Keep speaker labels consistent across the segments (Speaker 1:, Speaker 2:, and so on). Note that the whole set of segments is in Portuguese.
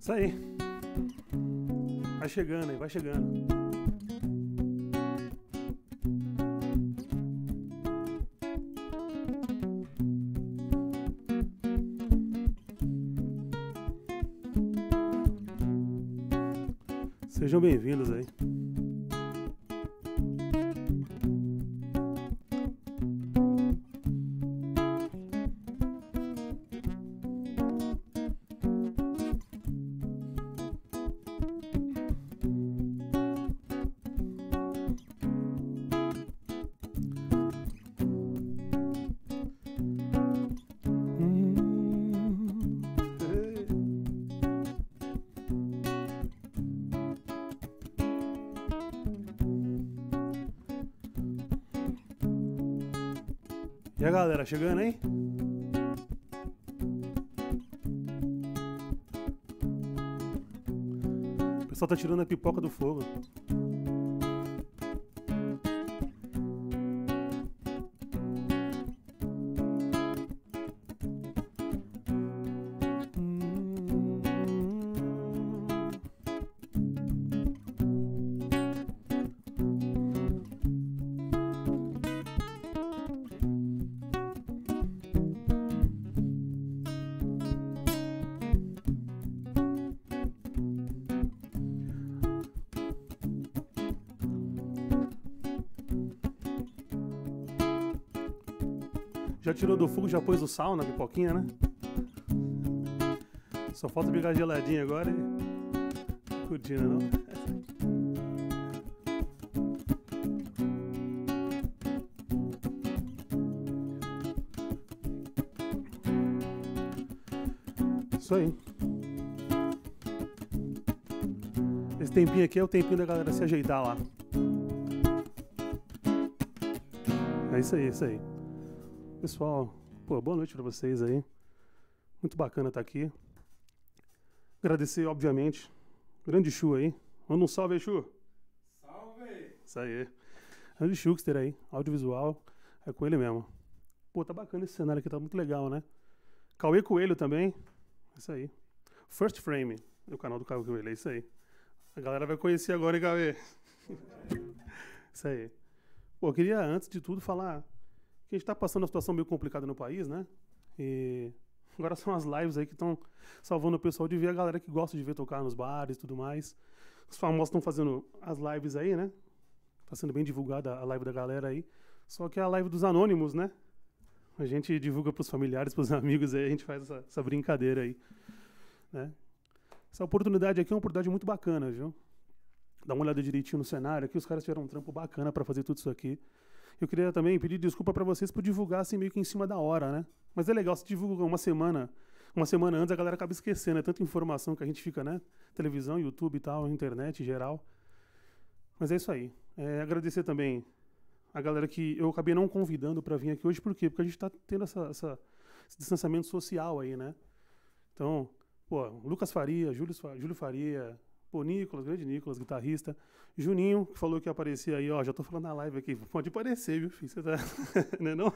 Speaker 1: Isso aí. Vai chegando aí, vai chegando. Sejam bem-vindos aí. E a galera chegando aí? O pessoal tá tirando a pipoca do fogo. Já tirou do fogo, já pôs o sal na pipoquinha, né? Só falta pegar geladinha agora e curtindo, não? Isso aí. Esse tempinho aqui é o tempinho da galera se ajeitar lá. É isso aí, é isso aí. Pessoal, pô, boa noite pra vocês aí. Muito bacana estar aqui. Agradecer, obviamente, grande Chu aí. Manda um salve aí, Chu.
Speaker 2: Salve!
Speaker 1: Isso aí. Grande Chuxter aí, audiovisual. É com ele mesmo. Pô, tá bacana esse cenário aqui, tá muito legal, né? Cauê Coelho também. Isso aí. First Frame, o canal do Cauê Coelho, é isso aí. A galera vai conhecer agora, hein, Cauê? Isso aí. Pô, eu queria, antes de tudo, falar que a gente tá passando uma situação meio complicada no país, né? E agora são as lives aí que estão salvando o pessoal de ver a galera que gosta de ver tocar nos bares e tudo mais. Os famosos estão fazendo as lives aí, né? Tá sendo bem divulgada a live da galera aí. Só que é a live dos anônimos, né? A gente divulga pros familiares, pros amigos aí, a gente faz essa brincadeira aí, né? Essa oportunidade aqui é uma oportunidade muito bacana, viu? Dá uma olhada direitinho no cenário aqui, os caras tiveram um trampo bacana pra fazer tudo isso aqui. Eu queria também pedir desculpa pra vocês por divulgar assim meio que em cima da hora, né? Mas é legal, se divulga uma semana antes, a galera acaba esquecendo, é tanta informação que a gente fica, né? Televisão, YouTube e tal, internet em geral. Mas é isso aí. Agradecer também a galera que eu acabei não convidando pra vir aqui hoje, por quê? Porque a gente tá tendo esse distanciamento social aí, né? Então, pô, Lucas Faria, Júlio Faria, pô, Nicolas, grande Nicolas, guitarrista. Juninho, que falou que ia aparecer aí, ó, já tô falando na live aqui. Pode aparecer, viu, filho? Você tá... né, não?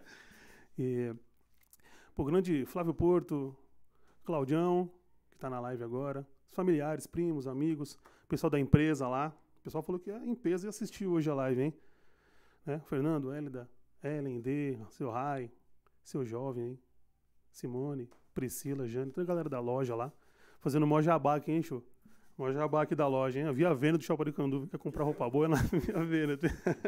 Speaker 1: E, pô, grande Flávio Porto, Claudião, que tá na live agora. Os familiares, primos, amigos, pessoal da empresa lá. O pessoal falou que a empresa ia assistir hoje a live, hein? Né? Fernando, Hélida, Ellen, D, seu Rai, seu jovem, hein? Simone, Priscila, Jane, toda a galera da loja lá. Fazendo mó jabá aqui, hein, Chu? Mó jabá aqui da loja, hein? A Via Venda do Chaparicanduva, quer comprar roupa boa na Via Venda.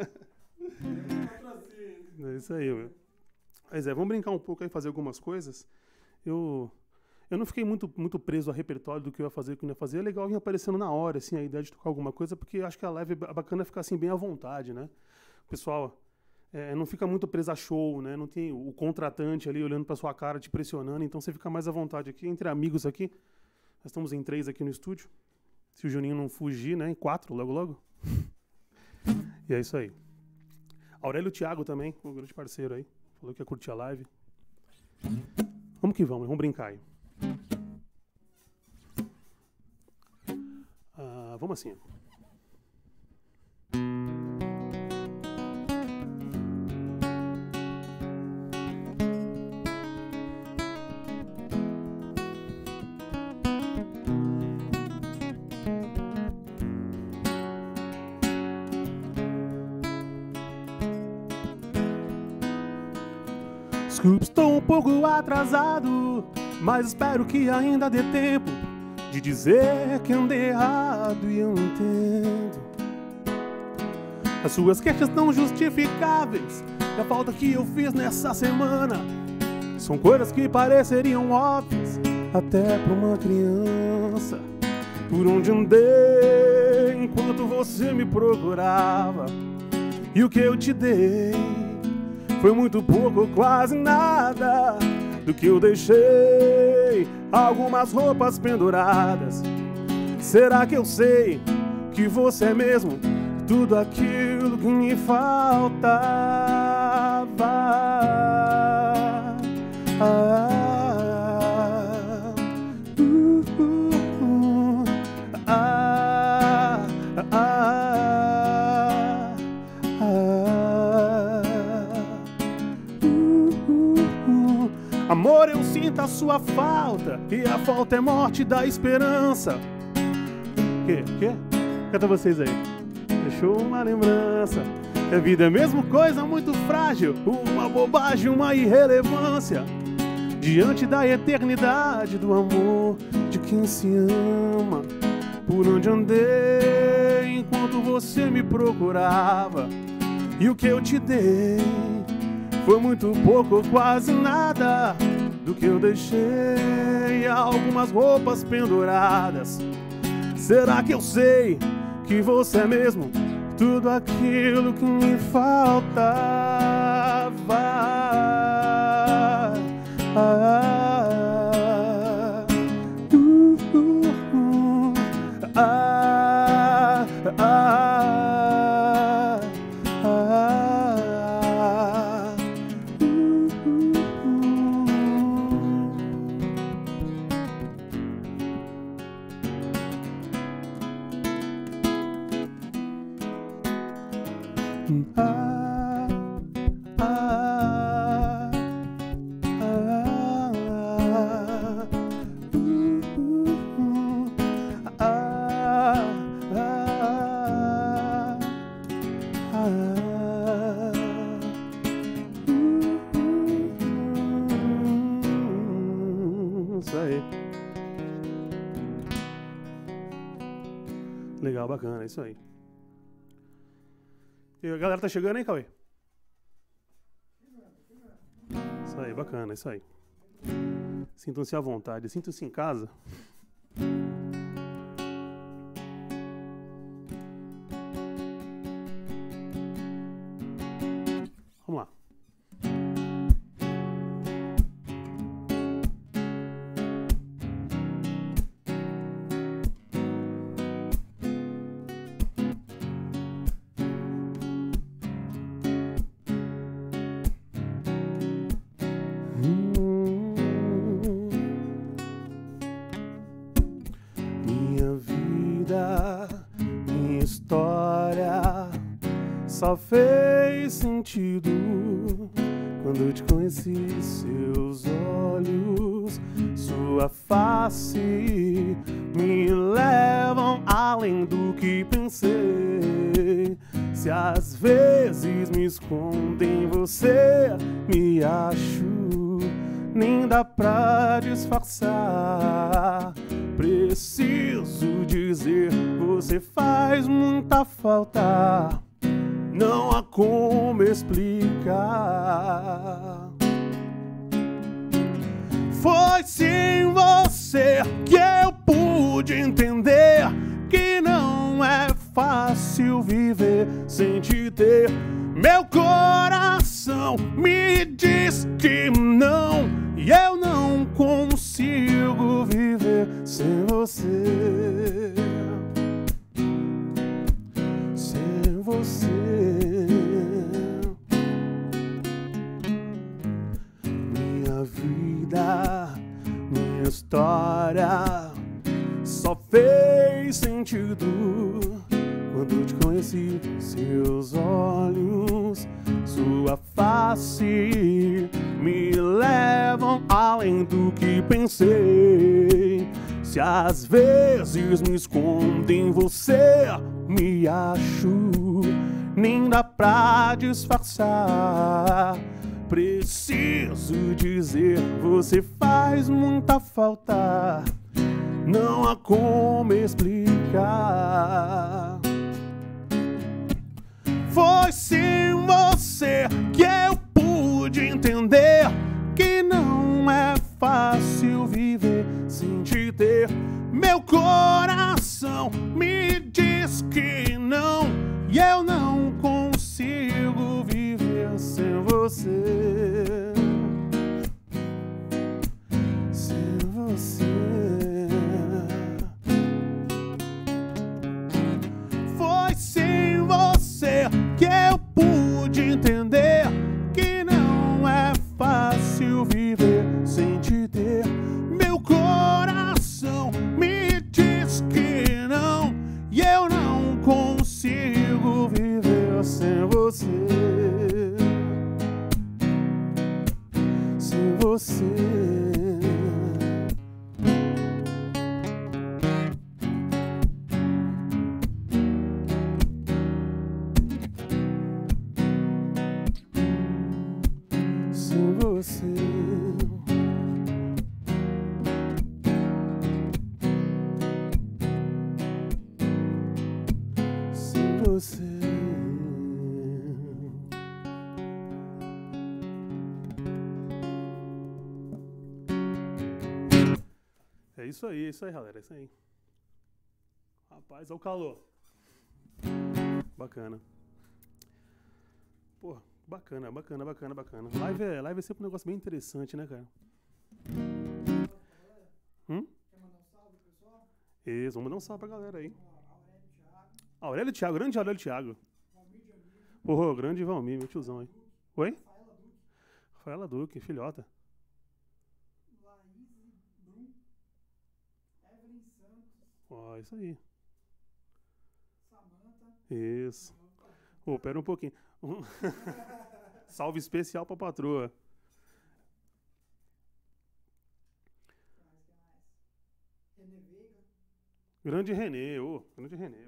Speaker 1: É isso aí, meu. Mas vamos brincar um pouco aí, fazer algumas coisas. Eu não fiquei muito preso ao repertório do que eu ia fazer, o que eu não ia fazer. É legal vir aparecendo na hora, assim, a ideia de tocar alguma coisa, porque acho que a live é bacana ficar assim bem à vontade, né? O pessoal não fica muito preso a show, né? Não tem o contratante ali olhando pra sua cara, te pressionando, então você fica mais à vontade aqui, entre amigos aqui. Nós estamos em 3 aqui no estúdio. Se o Juninho não fugir, né? Em 4, logo. E é isso aí. Aurélio Thiago também, um grande parceiro aí. Falou que ia curtir a live. Vamos que vamos brincar aí. Vamos assim. Desculpe, estou um pouco atrasado, mas espero que ainda dê tempo de dizer que andei errado e eu entendo. As suas queixas tão justificáveis e a falta que eu fiz nessa semana são coisas que pareceriam óbvias até pra uma criança. Por onde andei enquanto você me procurava, e o que eu te dei foi muito pouco ou quase nada do que eu deixei. Algumas roupas penduradas. Será que eu sei que você é mesmo tudo aquilo que me faltava? Amor, eu sinto a sua falta, e a falta é morte da esperança. Que? Canta vocês aí. Deixou uma lembrança. A vida é mesmo coisa muito frágil, uma bobagem, uma irrelevância diante da eternidade do amor de quem se ama. Por onde andei enquanto você me procurava, e o que eu te dei foi muito pouco ou quase nada do que eu deixei. Algumas roupas penduradas. Será que eu sei que você é mesmo tudo aquilo que me faltava? Isso aí. Legal, bacana, isso aí. E a galera tá chegando, hein, Cauê? Isso aí, bacana, isso aí. Sintam-se à vontade, sintam-se em casa. Vamos lá. Minha história só fez sentido quando eu te conheci. Seus olhos, sua face me levam além do que pensei. Se às vezes me escondo em você, me acho, nem dá pra disfarçar. Preciso dizer, você faz muita falta, não há como explicar. Foi sem você que eu pude entender que não é fácil viver sem te ter. Meu coração me diz que não, e eu não consigo viver sem você. Sem você. Minha vida, minha história só fez sentido quando eu te conheci. Seus olhos, sua face me levam além do que pensei. Se às vezes me escondo em você, me acho, nem dá pra disfarçar. preciso dizer, você faz muita falta, não há como explicar. Foi sem você que eu pude entender que não é fácil viver sem te ter. Meu coração me diz que não, e eu não consigo viver sem você. Sem você. Foi sem você que eu pude entender que não é fácil viver sem te ter. Meu coração me diz que não, e eu não consigo viver sem você. Sem você. Sem você. Sem você. É isso aí, galera, é isso aí. Rapaz, olha o calor. Bacana. Pô, bacana. Live é sempre um negócio bem interessante, né, cara? Quer mandar um salve, pessoal? Isso, vamos mandar um salve pra galera aí. Aurélio Thiago, grande Aurélio Thiago. Porra, grande Valmir, meu tiozão aí. Oi? Rafaela Duque, filhota. Ó, isso aí. Isso. Ô, pera um pouquinho. Salve especial pra patroa. Grande Renê, grande Renê.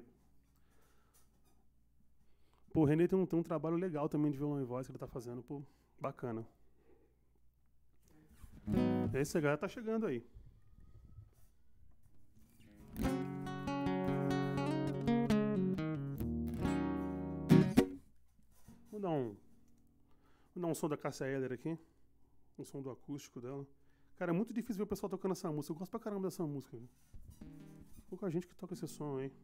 Speaker 1: Pô, o Renê tem um trabalho legal também de violão e voz que ele tá fazendo, pô, bacana. Esse galera tá chegando aí. Vou dar um som da Cássia Eller aqui. Um som do acústico dela. Cara, é muito difícil ver o pessoal tocando essa música. Eu gosto pra caramba dessa música. Pouca gente que toca esse som aí.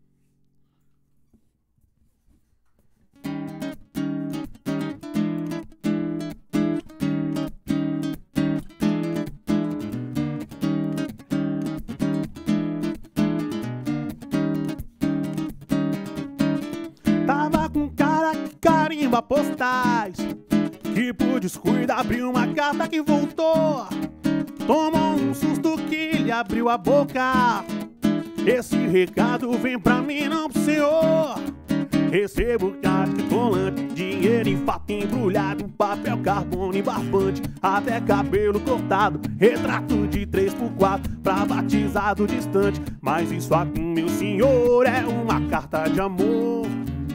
Speaker 1: Tava com cara que carimba postais, que por descuido abriu uma carta que voltou. Tomou um susto que lhe abriu a boca. Esse recado vem pra mim, não pro senhor. Recebo carta e colante, dinheiro em fato embrulhado, em papel carbono e barbante, até cabelo cortado, retrato de 3x4 pra batizado distante. Mas isso aqui, meu senhor, é uma carta de amor.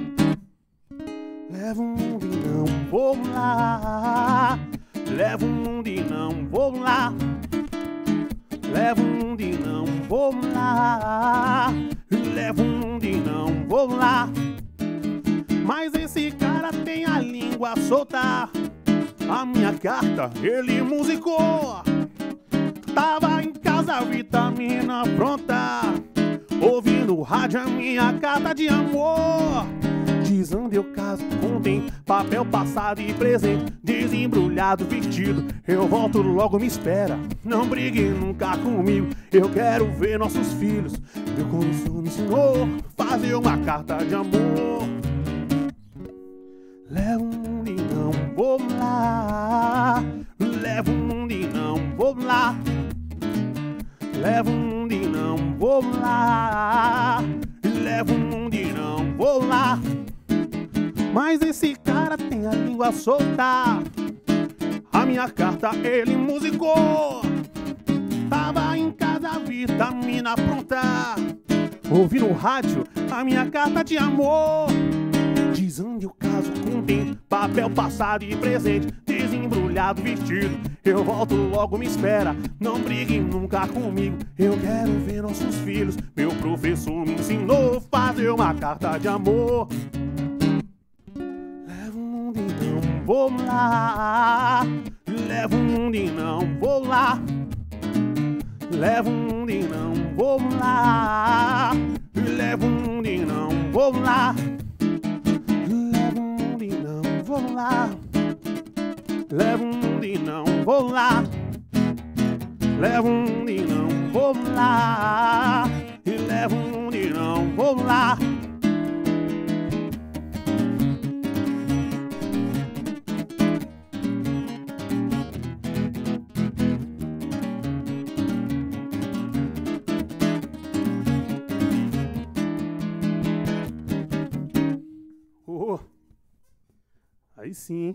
Speaker 1: Levo um mundo e não vou lá. Levo um mundo e não vou lá. Levo um mundo e não vou lá. Levo um mundo e não vou lá. Mas esse cara tem a língua solta. A minha carta ele musicou. Tava em casa, vitamina pronta, ouvindo no rádio a minha carta de amor. Dizendo eu caso, contém papel passado e presente, desembrulhado, vestido. Eu volto logo, me espera, não brigue nunca comigo. Eu quero ver nossos filhos. Meu coração me ensinou fazer uma carta de amor. Levo um mundo e não vou lá. Levo um mundo e não vou lá. Levo um mundo e não vou lá. Levo um mundo e não vou lá. Mas esse cara tem a língua solta. A minha carta ele musicou. Tava em casa, vitamina pronta, ouvi no rádio a minha carta de amor. Televisão e o caso contente, papel passado e presente, desembrulhado vestido. Eu volto logo, me espera, não brigue nunca comigo. Eu quero ver nossos filhos, meu professor me ensinou a fazer uma carta de amor. Levo um mundo e não vou lá. Levo um mundo e não vou lá. Levo um mundo e não vou lá. Levo um mundo e não vou lá. Levo um mundo e não vou lá. Levo um mundo e não vou lá. Levo um mundo e não vou lá. E levo um mundo e não vou lá. Aí sim, hein?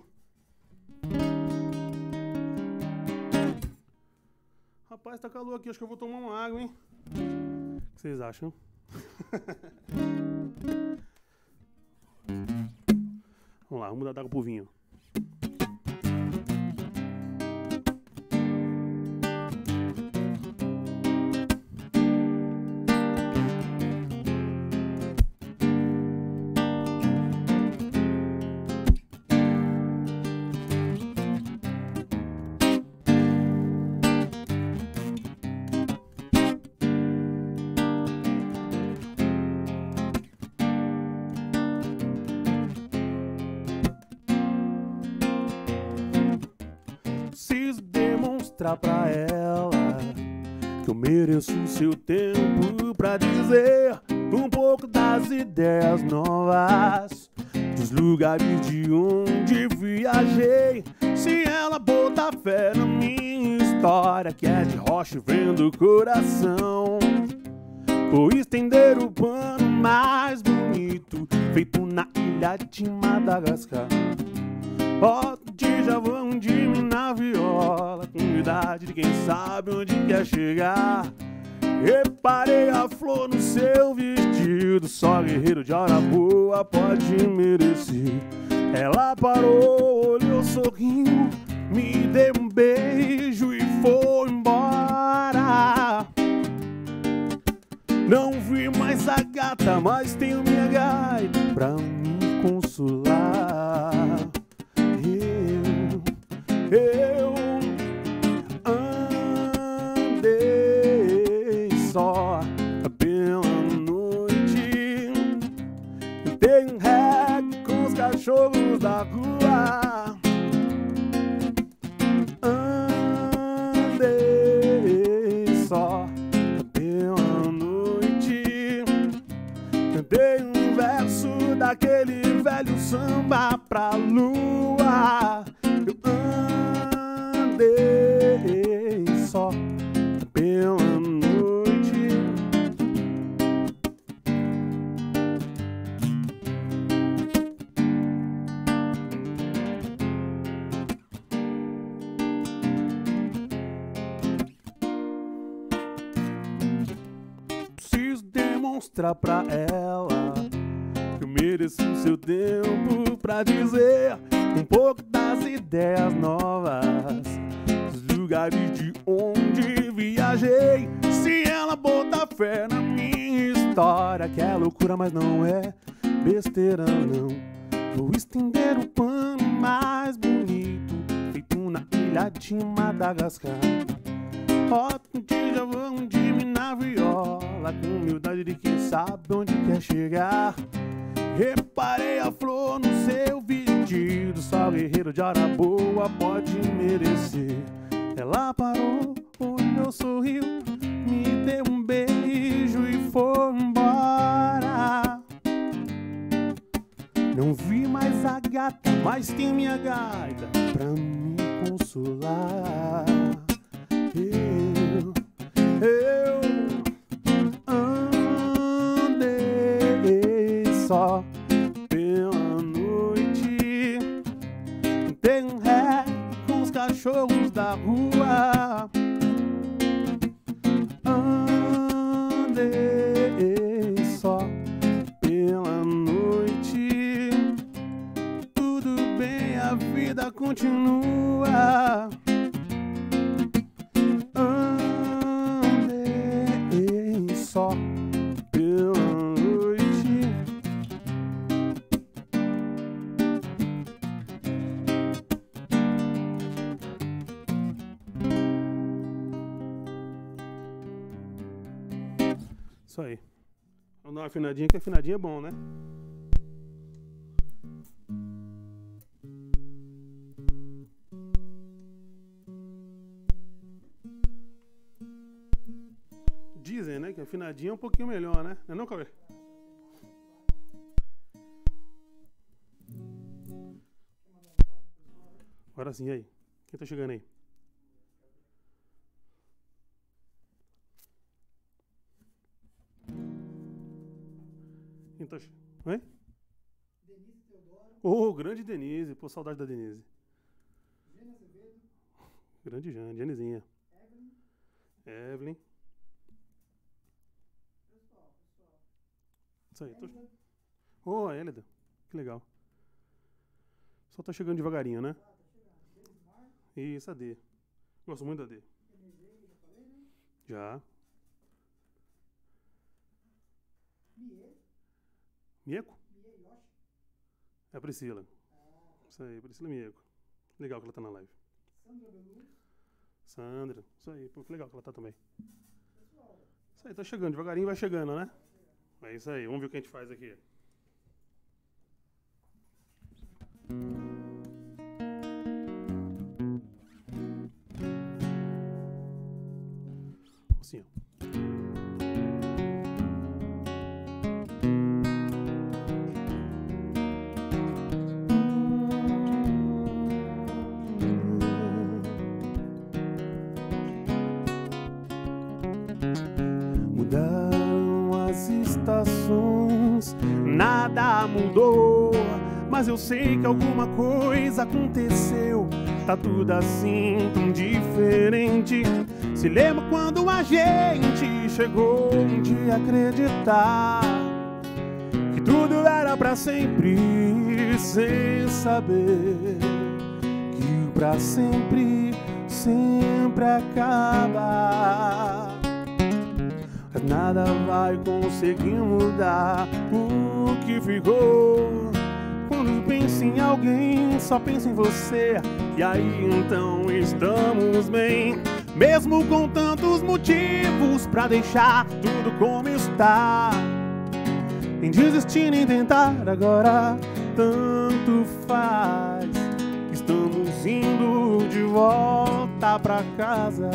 Speaker 1: Rapaz, tá calor aqui, acho que eu vou tomar uma água, hein? O que vocês acham? Vamos lá, vamos mudar d'água pro vinho. Preciso demonstrar pra ela que eu mereço o seu tempo pra dizer um pouco das ideias novas, dos lugares de onde viajei. Se ela botar fé na minha história, que é de rocha vendo o coração, vou estender o pano mais bonito feito na ilha de Madagascar. Ó, Djavão de mim na viola, com idade de quem sabe onde quer chegar. Reparei a flor no seu vestido, só guerreiro de hora boa pode merecer. Ela parou, olhou, sorriu, me deu um beijo e foi embora. Não vi mais a gata, mas tenho minha gaita pra me consolar. Eu andei só pela noite, dei um ré com os cachorros da rua. Andei só pela noite, cantei um verso daquele velho samba pra lua. Andei só pela noite. Preciso demonstrar pra ela que eu mereço o seu tempo pra dizer um pouco das ideias novas, dos lugares de onde viajei. Se ela botar fé na minha história, que é loucura, mas não é besteira não, vou estender o pano mais bonito feito na ilha de Madagascar. Ó, Djavão de mim na viola, com humildade de quem sabe onde quer chegar. Reparei a flor no seu vestido, só guerreiro de hora boa pode merecer. Ela parou, olhou, sorriu, me deu um beijo e foi embora. Não vi mais a gata, mas tem minha gaita pra me consolar. Eu andei só pela noite, dei um ré com os cachorros da rua. Andei só pela noite, continua. Andei só pela noite. Isso aí. Vamos dar uma afinadinha, que afinadinha é bom, né? Dizem, né, que afinadinha é um pouquinho melhor, né? Não é não, Cauê? Agora sim, e aí? Quem tá chegando aí? Quem tá chegando? Oi?
Speaker 2: Denise Teodoro,
Speaker 1: Ô, grande Denise. Pô, saudade da Denise.
Speaker 2: Jana Azevedo,
Speaker 1: Grande Janezinha.
Speaker 2: Evelyn.
Speaker 1: Evelyn.
Speaker 2: Pessoal.
Speaker 1: Isso aí.
Speaker 2: Elida,
Speaker 1: Ô, a Hélida. Que legal. Só tá chegando devagarinho, né?
Speaker 2: tá chegando. Delismar,
Speaker 1: Isso, a D. Gosto muito da D.
Speaker 2: Energei, já falei, né?
Speaker 1: Já.
Speaker 2: Mie
Speaker 1: Mieco?
Speaker 2: Yoshi.
Speaker 1: É a Priscila.
Speaker 2: Ah,
Speaker 1: Isso aí, Priscila Mieco. Legal que ela tá na live.
Speaker 2: Sandra Beluz.
Speaker 1: Sandra. Isso aí. Pô, que legal que ela tá também.
Speaker 2: Pessoal,
Speaker 1: Isso aí, tá chegando. Devagarinho vai chegando, né? É isso aí. Vamos ver o que a gente faz aqui. Assim, ó. Mudaram as estações, nada mudou, mas eu sei que alguma coisa aconteceu. Tá tudo assim tão diferente. Se lembra quando a gente chegou de acreditar que tudo era pra sempre, sem saber que o pra sempre sempre acaba. Mas nada vai conseguir mudar o que ficou. Quando pensa em alguém, só pensa em você. E aí então estamos bem, mesmo com tantos motivos pra deixar tudo como está. Nem desistir nem tentar agora, tanto faz. Estamos indo de volta pra casa.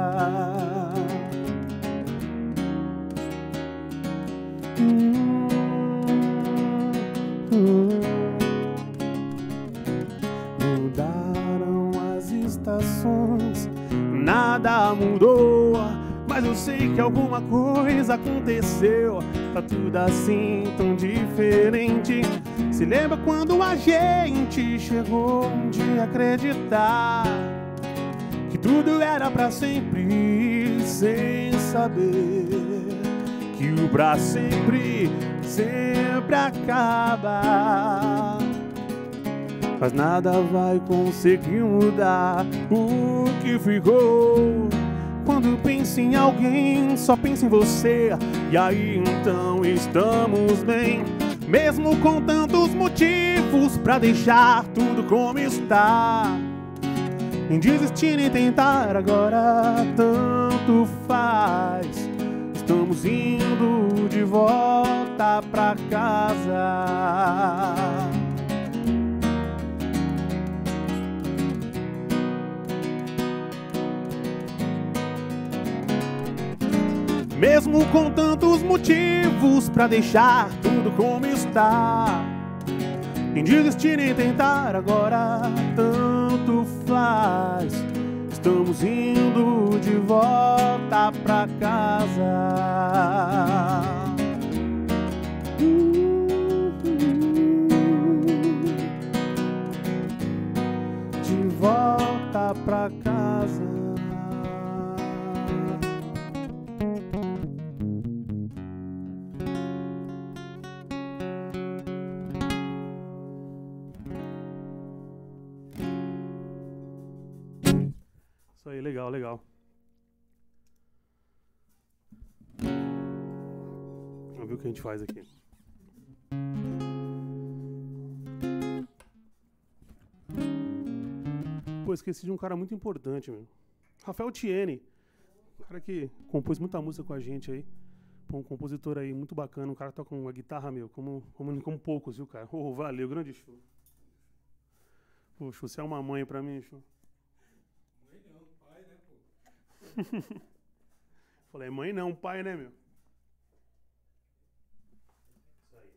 Speaker 1: Mudaram as estações, nada mudou, mas eu sei que alguma coisa aconteceu. Tá tudo assim tão diferente. Se lembra quando a gente chegou de acreditar que tudo era pra sempre, sem saber que o pra sempre sempre acaba. Mas nada vai conseguir mudar o que ficou. Quando pensa em alguém, só pensa em você. E aí então estamos bem, mesmo com tantos motivos pra deixar tudo como está. Nem desistir nem tentar agora, tanto faz. Estamos indo de volta pra casa. Mesmo com tantos motivos pra deixar tudo como está. Nem desistir nem tentar agora, tanto faz. Estamos indo de volta pra casa. De volta pra casa. Legal, legal. Vamos ver o que a gente faz aqui. Pô, esqueci de um cara muito importante, meu. Rafael Thiene. Um cara que compôs muita música com a gente aí. Pô, um compositor aí muito bacana. Um cara que toca uma guitarra, meu, como poucos, viu, cara? Oh, valeu, grande show. Pô, Chu, você é uma mãe pra mim, Chu.
Speaker 3: Mãe não, pai, né, pô?
Speaker 1: Falei, mãe não, pai, né, meu? Isso aí.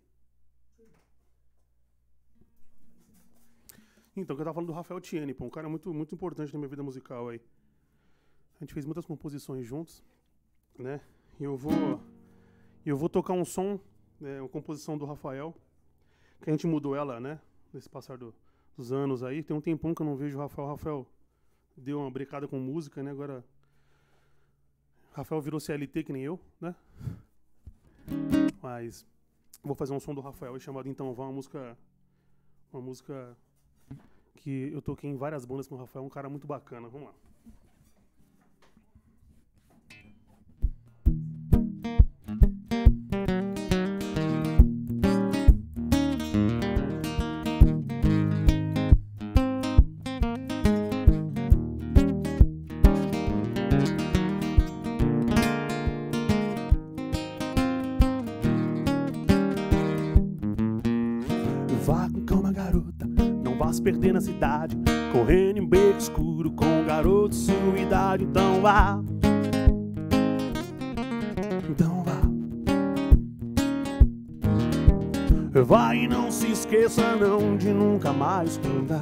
Speaker 1: Então, que eu tava falando do Rafael Thiene, pô, um cara muito, muito importante na minha vida musical aí. A gente fez muitas composições juntos, né? E eu vou tocar um som, né, uma composição do Rafael, que a gente mudou ela, né? Nesse passar dos anos aí. Tem um tempão que eu não vejo o Rafael. O Rafael deu uma brecada com música, né? Agora, Rafael virou CLT que nem eu, né? Mas vou fazer um som do Rafael chamado Então Vá, uma música que eu toquei em várias bandas com o Rafael, um cara muito bacana. Vamos lá. Vá com calma, garota, não vá se perder na cidade, correndo em beco escuro com um garoto de sua idade. Então vá, então vá. Vai e não se esqueça não de nunca mais contar.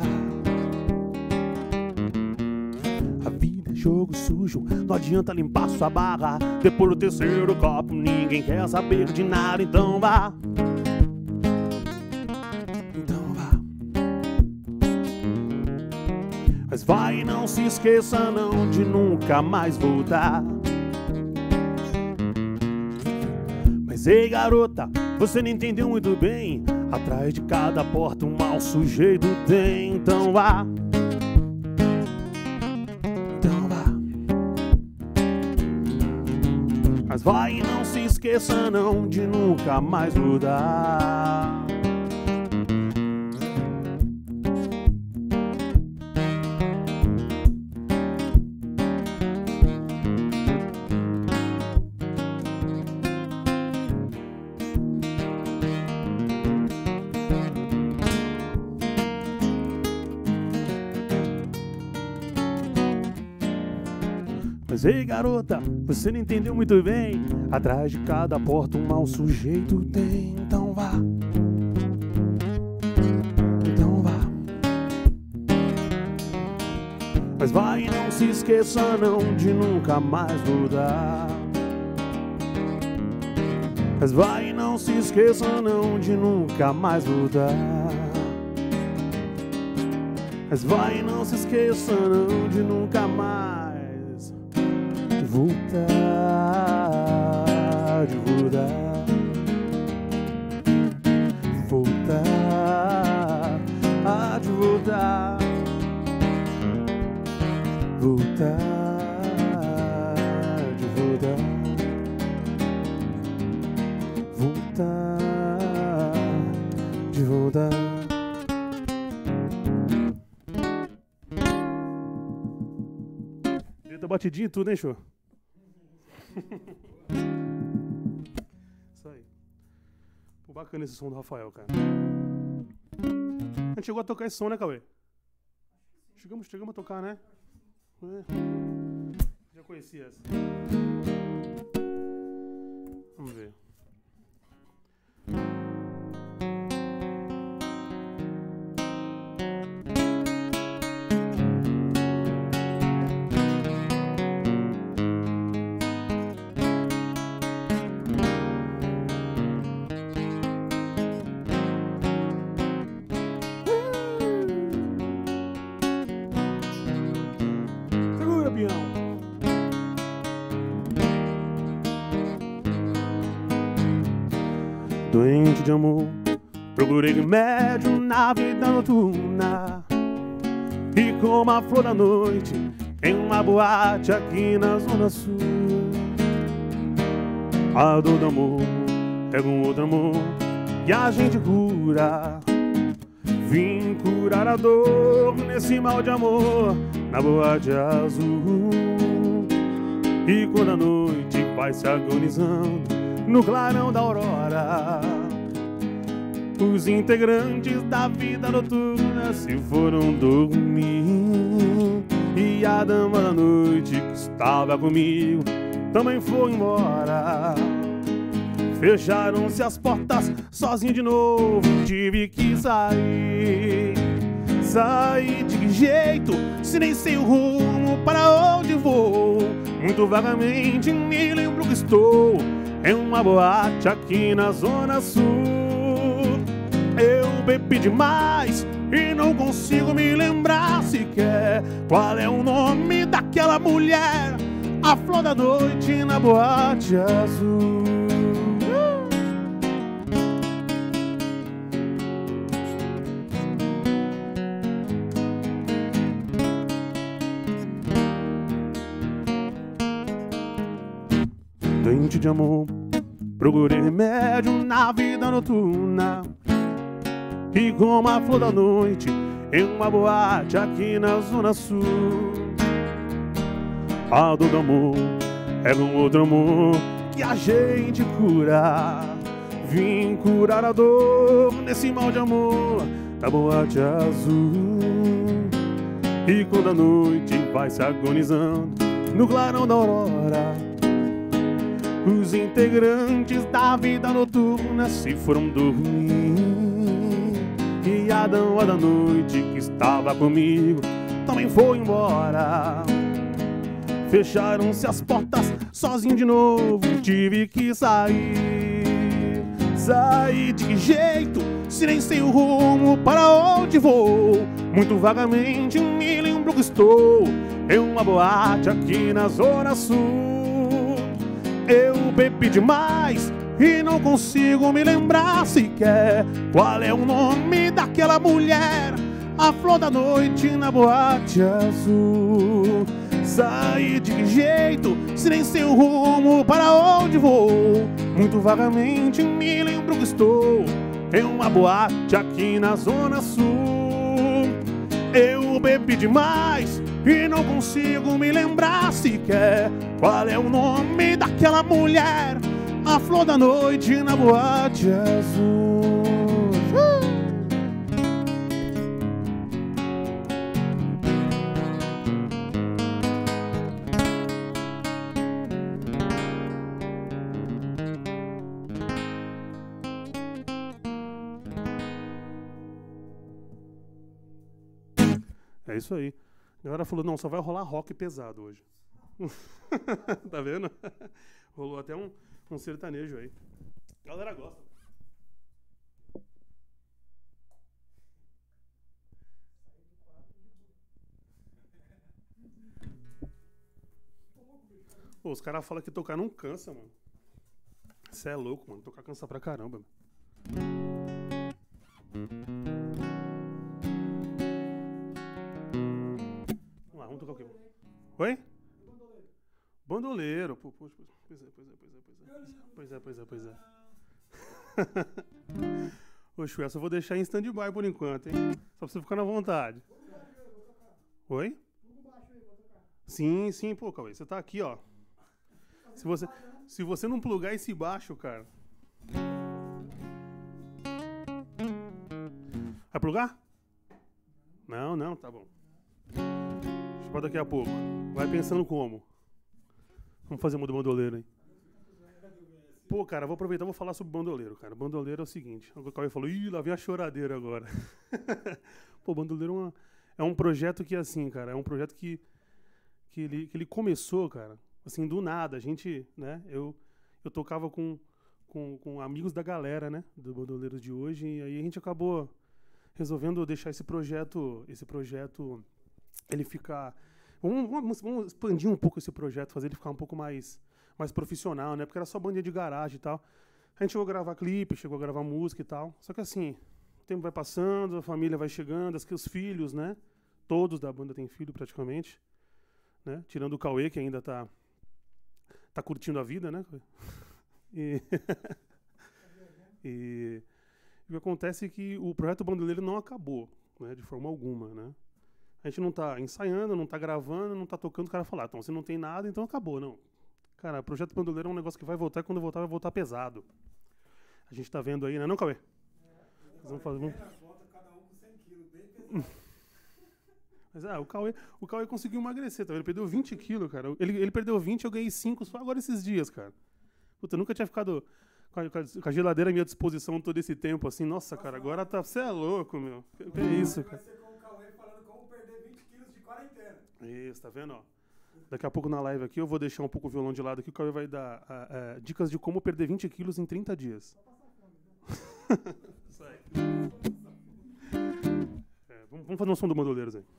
Speaker 1: A vida é jogo sujo, não adianta limpar sua barra. Depois do terceiro copo ninguém quer saber de nada. Então vá, mas vai e não se esqueça não de nunca mais voltar. Mas ei, garota, você não entendeu muito bem. Atrás de cada porta um mau sujeito tem. Então vá, então vá. Mas vai e não se esqueça não de nunca mais voltar. Mas ei, garota, você não entendeu muito bem. Atrás de cada porta um mau sujeito tem. Então vá, então vá. Mas vai e não se esqueça não de nunca mais voltar. Mas vai e não se esqueça não de nunca mais voltar. Mas vai e não se esqueça não de nunca mais voltar, de voltar, voltar, de voltar, voltar, de voltar, voltar, de voltar. Tá batidinho e tudo, hein, show? Isso aí. Pô, bacana esse som do Rafael, cara. A gente chegou a tocar esse som, né, Cauê? Chegamos a tocar, né? É. Já conhecia essa. Vamos ver. Doente de amor, procurei remédio na vida noturna. E como a flor da noite, em uma boate aqui na Zona Sul. A dor do amor é um outro amor que a gente cura. Vim curar a dor nesse mal de amor na boate azul. E quando a noite vai se agonizando no clarão da aurora, os integrantes da vida noturna se foram dormir. E a dama da noite que estava comigo também foi embora. Fecharam-se as portas, sozinho de novo, tive que sair. Sair de que jeito, se nem sei o rumo para onde vou? Muito vagamente me lembro que estou em uma boate aqui na Zona Sul. Eu bebi demais e não consigo me lembrar sequer qual é o nome daquela mulher, a flor da noite na boate azul. Doente de amor, procurei remédio na vida noturna. E como a flor da noite em uma boate aqui na Zona Sul. A dor do amor é um outro amor que a gente cura. Vim curar a dor nesse mal de amor da boate azul. E quando a noite vai se agonizando no clarão da aurora, os integrantes da vida noturna se foram dormir. E a dama da noite que estava comigo também foi embora. Fecharam-se as portas, sozinho de novo, tive que sair. Sair de que jeito, se nem sei o rumo para onde vou? Muito vagamente me lembro que estou em uma boate aqui na Zona Sul. Eu bebi demais e não consigo me lembrar sequer qual é o nome daquela mulher, a flor da noite na boate azul. Saí de que jeito, se nem sei o rumo para onde vou? Muito vagamente me lembro que estou em uma boate aqui na Zona Sul. Eu bebi demais e não consigo me lembrar sequer qual é o nome daquela mulher, a flor da noite na boate azul. É isso aí. A galera falou, não, só vai rolar rock pesado hoje. Tá vendo? Rolou até um sertanejo aí. A galera gosta. Pô, os caras falam que tocar não cansa, mano. Você é louco, mano. Tocar cansa pra caramba. Vamos tocar o quê? Oi? Bandoleiro. Pois é. Ô, Chuessa, eu vou deixar em stand-by por enquanto, hein? Só pra você ficar na vontade. Oi? Sim, pô, Cauê. Você tá aqui, ó. Se você não plugar esse baixo, cara... Vai plugar? Não, tá bom. Pra daqui a pouco. Vai pensando como. Vamos fazer uma do bandoleiro aí. Pô, cara, vou aproveitar e vou falar sobre bandoleiro, cara. Bandoleiro é o seguinte. O Cauê falou, ih, lá vem a choradeira agora. Pô, bandoleiro é um projeto que, assim, cara, é um projeto que ele começou, cara, assim, do nada. A gente, né, eu tocava com amigos da galera, né, do Bandoleiros de hoje, e aí a gente acabou resolvendo deixar esse projeto ele ficar... Vamos expandir um pouco esse projeto, fazer ele ficar um pouco mais profissional, né? Porque era só bandinha de garagem e tal. A gente chegou a gravar clipe, chegou a gravar música e tal. Só que assim, o tempo vai passando, a família vai chegando, os filhos, né? Todos da banda têm filho praticamente. né? Tirando o Cauê, que ainda tá curtindo a vida, né? E, e o que acontece é que o projeto Bandoleiro não acabou, né? De forma alguma, né? A gente não tá ensaiando, não tá gravando, não tá tocando, o cara falar, então se não tem nada, então acabou, não. Cara, o projeto Bandoleiro é um negócio que vai voltar, e quando voltar, vai voltar pesado. A gente tá vendo aí, né, não, Cauê? Vamos fazer, vamos...
Speaker 3: Volta cada um com 100 quilos, bem pesado.
Speaker 1: Mas o Cauê conseguiu emagrecer, tá? Ele perdeu 20 quilos, cara. Ele perdeu 20, eu ganhei 5 só agora esses dias, cara. Puta, eu nunca tinha ficado com a geladeira à minha disposição todo esse tempo, assim. Nossa, cara, agora tá... Você é louco, meu. Que é isso, cara?
Speaker 3: Vai ser com o Cauê falando como perder 20 quilos de quarentena.
Speaker 1: Isso, tá vendo, ó? Daqui a pouco na live aqui eu vou deixar um pouco o violão de lado aqui, o Cauê vai dar dicas de como perder 20 quilos em 30 dias. Isso aí. Vamos fazer um som do Bandoleiros aí.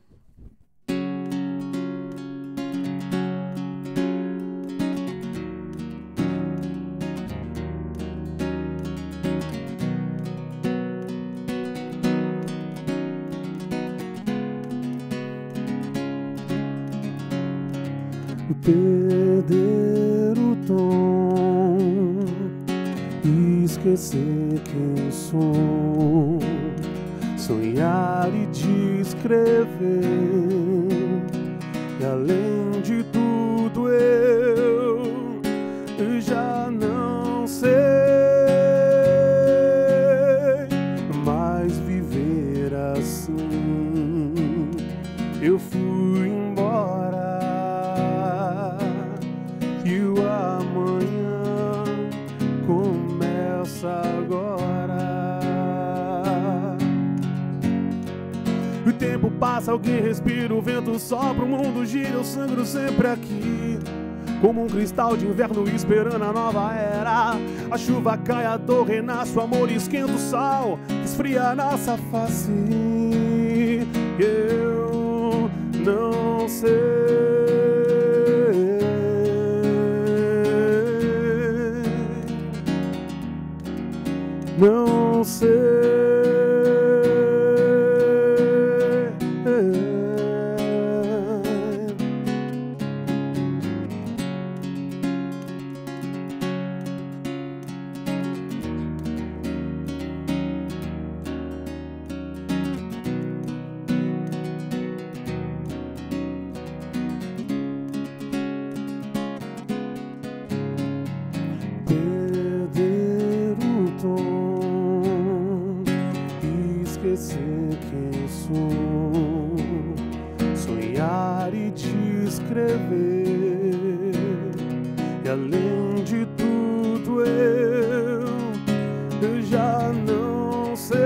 Speaker 1: Perder o tom, esquecer quem sou, sonhar e descrever, e além de tudo eu já não sei mais viver assim. Eu fui embora e o amanhã começa agora. O tempo passa, alguém respira, o vento sopra, o mundo gira, eu sangro sempre aqui, como um cristal de inverno esperando a nova era. A chuva cai, a dor renasce, o amor esquenta o sol, esfria a nossa face. Eu não sei. Não sei. Perder o tom, esquecer quem sou, sonhar e descrever, e além de tudo eu já não sei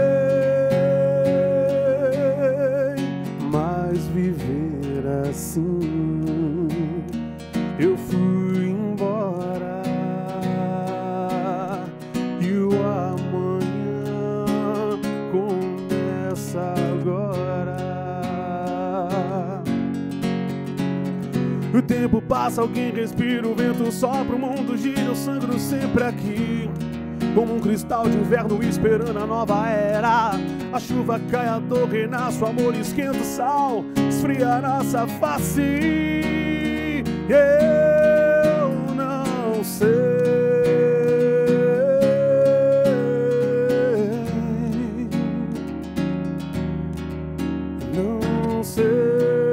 Speaker 1: mais viver assim. Eu fui embora e o amanhã começa agora. O tempo passa, alguém respira, o vento sopra, o mundo gira, eu sangro sempre aqui, como um cristal de inverno esperando a nova era. A chuva cai, a dor renasce, o amor esquenta o sal, esfria a nossa face. Eu não sei. Não sei.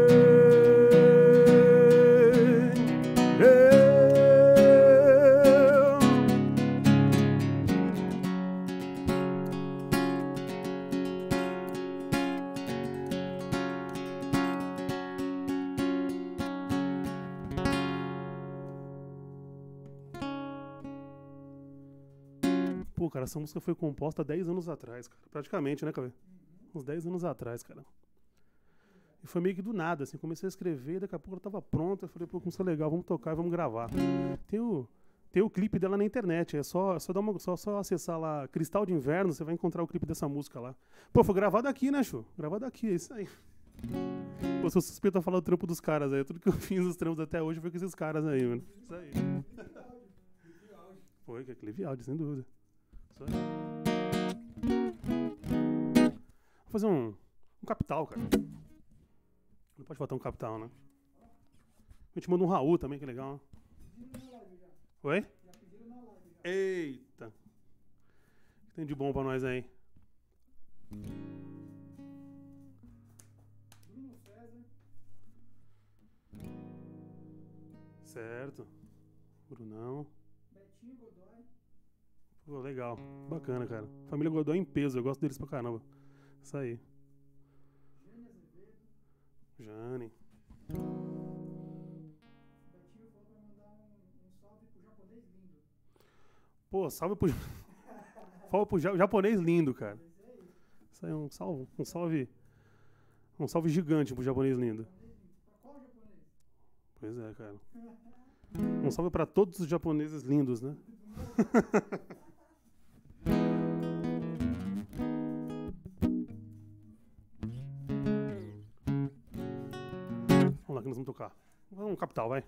Speaker 1: Pô, cara, essa música foi composta 10 anos atrás, cara. Praticamente, né, Cauê? Uns 10 anos atrás, cara. E foi meio que do nada, assim. Comecei a escrever, daqui a pouco ela tava pronta. Eu falei, pô, música legal, vamos tocar e vamos gravar. Tem o clipe dela na internet. É só acessar lá Cristal de Inverno, você vai encontrar o clipe dessa música lá. Pô, foi gravado aqui, né, Chu? Gravado aqui, é isso aí. Pô, sou suspeito a falar o trampo dos caras aí. Tudo que eu fiz os trampos até hoje foi com esses caras aí, mano. Isso aí. Foi, que é clipe áudio, sem dúvida. Isso aí. Vou fazer um capital, cara. Não pode faltar um capital, né? A gente manda um Raul também, que é legal.
Speaker 2: Pediram na live já.
Speaker 1: Oi?
Speaker 2: Já pediram na live já.
Speaker 1: Eita. O que tem de bom pra nós aí?
Speaker 2: Bruno César.
Speaker 1: Certo. Brunão.
Speaker 2: Betinho Godoy.
Speaker 1: Pô, legal. Bacana, cara. Família Godoy em peso. Eu gosto deles pra caramba. Isso aí.
Speaker 2: Jane Azevedo.
Speaker 1: Jane.
Speaker 2: Betinho falou pra mandar um salve pro japonês lindo.
Speaker 1: Pô, salve pro... Salve pro japonês lindo, cara.
Speaker 2: Esse aí.
Speaker 1: Isso aí é um salve. Um salve... Um salve gigante pro japonês lindo.
Speaker 2: Japonês lindo. Pra qual japonês?
Speaker 1: Pois é, cara. Um salve pra todos os japoneses lindos, né? Vamos lá que nós vamos tocar. Vamos no Capital, vai.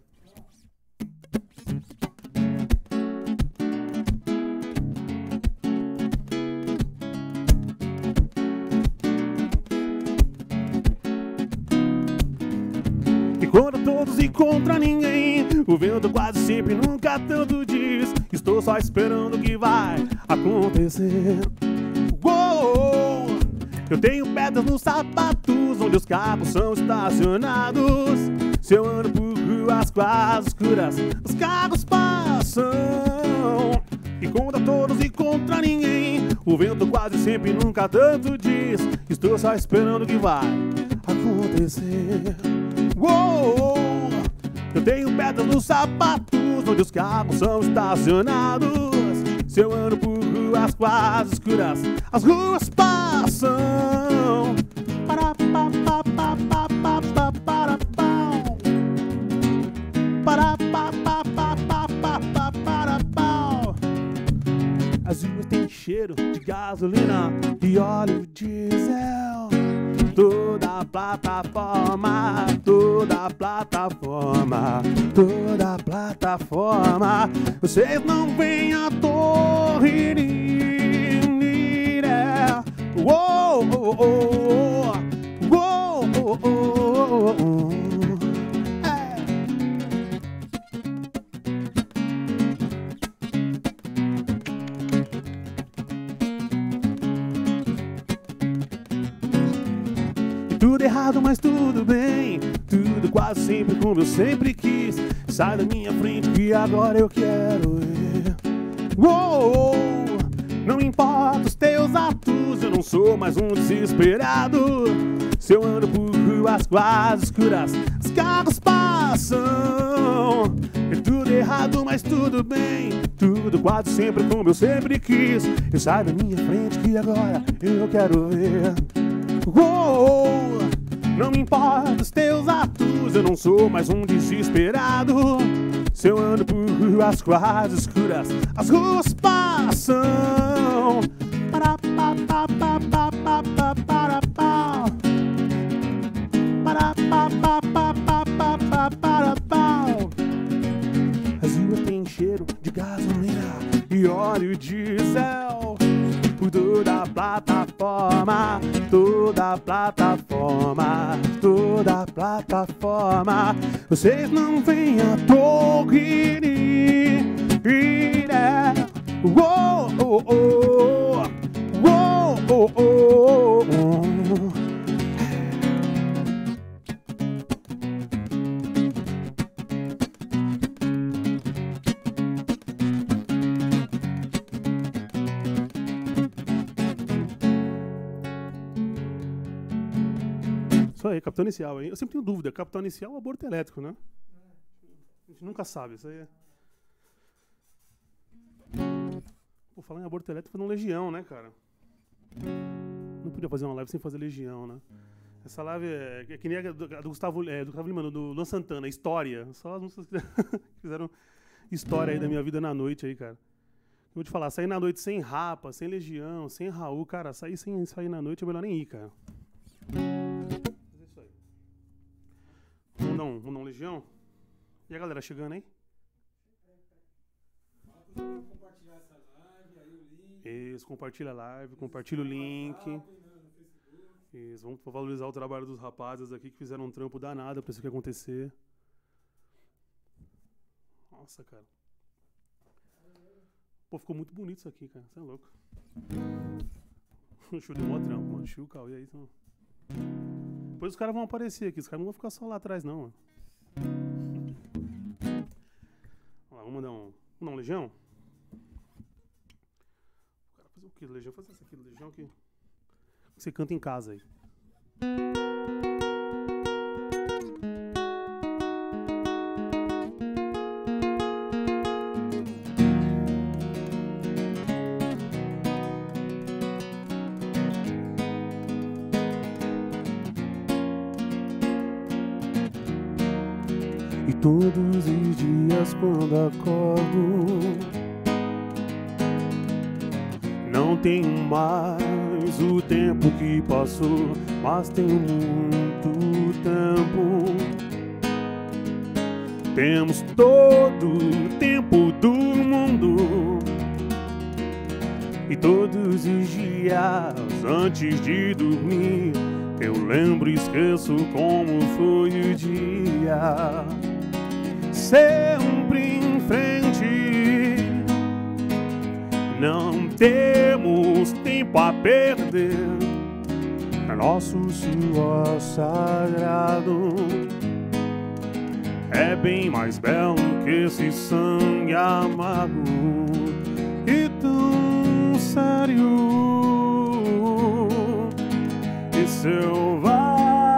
Speaker 1: E contra todos e contra ninguém, o vento quase sempre nunca tanto diz. Estou só esperando o que vai acontecer. Uou! Eu tenho pedras nos sapatos onde os carros são estacionados. Se eu ando por ruas quase escuras, os carros passam. E contra todos e contra ninguém, o vento quase sempre nunca tanto diz. Estou só esperando o que vai acontecer. Uou! Eu tenho pedras nos sapatos onde os carros são estacionados. Se eu ando por ruas quase escuras, as ruas passam. Para pa pa pa pa pa pa para pau. Para pa pa pa pa pa pa para pau. As ruas têm cheiro de gasolina e óleo diesel. Toda a plataforma, toda a plataforma, toda a plataforma. Vocês não veem a torre. Uou, oh, oh, uou, oh, oh, oh. Tudo errado, mas tudo bem. Tudo quase sempre como eu sempre quis. Sai da minha frente que agora eu quero ver. Uou, não importa os teus atos, eu não sou mais um desesperado. Se eu ando por ruas quase escuras, os carros passam. É tudo errado, mas tudo bem. Tudo quase sempre como eu sempre quis. Eu saio da minha frente que agora eu quero ver. Uou, não me importa os teus atos, eu não sou mais um desesperado. Se eu ando por ruas quase escuras, as ruas passam. Para pa pa pa pa pa pa para pau. Para pa pa pa pa pa pa para pau. As ruas têm cheiro de gasolina e óleo diesel. Por toda a plataforma, toda a plataforma, toda a plataforma. Vocês não veem a torre. Uou, oh, oh, uou, oh, oh, oh. Isso aí, capital inicial, hein? Eu sempre tenho dúvida, capital inicial ou aborto elétrico, né? A gente nunca sabe, isso aí é... Pô, falar em aborto elétrico foi no Legião, né, cara? Não podia fazer uma live sem fazer Legião, né? Essa live é que nem a do Gustavo Lima, do Luan Santana, História. Só as músicas que fizeram história aí da minha vida na noite aí, cara. Eu vou te falar, sair na noite sem Rapa, sem Legião, sem Raul, cara, sair sem sair na noite é melhor nem ir, cara. Mas é isso aí. Vamos dar um Legião? E a galera chegando aí?
Speaker 3: Compartilhar essa live, aí o link.
Speaker 1: Isso, compartilha a live, compartilha o link.
Speaker 3: No Facebook.
Speaker 1: Isso, vamos valorizar o trabalho dos rapazes aqui que fizeram um trampo danado pra isso aqui acontecer. Nossa, cara. Pô, ficou muito bonito isso aqui, cara. Você é louco. O show de mó trampo, mano. Chiu, Cauê aí. Então... Depois os caras vão aparecer aqui. Os caras não vão ficar só lá atrás, não, mano. Vamos dar um Legião? O cara fazer o que, Legião? Fazer isso aqui, Legião, que você canta em casa aí. Todos os dias quando acordo, não tenho mais o tempo que passou, mas tenho muito tempo. Temos todo o tempo do mundo. E todos os dias antes de dormir, eu lembro e esqueço como foi o dia. Sempre em frente, não temos tempo a perder. Nosso suor sagrado é bem mais belo que esse sangue amargo e tão sério e selvagem.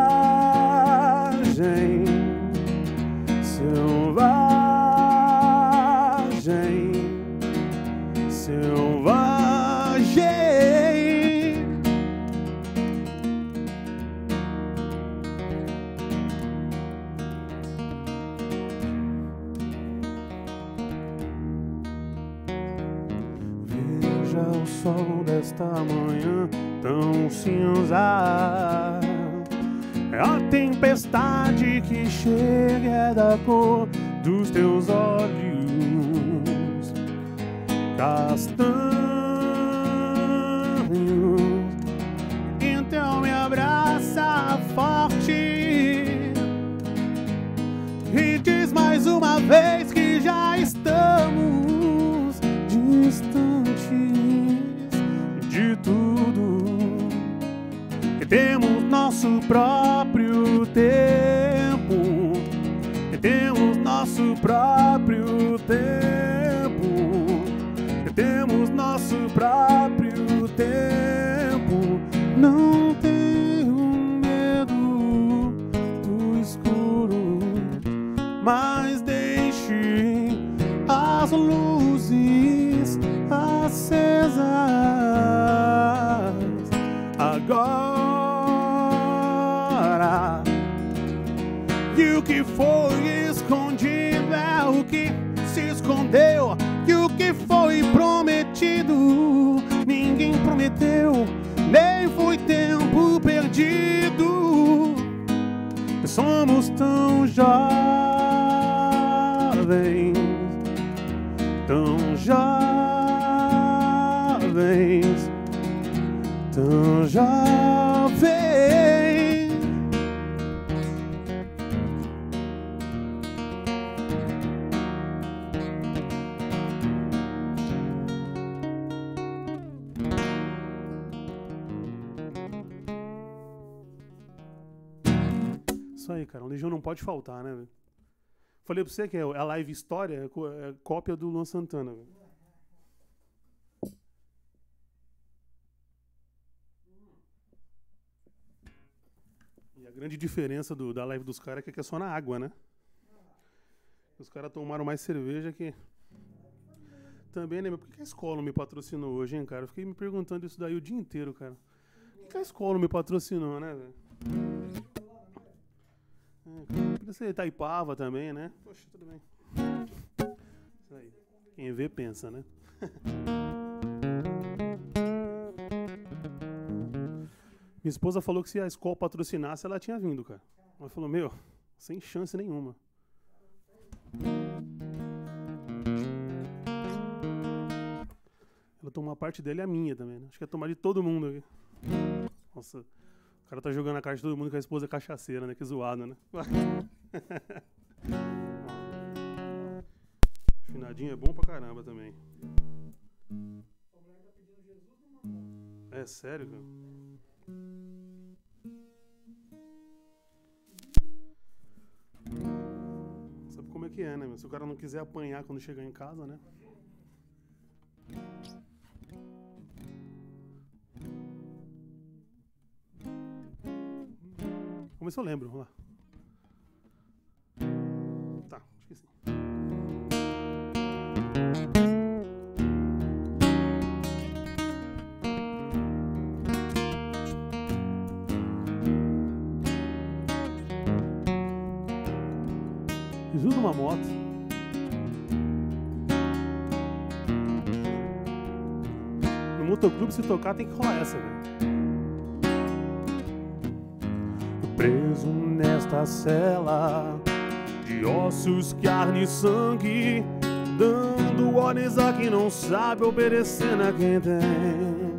Speaker 1: Veja o sol desta manhã tão cinza. É a tempestade que chega da cor dos teus olhos castanhos. Então me abraça forte e diz mais uma vez que já estamos distantes de tudo. E temos nosso próprio tempo. E temos nosso próprio tempo. E temos nosso próprio tempo. Não tenho medo do escuro, mas deixe as luzes acesas. Agora, e o que foi escondido é o que se escondeu, e o que foi prometido ninguém prometeu, nem foi tempo perdido. Somos tão jovens, tão jovens, tão jovens. Isso aí, cara. O Legião não pode faltar, né, velho? Falei pra você que a live história é cópia do Luan Santana, velho. E a grande diferença da live dos caras é que é só na água, né? Os caras tomaram mais cerveja que... Também, né? Por que a escola não me patrocinou hoje, hein, cara? Eu fiquei me perguntando isso daí o dia inteiro, cara. Por que a escola não me patrocinou, né, velho? Podia ser Itaipava também, né? Poxa, tudo bem. Isso aí. Quem vê, pensa, né? Minha esposa falou que se a escola patrocinasse, ela tinha vindo, cara. Ela falou, meu, sem chance nenhuma. Ela tomou uma parte dela e a minha também, né? Acho que ia tomar de todo mundo aqui. Nossa, o cara tá jogando a cara de todo mundo com a esposa cachaceira, né? Que zoado, né? Apanhadinho é bom pra caramba também.
Speaker 2: A mulher tá pedindo Jesus numa moto.
Speaker 1: É sério, cara? Sabe como é que é, né, meu? Se o cara não quiser apanhar quando chegar em casa, né? Vamos ver se eu lembro, vamos lá. Tá, esqueci. Jesus numa moto. No motoclube, se tocar, tem que rolar essa, velho. Preso nesta cela de ossos, carne e sangue, dando ordens a quem não sabe, obedecendo a quem tem.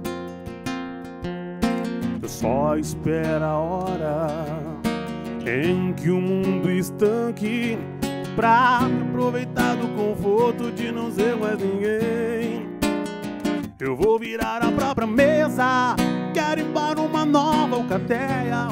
Speaker 1: Eu só espero a hora em que o mundo estanque pra me aproveitar do conforto de não ser mais ninguém. Eu vou virar a própria mesa, quero ir para uma nova alcateia,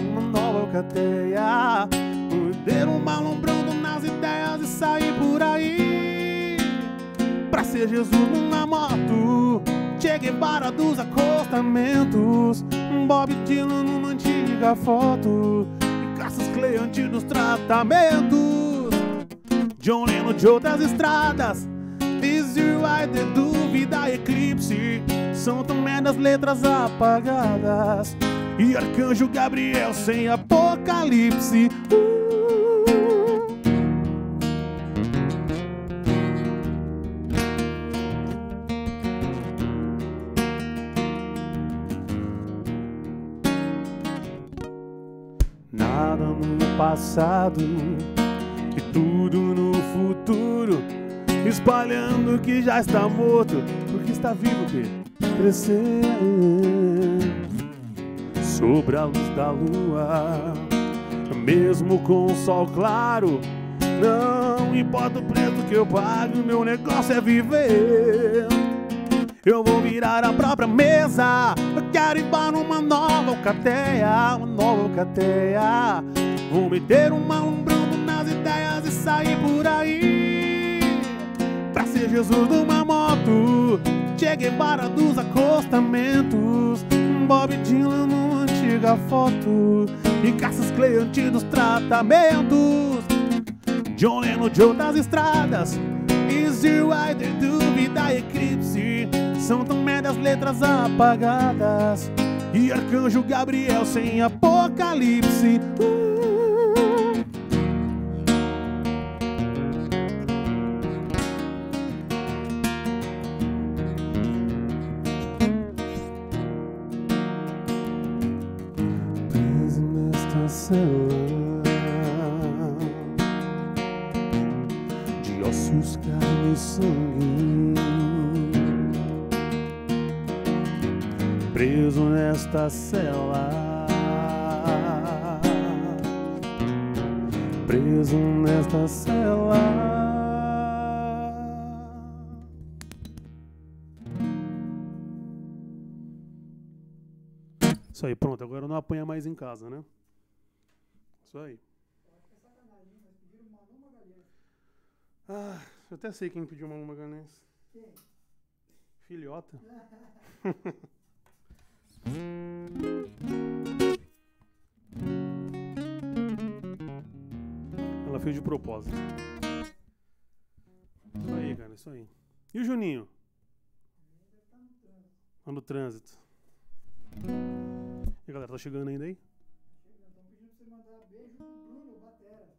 Speaker 1: ter um malombrando nas ideias e sair por aí pra ser Jesus numa moto, Che Guevara dos acostamentos, Bob Dylan numa antiga foto e Cassius Clay antes dos tratamentos, John Lennon de outras estradas, Easy Rider, Dúvida, Eclipse, São Tomé das letras apagadas e Arcanjo Gabriel sem Apocalipse. Nada no passado e tudo no futuro, espalhando o que já está morto, porque está vivo que crescer. Sobre a luz da lua, mesmo com o sol claro, não importa o preço que eu pago, meu negócio é viver. Eu vou virar a própria mesa, eu quero ir para uma nova alcateia, vou meter um malombrando nas ideias e sair por aí pra ser Jesus numa moto, Che Guevara dos acostamentos, Bob Dylan numa antiga foto e Cassius Clay antes dos tratamentos, John Lennon de outras estradas, Easy Rider, Dúvida, Eclipse, São Tomé das letras apagadas e Arcanjo Gabriel sem Apocalipse. Preso nesta cela de ossos, carne e sangue, preso nesta cela, preso nesta cela. Isso aí, pronto, agora não apanha mais em casa, né? Isso aí.
Speaker 2: Eu acho que é sacanagem, mas pediram Manu Magalhães.
Speaker 1: Ah, eu até sei quem pediu uma magalhães.
Speaker 2: Quem?
Speaker 1: Filhota. Ela fez de propósito. Isso aí, cara, isso aí. E o Juninho? Tá no trânsito. E a galera, tá chegando ainda aí?
Speaker 2: Estão pedindo pra você mandar beijo pro Bruno Batera.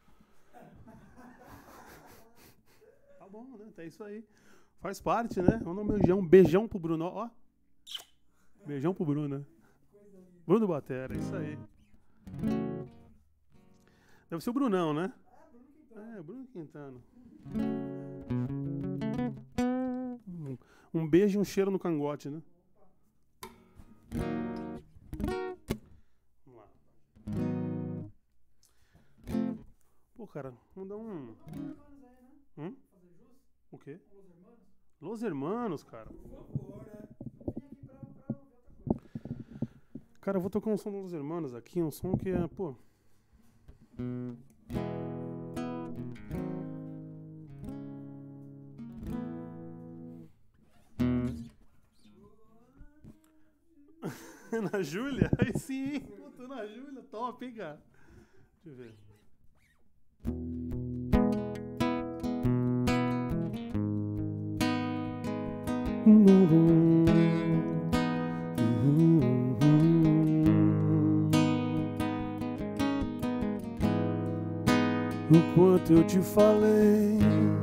Speaker 1: Tá bom, né? Tá isso aí. Faz parte, né? Vamos dar um beijão pro Bruno, ó. Beijão pro Bruno, né? Bruno Batera, isso aí. Deve ser o Brunão, né? É, Bruno Quintano. Um beijo e um cheiro no cangote, né? Vamos lá. Pô, cara, vamos dar um... O quê?
Speaker 2: Los Hermanos.
Speaker 1: Los Hermanos, cara.
Speaker 3: Por favor, né?
Speaker 2: Eu vim aqui pra ver outra coisa.
Speaker 1: Cara, eu vou tocar um som dos Los Hermanos aqui, um som que é, pô... Na Júlia? Aí sim, hein? Pô, tô na Júlia, top, hein, cara? Deixa eu ver. O quanto eu te falei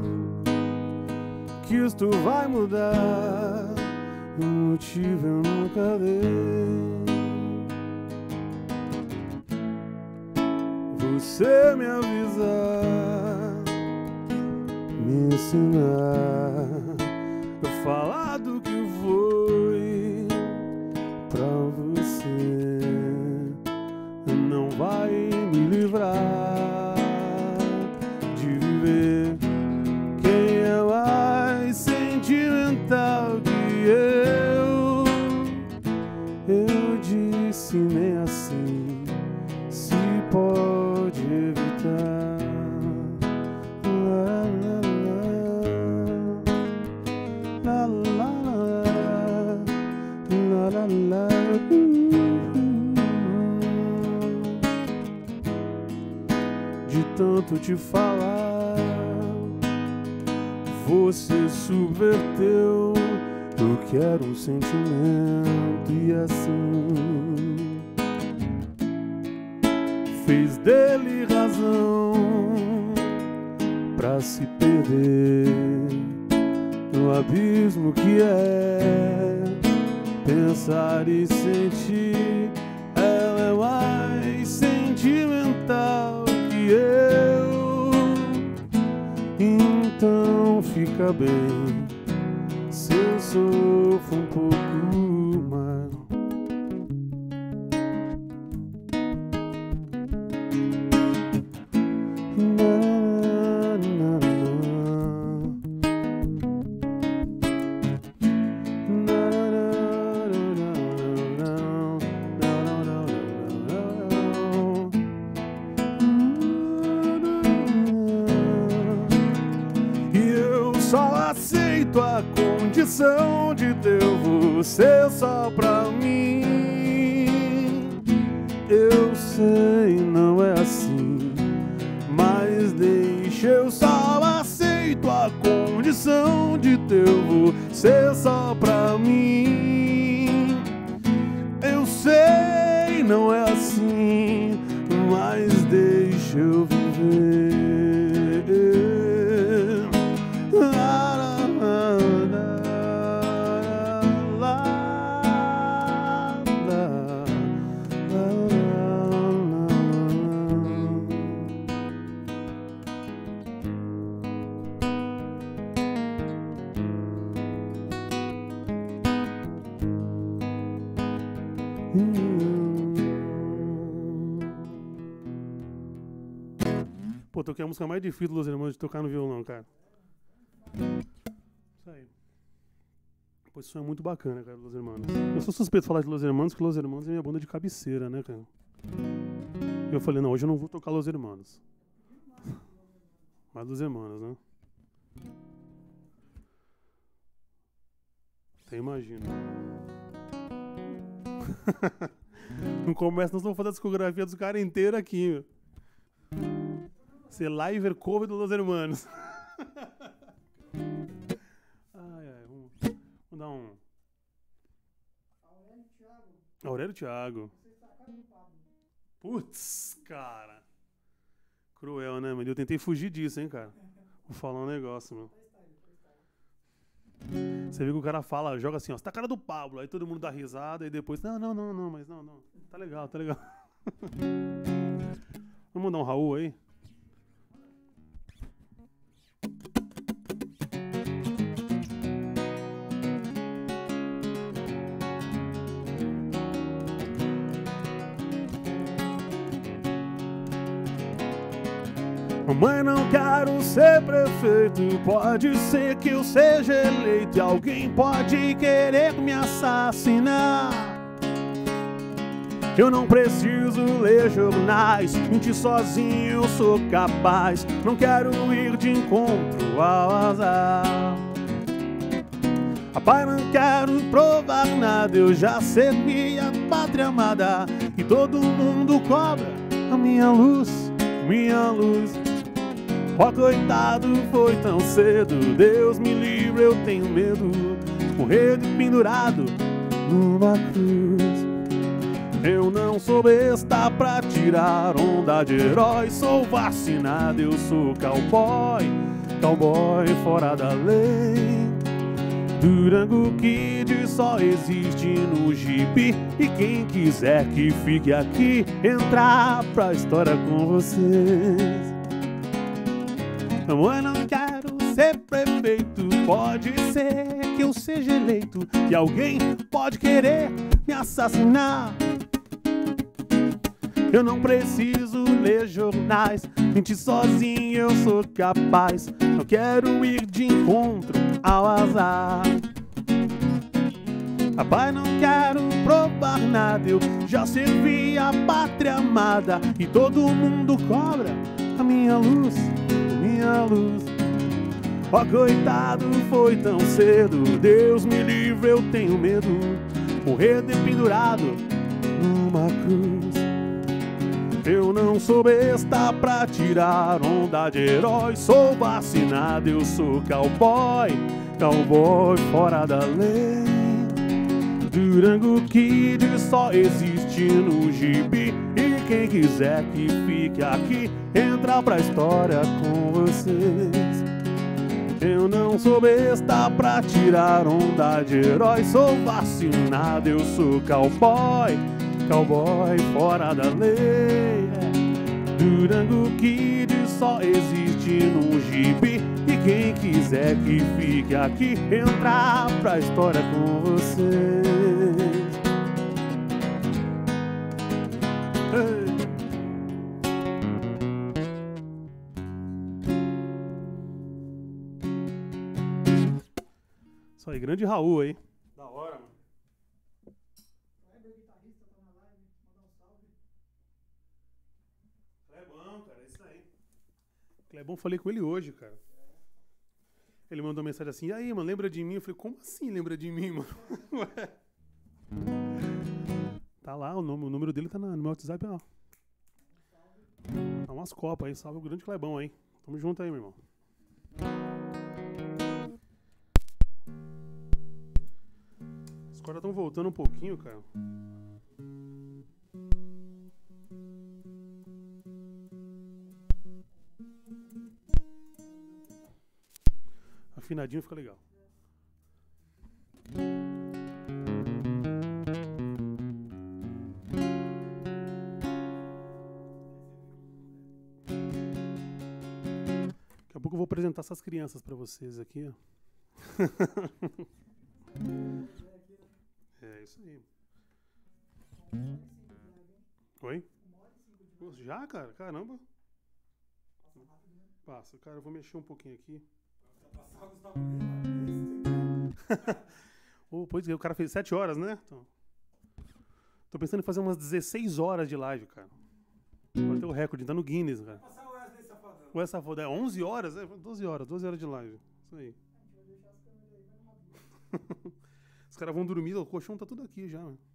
Speaker 1: que isto vai mudar, o motivo eu nunca dei. Você me avisar, me ensinar, falar do que foi pra você, não vai me livrar de viver. Quem é mais sentimental que eu disse nem assim se pode evitar. La, la, la, la, la, de tanto te falar, você subverteu. Eu quero um sentimento e assim fez dele razão pra se perder no abismo que é pensar e sentir. Ela é mais sentimental que eu, então fica bem se eu sofro um pouco mais. A condição de ter você só pra mim. Eu sei, não é assim, mas deixa, eu só aceito a condição de ter você só pra mim. Eu sei, não é assim, mas deixa eu viver. Pô, toquei a música mais difícil dos Los Hermanos de tocar no violão, cara. Isso aí. Pô, esse som é muito bacana, cara, Los Hermanos. Eu sou suspeito de falar de Los Hermanos, porque Los Hermanos é minha banda de cabeceira, né, cara? Eu falei, não, hoje eu não vou tocar Los Hermanos. Mas Los Hermanos, né? Até imagino. Não começa, nós vamos fazer a discografia dos caras inteira aqui, meu. Ser live cover do Los Hermanos. Ai, ai, vamos dar um.
Speaker 2: Aurélio Thiago.
Speaker 1: Aurélio Thiago.
Speaker 2: Você está a cara do Pablo.
Speaker 1: Putz, cara. Cruel, né, mano? Eu tentei fugir disso, hein, cara. Vou falar um negócio, meu. Você viu que o cara fala, joga assim, ó, você tá a cara do Pablo. Aí todo mundo dá risada e depois, não, mas não. Tá legal, tá legal. Vamos mandar um Raul aí? Mamãe, não quero ser prefeito. Pode ser que eu seja eleito e alguém pode querer me assassinar. Eu não preciso ler jornais, mentir sozinho eu sou capaz. Não quero ir de encontro ao azar. Pai, não quero provar nada, eu já servi a pátria amada e todo mundo cobra a minha luz, minha luz. Ó, coitado, foi tão cedo, Deus me livre, eu tenho medo, morrer pendurado numa cruz. Eu não sou besta pra tirar onda de herói, sou vacinado, eu sou cowboy, cowboy fora da lei. Durango Kid só existe no gibi e quem quiser que fique aqui, entrar pra história com vocês. Eu não quero ser prefeito, pode ser que eu seja eleito e alguém pode querer me assassinar. Eu não preciso ler jornais, mentir sozinho eu sou capaz. Não quero ir de encontro ao azar. Pai, não quero provar nada, eu já servi a pátria amada e todo mundo cobra a minha luz, minha luz. Ó, coitado, foi tão cedo, Deus me livre, eu tenho medo, morrer pendurado numa cruz. Eu não sou besta pra tirar onda de herói, sou vacinado, eu sou cowboy, cowboy fora da lei. Durango Kid só existe no gibi e quem quiser que fique aqui, entra pra história com vocês. Eu não sou besta pra tirar onda de herói, sou vacinado, eu sou cowboy, cowboy fora da lei. Durango Kid só existe no gibi e quem quiser que fique aqui, entrar pra história com vocês. Hey. Isso aí, grande Raul aí. Da hora, mano. Clebão, cara, é isso aí. Clebão, falei com ele hoje, cara. Ele mandou uma mensagem assim, e aí, mano, lembra de mim? Eu falei, como assim lembra de mim, mano? Ué. Tá lá, o número dele tá no meu WhatsApp, ó. Tá umas copas aí, salve o grande Clebão aí. Tamo junto aí, meu irmão. Os caras estão voltando um pouquinho, cara. Afinadinho fica legal. Daqui a pouco eu vou apresentar essas crianças pra vocês aqui, ó. É isso aí. Oi? Pô, já, cara? Caramba. Passa, cara, eu vou mexer um pouquinho aqui. Oh, pois é, o cara fez 7 horas, né? Então, tô pensando em fazer umas 16 horas de live, cara. Pode ter o recorde, tá no Guinness, cara.
Speaker 3: Passar o Wesley Safadão.
Speaker 1: O Safadão é 11 horas? É 12 horas de live. Isso aí. Os caras vão dormir, o colchão tá tudo aqui já, né?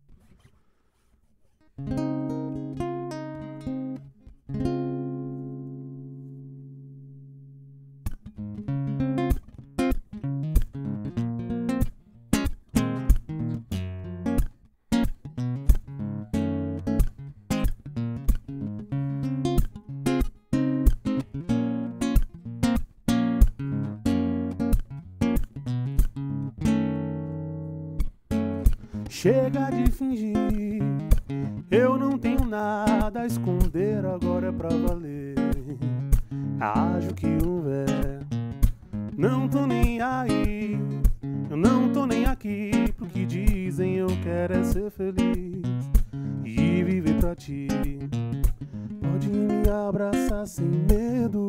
Speaker 1: Chega de fingir, eu não tenho nada a esconder, agora é pra valer. Acho que houver, não tô nem aí, eu não tô nem aqui pro que dizem, eu quero é ser feliz e viver pra ti. Pode me abraçar sem medo,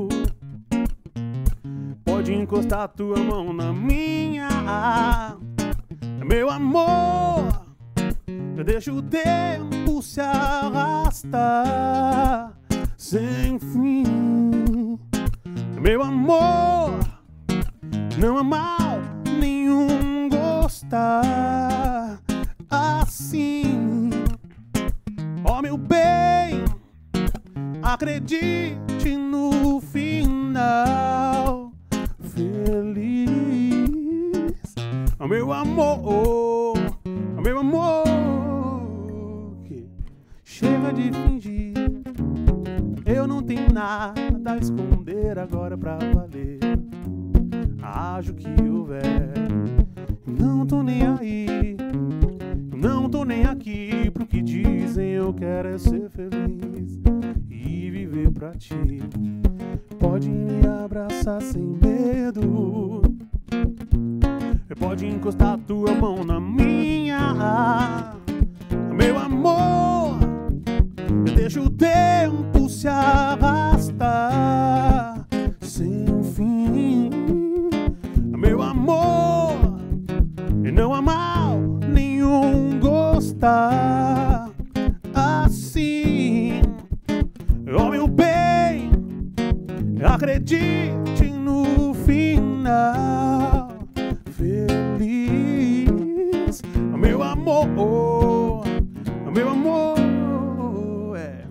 Speaker 1: pode encostar tua mão na minha. Meu amor, eu deixo o tempo se arrastar sem fim. Meu amor, não há mal nenhum gostar assim. Ó meu bem, acredite no final feliz. Ó meu amor, ó meu amor, que chega de fingir. Eu não tenho nada a esconder agora pra valer. Ajo que houver, não tô nem aí, não tô nem aqui pro que dizem. Eu quero é ser feliz e viver pra ti. Pode me abraçar sem medo, pode encostar tua mão na minha. Meu amor, eu deixo o tempo se arrastar sem fim. Meu amor, e não há mal nenhum gostar assim. Oh meu bem, acredite no final feliz. Meu amor, meu amor, é.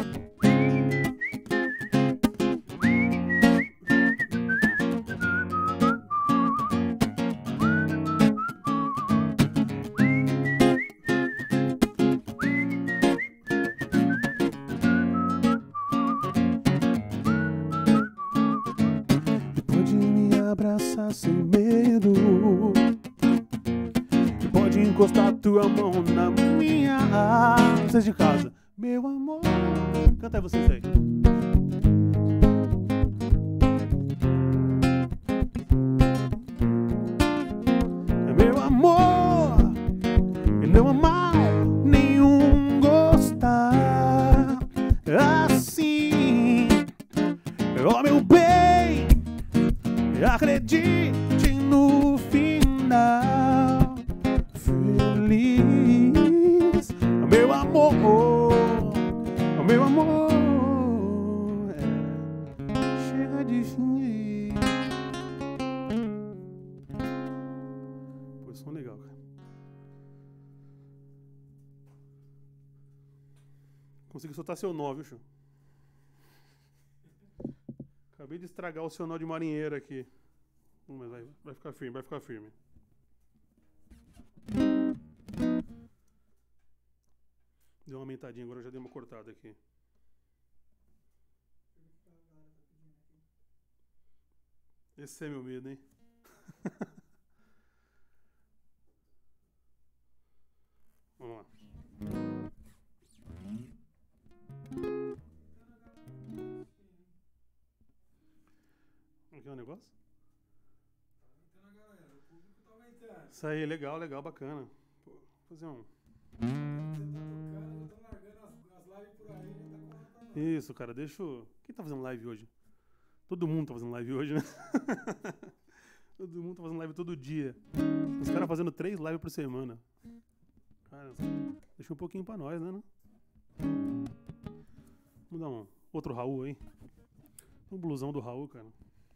Speaker 1: Pode me abraçar sem medo, pode encostar tua mão na minha. Vocês de casa, meu amor, canta aí vocês aí. Meu amor, e não há mal nenhum gostar assim. Oh meu bem, acredite no final feliz. Meu amor, meu amor, é. Chega de fingir. Pô, som legal, cara. Consegui soltar seu nó, viu, Chu? Acabei de estragar o seu nó de marinheiro aqui. Mas vai ficar firme, vai ficar firme. Deu uma aumentadinha, agora eu já dei uma cortada aqui. Esse é meu medo, hein? Vamos lá. Aqui é um negócio? Isso aí, legal, legal, bacana. Pô, vou fazer um. Isso, cara, deixa eu... Quem tá fazendo live hoje? Todo mundo tá fazendo live hoje, né? Todo mundo tá fazendo live todo dia. Os caras fazendo 3 lives por semana. Cara, deixa um pouquinho pra nós, né? Vamos dar um outro Raul aí. Um blusão do Raul, cara.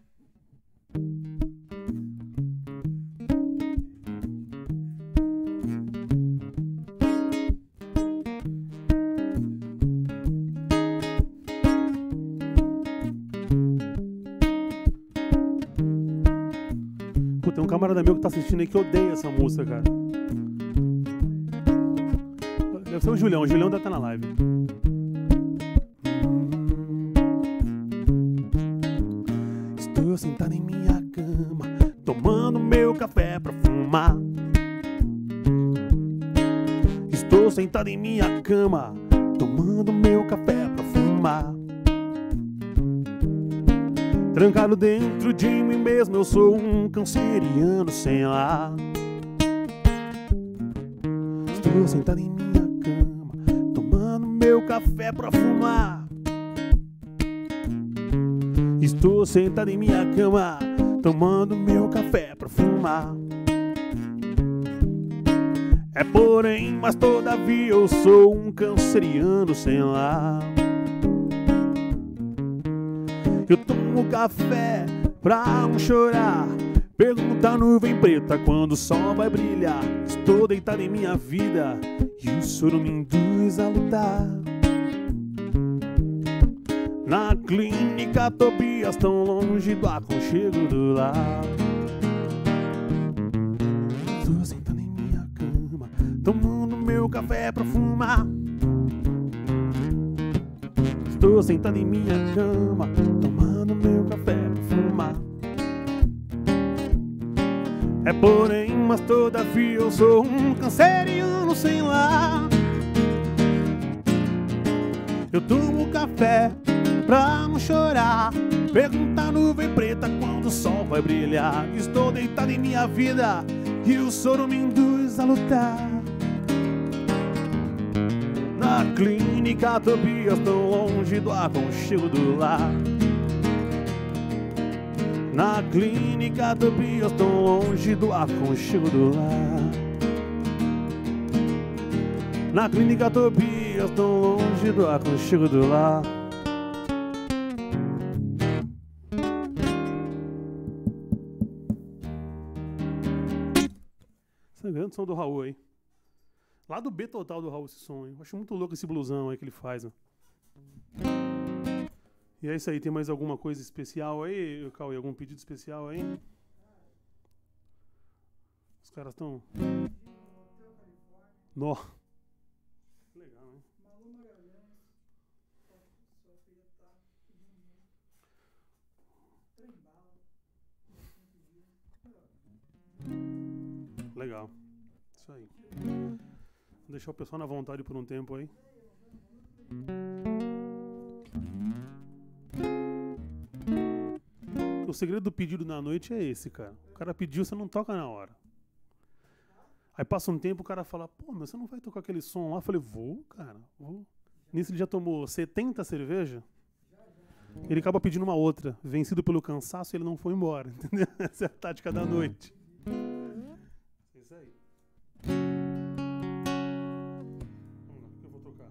Speaker 1: Tem um camarada meu que tá assistindo aí que odeia essa música, cara. Deve ser o Julião deve estar na live. Estou sentado em minha cama, tomando meu café pra fumar. Estou sentado em minha cama, tomando meu café pra fumar. Trancado dentro de mim mesmo, eu sou um canceriano sem lar. Estou sentado em minha cama, tomando meu café pra fumar. Estou sentado em minha cama, tomando meu café pra fumar. É porém, mas todavia eu sou um canceriano sem lar. Eu tomo café pra não chorar. Pergunta a nuvem preta quando o sol vai brilhar. Estou deitado em minha vida e o soro me induz a lutar. Na clínica Tobias, tão longe do aconchego do lar. Estou sentado em minha cama, tomando meu café pra fumar. Estou sentado em minha cama, tomando meu café pra fumar. É porém, mas todavia eu sou um canceriano sem lar. Eu tomo café pra não chorar. Pergunta a nuvem preta quando o sol vai brilhar. Estou deitado em minha vida e o soro me induz a lutar. Na clínica Tobias, tão longe do aconchego do lar. Na clínica Tobias, tão longe do aconchego do lar. Na clínica Tobias, tão longe do aconchego do lar. Esse é o grande som do Raul aí. Lá do B total do Raul esse som aí. Eu acho muito louco esse blusão aí que ele faz, né? E é isso aí, tem mais alguma coisa especial aí, Cauê? Algum pedido especial aí? Os caras estão... Nó. Legal, né? Legal. Isso aí. Vou deixar o pessoal na vontade por um tempo aí. O segredo do pedido na noite é esse, cara. O cara pediu, você não toca na hora. Aí passa um tempo, o cara fala, pô, mas você não vai tocar aquele som lá? Eu falei, vou, cara, vou. Nisso ele já tomou 70 cerveja. Ele acaba pedindo uma outra. Vencido pelo cansaço, ele não foi embora, entendeu? Essa é a tática da noite. É isso aí. Vamos lá, o que eu vou tocar?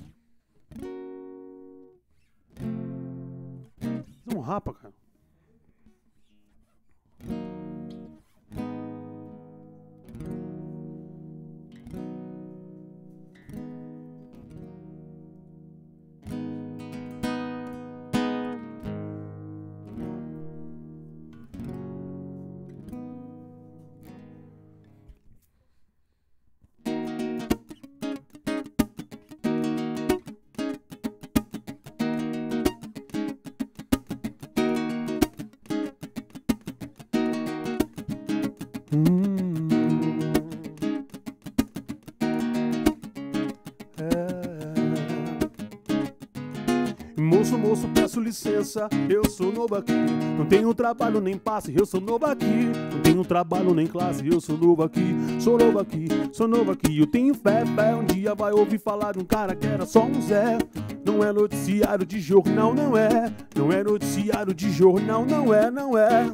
Speaker 1: Fazer um rapa, cara. Moço, peço licença, eu sou novo aqui. Não tenho trabalho nem passe, eu sou novo aqui. Não tenho trabalho nem classe, eu sou novo aqui. Sou novo aqui, sou novo aqui. Eu tenho fé, um dia vai ouvir falar de um cara que era só um Zé. Não é noticiário de jornal, não é. Não é noticiário de jornal, não é, não é.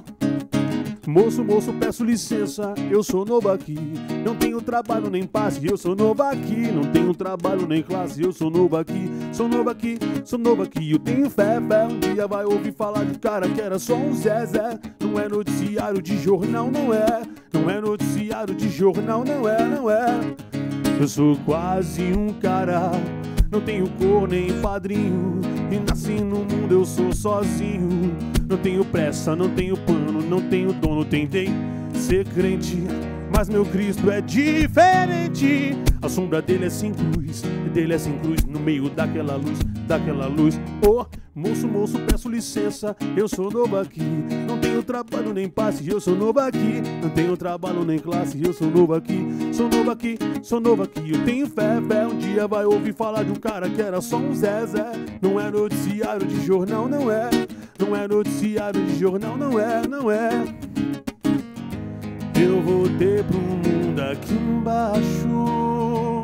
Speaker 1: Moço, peço licença, eu sou novo aqui. Não tenho trabalho nem passe, eu sou novo aqui. Não tenho trabalho nem classe, eu sou novo aqui. Sou novo aqui, sou novo aqui. Eu tenho fé, um dia vai ouvir falar de cara que era só um Zé. Não é noticiário de jornal, não é. Não é noticiário de jornal, não é, não é. Eu sou quase um cara, não tenho cor nem padrinho. E nasci no mundo, eu sou sozinho. Não tenho pressa, não tenho pano, não tenho dono. Tentei ser crente, mas meu Cristo é diferente. A sombra dele é sem cruz, dele é sem cruz. No meio daquela luz, daquela luz. Oh, moço, peço licença, eu sou novo aqui. Não tenho trabalho nem passe, eu sou novo aqui. Não tenho trabalho nem classe, eu sou novo aqui. Sou novo aqui, sou novo aqui. Eu tenho fé, um dia vai ouvir falar de um cara que era só um Zé. Não é noticiário de jornal, não é. Não é noticiário de jornal, não é, não é. Eu voltei pro mundo aqui embaixo.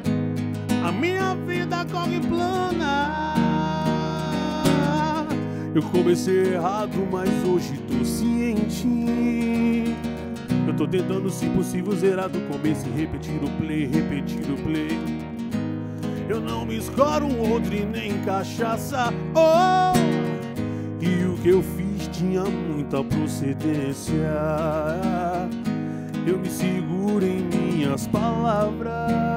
Speaker 1: A minha vida corre plana. Eu comecei errado, mas hoje tô ciente. Eu tô tentando, se possível, zerar do começo e repetir o play, repetir o play. Eu não me escoro outro e nem cachaça, oh! E o que eu fiz tinha muita procedência. Eu me seguro em minhas palavras.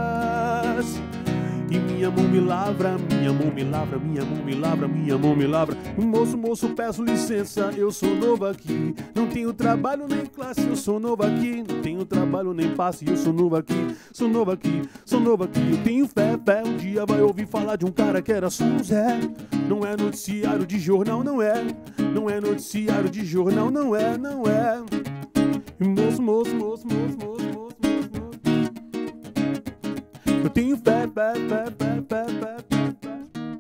Speaker 1: E minha mão me lavra, minha mão me lavra, minha mão me lavra, minha mão me lavra. Moço, moço, peço licença, eu sou novo aqui. Não tenho trabalho nem classe, eu sou novo aqui. Não tenho trabalho nem passe, eu sou novo aqui. Sou novo aqui, sou novo aqui. Eu tenho fé, fé, um dia vai ouvir falar de um cara que era só um Zé. Não é noticiário de jornal, não é. Não é noticiário de jornal, não é, não é. Moço, moço, moço, moço, moço, moço, moço. Eu tenho fé, fé, fé, fé, fé, fé, fé.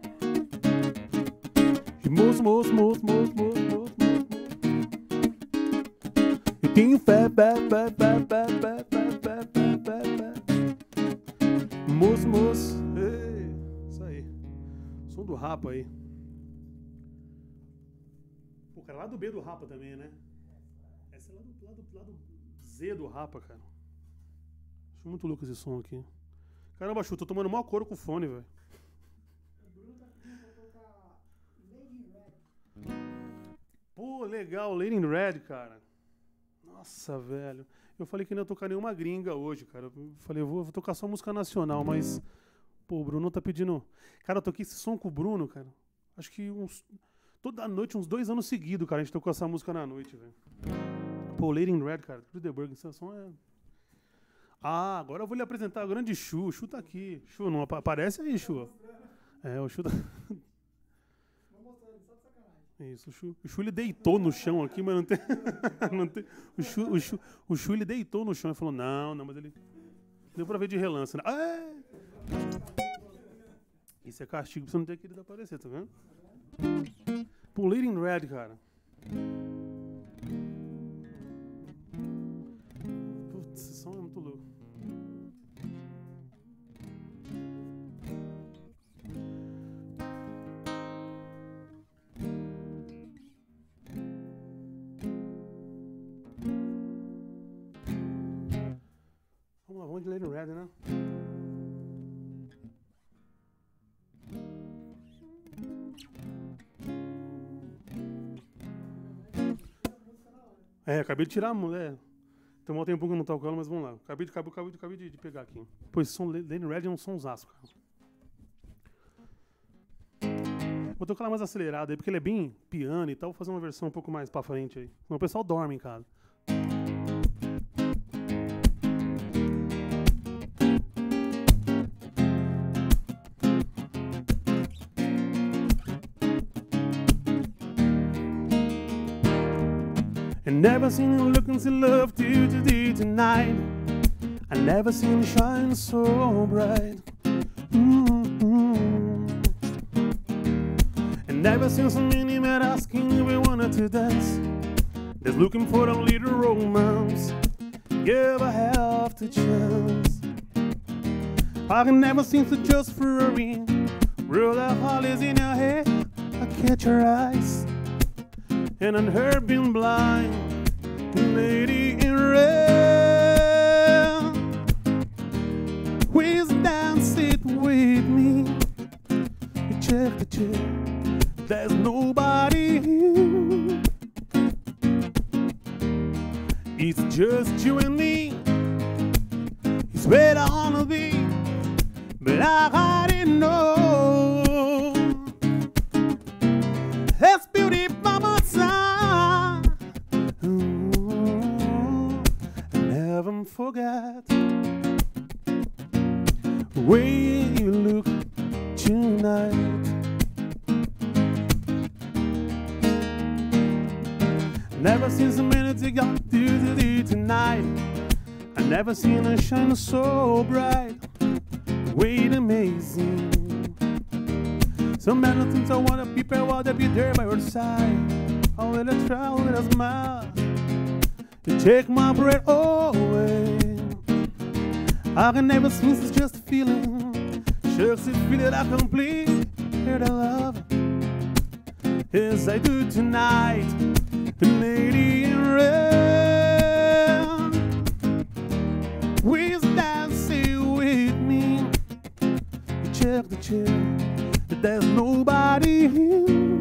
Speaker 1: E moço, moço, moço, moço, moço, moço, moço. Eu tenho fé, fé, fé, fé, fé, fé, fé, fé, fé, fé. Moço, moço. Ei, isso aí. Som do Rapa aí. Pô, cara, lá do B do Rapa também, né? Essa é lá do Z do Rapa, cara. Acho muito louco esse som aqui. Caramba, Chu, tô tomando maior couro com o fone, velho.
Speaker 2: O Bruno tá pedindo pra tocar Lady in Red.
Speaker 1: Pô, legal, Lady in Red, cara. Nossa, velho. Eu falei que não ia tocar nenhuma gringa hoje, cara. Eu falei, eu vou tocar só música nacional, mas... Pô, o Bruno tá pedindo... Cara, eu toquei esse som com o Bruno, cara. Acho que toda noite, uns 2 anos seguidos, cara, a gente tocou essa música na noite, velho. Pô, Lady in Red, cara. Bilderberg, esse som é... Ah, agora eu vou lhe apresentar o grande Chu. O Chu tá aqui. Chu, não aparece aí, Chu. É, o Chu tá...
Speaker 2: Vou mostrar ele só de sacanagem.
Speaker 1: Isso, o Chu ele deitou no chão aqui, mas não tem... não tem... O Chu ele deitou no chão e falou, não, mas ele... Deu pra ver de relance, né? Ah! Isso é castigo pra você não ter querido aparecer, tá vendo? Pô, Lady in Red, cara. Putz, esse som é muito louco. Vamos lá, vamos de Lady in Red, né? É, acabei de tirar a mulher. Então um tempo que eu não toco ela, mas vamos lá. Acabei de pegar aqui. Pô, esse som Lady in Red é um sonsaço, cara. Vou tocar ela mais acelerada aí, porque ele é bem piano e tal. Vou fazer uma versão um pouco mais pra frente aí. Senão o pessoal dorme em casa. I never seen you looking so love to tonight. I never seen you shine so bright. I never seen so many men asking if we wanted to dance. They're looking for a little romance. Give a half the chance. I never seen so just Ferrari. Roll the hollies in your head. I catch your eyes. And on her being blind, Lady in Red, please dance it with me. You check the chair, there's nobody here. It's just you and me. It's where I wanna be, but I already know. It's beauty by my side. I never forget the way you look tonight. Never seen so many to go do tonight. I never seen a shine so bright. Wait, amazing. So many things I wanna be, but I wanna be there by your side. A little try, a little smile. You take my breath away. I can never sense it's just a feeling. Shucks, it's feeling I complete. Here to love. as I do tonight, lady in red. Please dance with me. Check the chair, there's nobody here.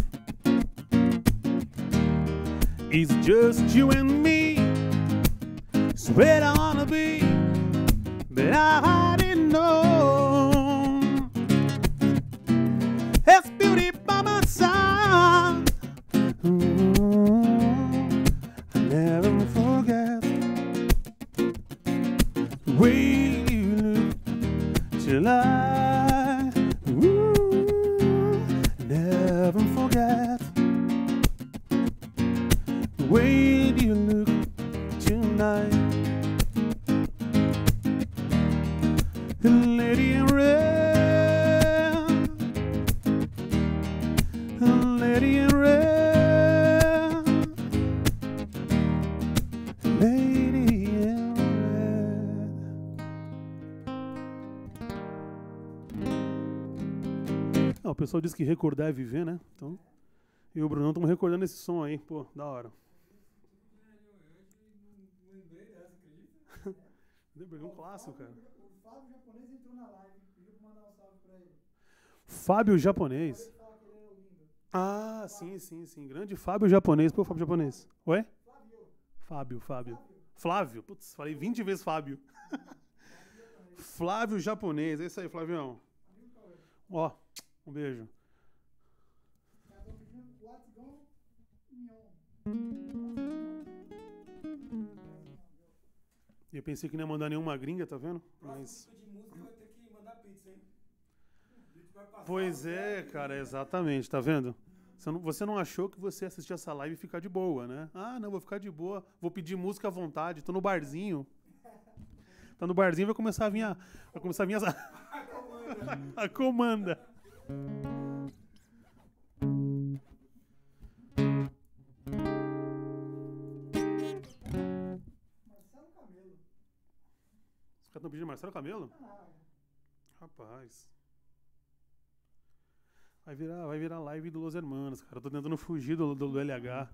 Speaker 1: It's just you and me. It's where I wanna be, but I didn't know. There's beauty by my side. I never forget the way you look till I never forget the way you look tonight. The lady in red, the lady in red, the lady in red. O pessoal diz que recordar é viver, né? Então, eu e o Brunão estamos recordando esse som aí. Pô, da hora. É um clássico, cara.
Speaker 2: O Fábio Japonês entrou na live, pediu pra mandar um salve pra ele.
Speaker 1: Fábio Japonês.
Speaker 2: Ele fala que ele é lindo.
Speaker 1: Ah, sim. Grande Fábio Japonês. Pô, Fábio Japonês. Ué? Fábio. Flávio. Putz, falei 20 vezes Fábio. Flávio Japonês. É isso aí, Flavião. Ó, um beijo.
Speaker 2: Acabou pedindo what's going on.
Speaker 1: Eu pensei que não ia mandar nenhuma gringa, tá vendo? Mas...
Speaker 3: de música vai ter que mandar pizza, hein?
Speaker 1: Pois é, cara, exatamente, tá vendo? Você não achou que você assistir essa live e ficar de boa, né? Ah, não, vou ficar de boa, vou pedir música à vontade, tô no barzinho. Tá no barzinho, vai começar a vir a comanda.
Speaker 2: Marcelo Camelo.
Speaker 1: Os caras estão pedindo Marcelo Camelo? Rapaz. Vai virar live do Los Hermanos, cara. Eu tô tentando fugir do LH.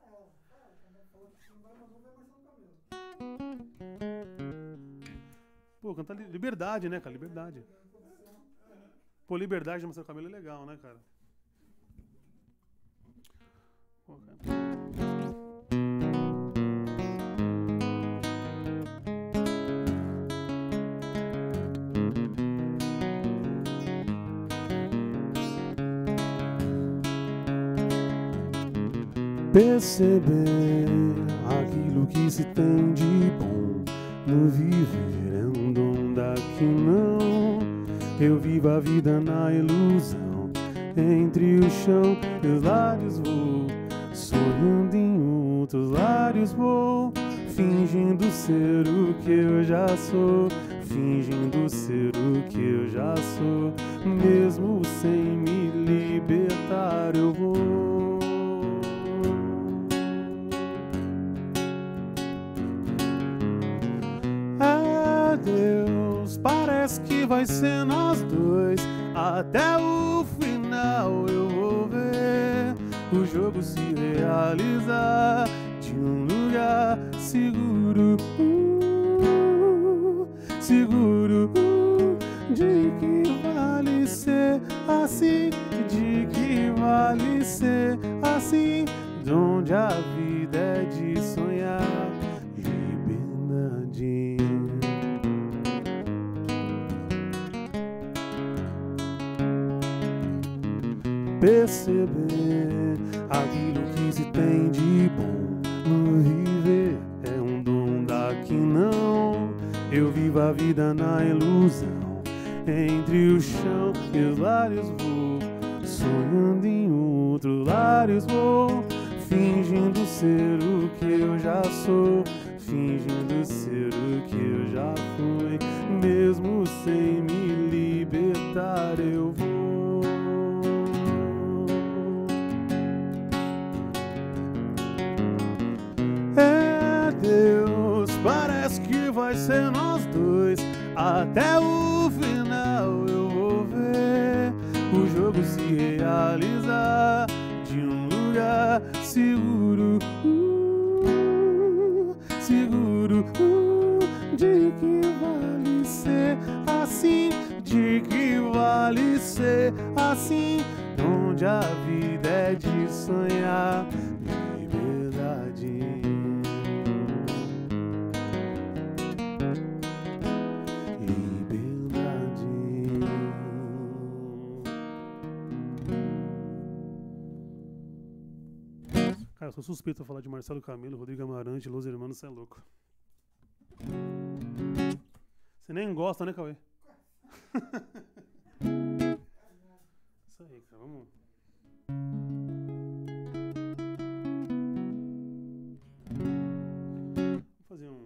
Speaker 1: Pô, cantar Liberdade, né, cara? Liberdade. Pô, Liberdade de Marcelo Camelo é legal, né, cara? Pô, cara. Perceber aquilo que se tem de bom no viver é um dom daqui não. Eu vivo a vida na ilusão, entre o chão e os lábios vou, sonhando em outros lábios vou, fingindo ser o que eu já sou, fingindo ser o que eu já sou, mesmo sem me libertar eu vou. Deus, parece que vai ser nós dois. Até o final eu vou ver o jogo se realizar de um lugar seguro, seguro, de que vale ser assim, de que vale ser assim, de onde a vida é de sonhar liberdade. Perceber aquilo que se tem de bom no viver é um dom daqui não. Eu vivo a vida na ilusão, entre o chão e os lábios vou, sonhando em outros lábios vou, fingindo ser o que eu já sou, fingindo ser o que eu já fui, mesmo sem me libertar eu vou. Deus, parece que vai ser nós dois. Até o final eu vou ver o jogo se realizar de um lugar seguro, seguro, de que vale ser assim, de que vale ser assim, onde a vida é de sonhar liberdade. Cara, eu sou suspeito a falar de Marcelo Camelo, Rodrigo Amarante, Los Hermanos, você é louco. Você nem gosta, né, Cauê? Isso aí, cara, vamos. Vou fazer um.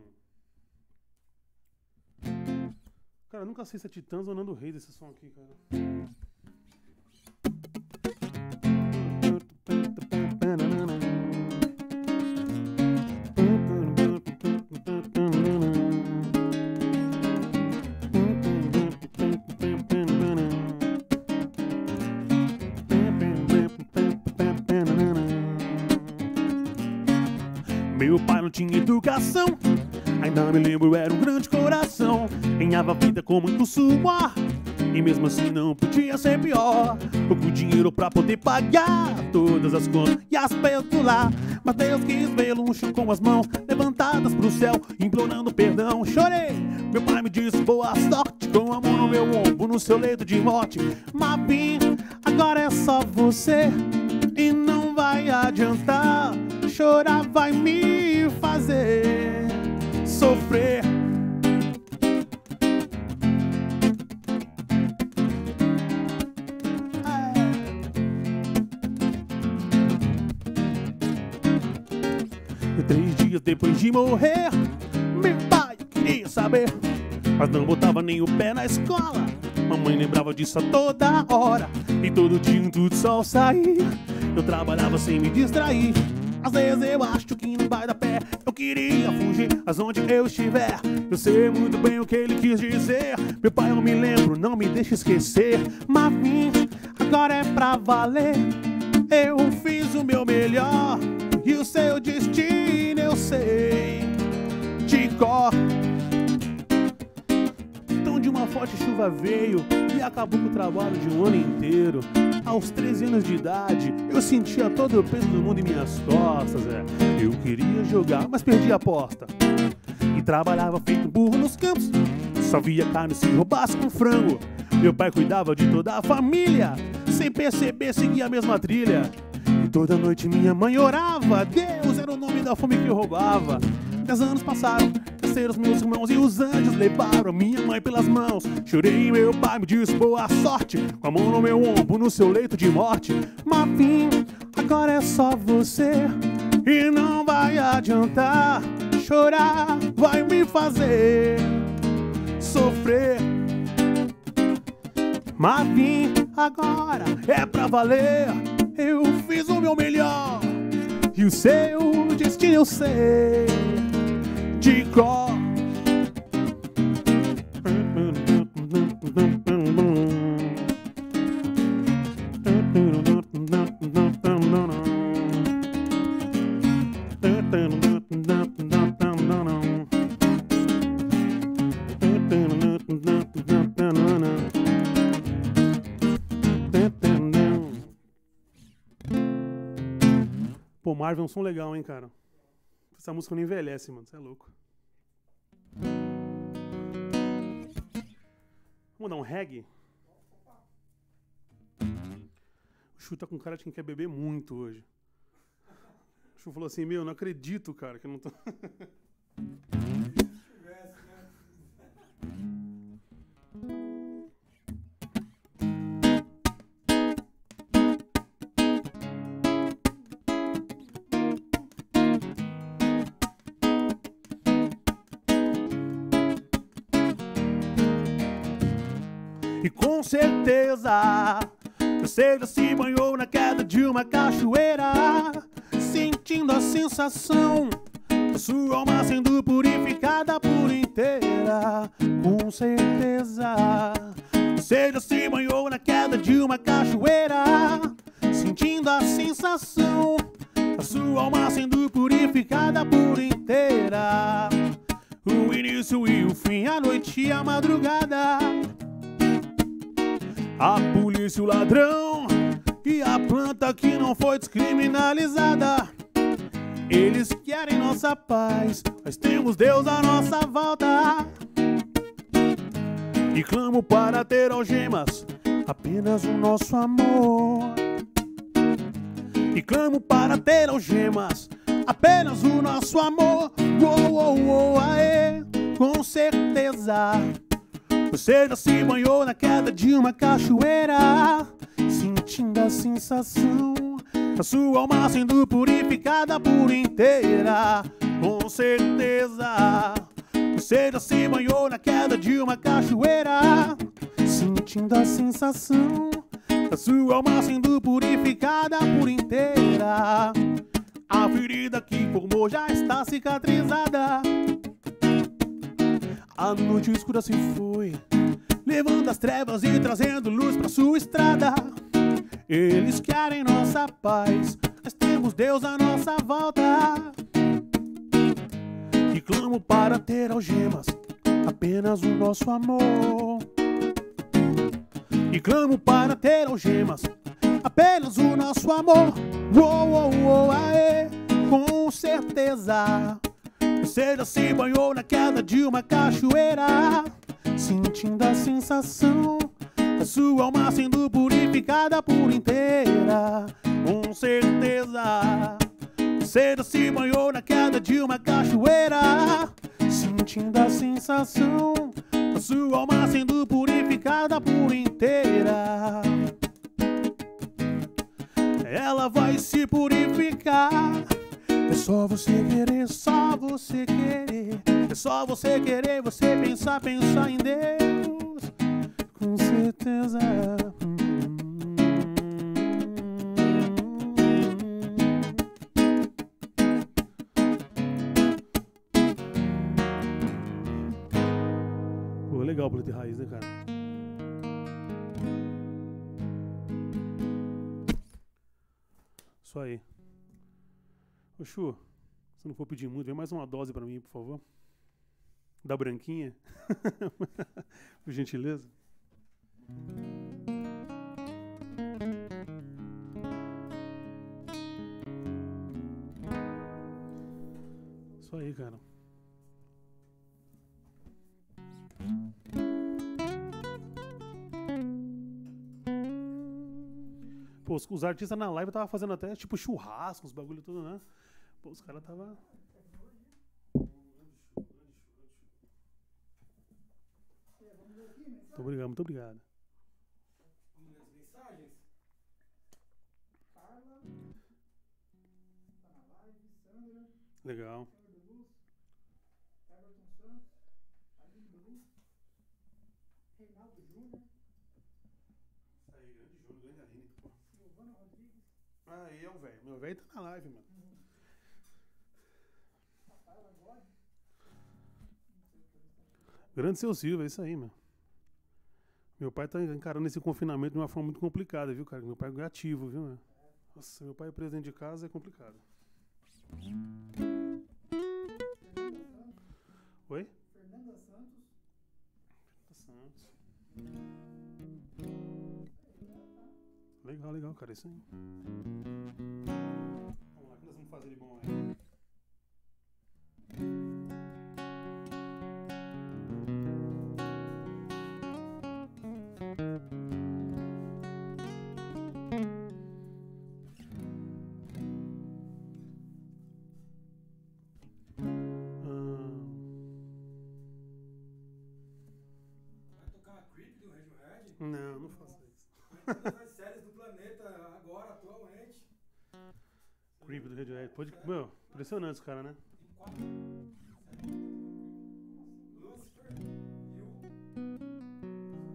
Speaker 1: Cara, eu nunca sei se é Titãs ou Nando Reis esse som aqui, cara. Meu pai não tinha educação, ainda me lembro, era um grande coração. Ganhava vida com muito suor, e mesmo assim não podia ser pior. Pouco dinheiro pra poder pagar todas as contas e as peças lá. Mas Deus quis vê-lo no chão com as mãos levantadas pro céu, implorando perdão. Chorei, meu pai me disse boa sorte, com a mão no meu ombro, no seu leito de morte. Mabim, agora é só você, e não vai adiantar. Chorar vai me fazer sofrer. E 3 dias depois de morrer, meu pai queria saber, mas não botava nem o pé na escola. Mamãe lembrava disso a toda hora, e todo dia um tudo sol saía. Eu trabalhava sem me distrair. Às vezes eu acho que não vai dar pé, eu queria fugir, mas onde eu estiver, eu sei muito bem o que ele quis dizer. Meu pai, eu me lembro, não me deixa esquecer. Mavim, agora é pra valer. Eu fiz o meu melhor, e o seu destino eu sei de cor. Então de uma forte chuva veio e acabou com o trabalho de um ano inteiro. Aos 13 anos de idade, eu sentia todo o peso do mundo em minhas costas, Eu queria jogar, mas perdi a aposta. E trabalhava feito burro nos campos, só via carne se roubasse com frango. Meu pai cuidava de toda a família, sem perceber seguia a mesma trilha. E toda noite minha mãe orava, Deus era o nome da fome que eu roubava. 10 anos passaram, nasceram os meus irmãos e os anjos levaram minha mãe pelas mãos. Chorei e meu pai me disse boa sorte, com a mão no meu ombro, no seu leito de morte. Mavim, agora é só você, e não vai adiantar. Chorar vai me fazer sofrer. Mavim, agora é pra valer. Eu fiz o meu melhor, e o seu destino eu sei de cor. Pô, Marvel é um som legal, hein, cara? Essa música não envelhece, mano. Você é louco. Vamos dar um reggae? O Chu tá com cara de quem quer beber muito hoje. O Chu falou assim, meu, não acredito, cara, que eu não tô... E com certeza você já se banhou na queda de uma cachoeira, sentindo a sensação da sua alma sendo purificada por inteira. Com certeza você já se banhou na queda de uma cachoeira, sentindo Sentindo a sensação, a sua alma sendo purificada por inteira. O início e o fim, a noite e a madrugada. A polícia, o ladrão e a planta que não foi descriminalizada. Eles querem nossa paz, mas temos Deus à nossa volta. E clamo para ter algemas, apenas o nosso amor. E clamo para ter algemas, apenas o nosso amor. Aê, com certeza você já se banhou na queda de uma cachoeira, sentindo a sensação, a sua alma sendo purificada por inteira. Com certeza você já se banhou na queda de uma cachoeira, sentindo a sensação, a sua alma sendo purificada por inteira. A ferida que formou já está cicatrizada. A noite escura se foi, levando as trevas e trazendo luz pra sua estrada. Eles querem nossa paz, mas temos Deus à nossa volta. E clamo para ter algemas, apenas o nosso amor. E clamo para ter algemas, apenas o nosso amor. Aê, com certeza você já se banhou na queda de uma cachoeira, sentindo a sensação, a sua alma sendo purificada por inteira. Com certeza você já se banhou na queda de uma cachoeira, sentindo a sensação, a sua alma sendo purificada por inteira. Ela vai se purificar. É só você querer, só você querer. É só você querer, você pensar em Deus. Com certeza. Pô, legal o Planeta de Raiz, né, cara? Isso aí. Ô, Chu, se não for pedir muito, vem mais uma dose pra mim, por favor. Da branquinha. Por gentileza. Isso aí, cara. Pô, os artistas na live estavam fazendo até tipo churrasco, os bagulho tudo, né? Pô, os caras estavam. Muito obrigado, muito obrigado.
Speaker 3: Vamos ler as mensagens?
Speaker 2: Carla, tá na live, Sandra,
Speaker 1: Legal.
Speaker 2: Senhor da Luz, Everton Santos, Aline Belu, Reinaldo Júnior,
Speaker 1: Isso aí, grande Júnior, grande Aline.
Speaker 2: Silvana Rodrigues,
Speaker 1: Aí é o velho. Meu velho tá na live, mano.
Speaker 2: Rafaela God,
Speaker 1: Grande seu Silva, é isso aí, mano. Meu pai tá encarando esse confinamento de uma forma muito complicada, viu, cara? Meu pai é ativo, viu, mano? Nossa, meu pai é presidente de casa, é complicado. Oi?
Speaker 2: Fernanda Santos,
Speaker 1: Santos. Legal, legal, cara, isso aí. Vamos lá, o que nós vamos fazer de bom aí?
Speaker 3: Vai tocar a Creep do Radiohead?
Speaker 1: Não, não faça isso.
Speaker 3: Vai tocar as séries do planeta agora, atualmente.
Speaker 1: Creep do Radiohead. Pode... Meu, impressionante os caras, né?
Speaker 3: Lucifer e o...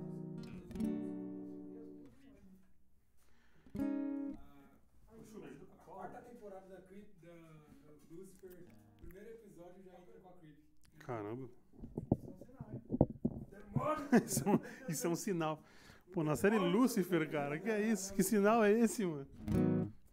Speaker 3: A quarta temporada da Creep, da Lucifer, primeiro episódio já entra com a Creep.
Speaker 1: Caramba.
Speaker 3: Demônio!
Speaker 1: Isso é um sinal. Pô, na série Lucifer, cara, que é isso? Que sinal é esse, mano?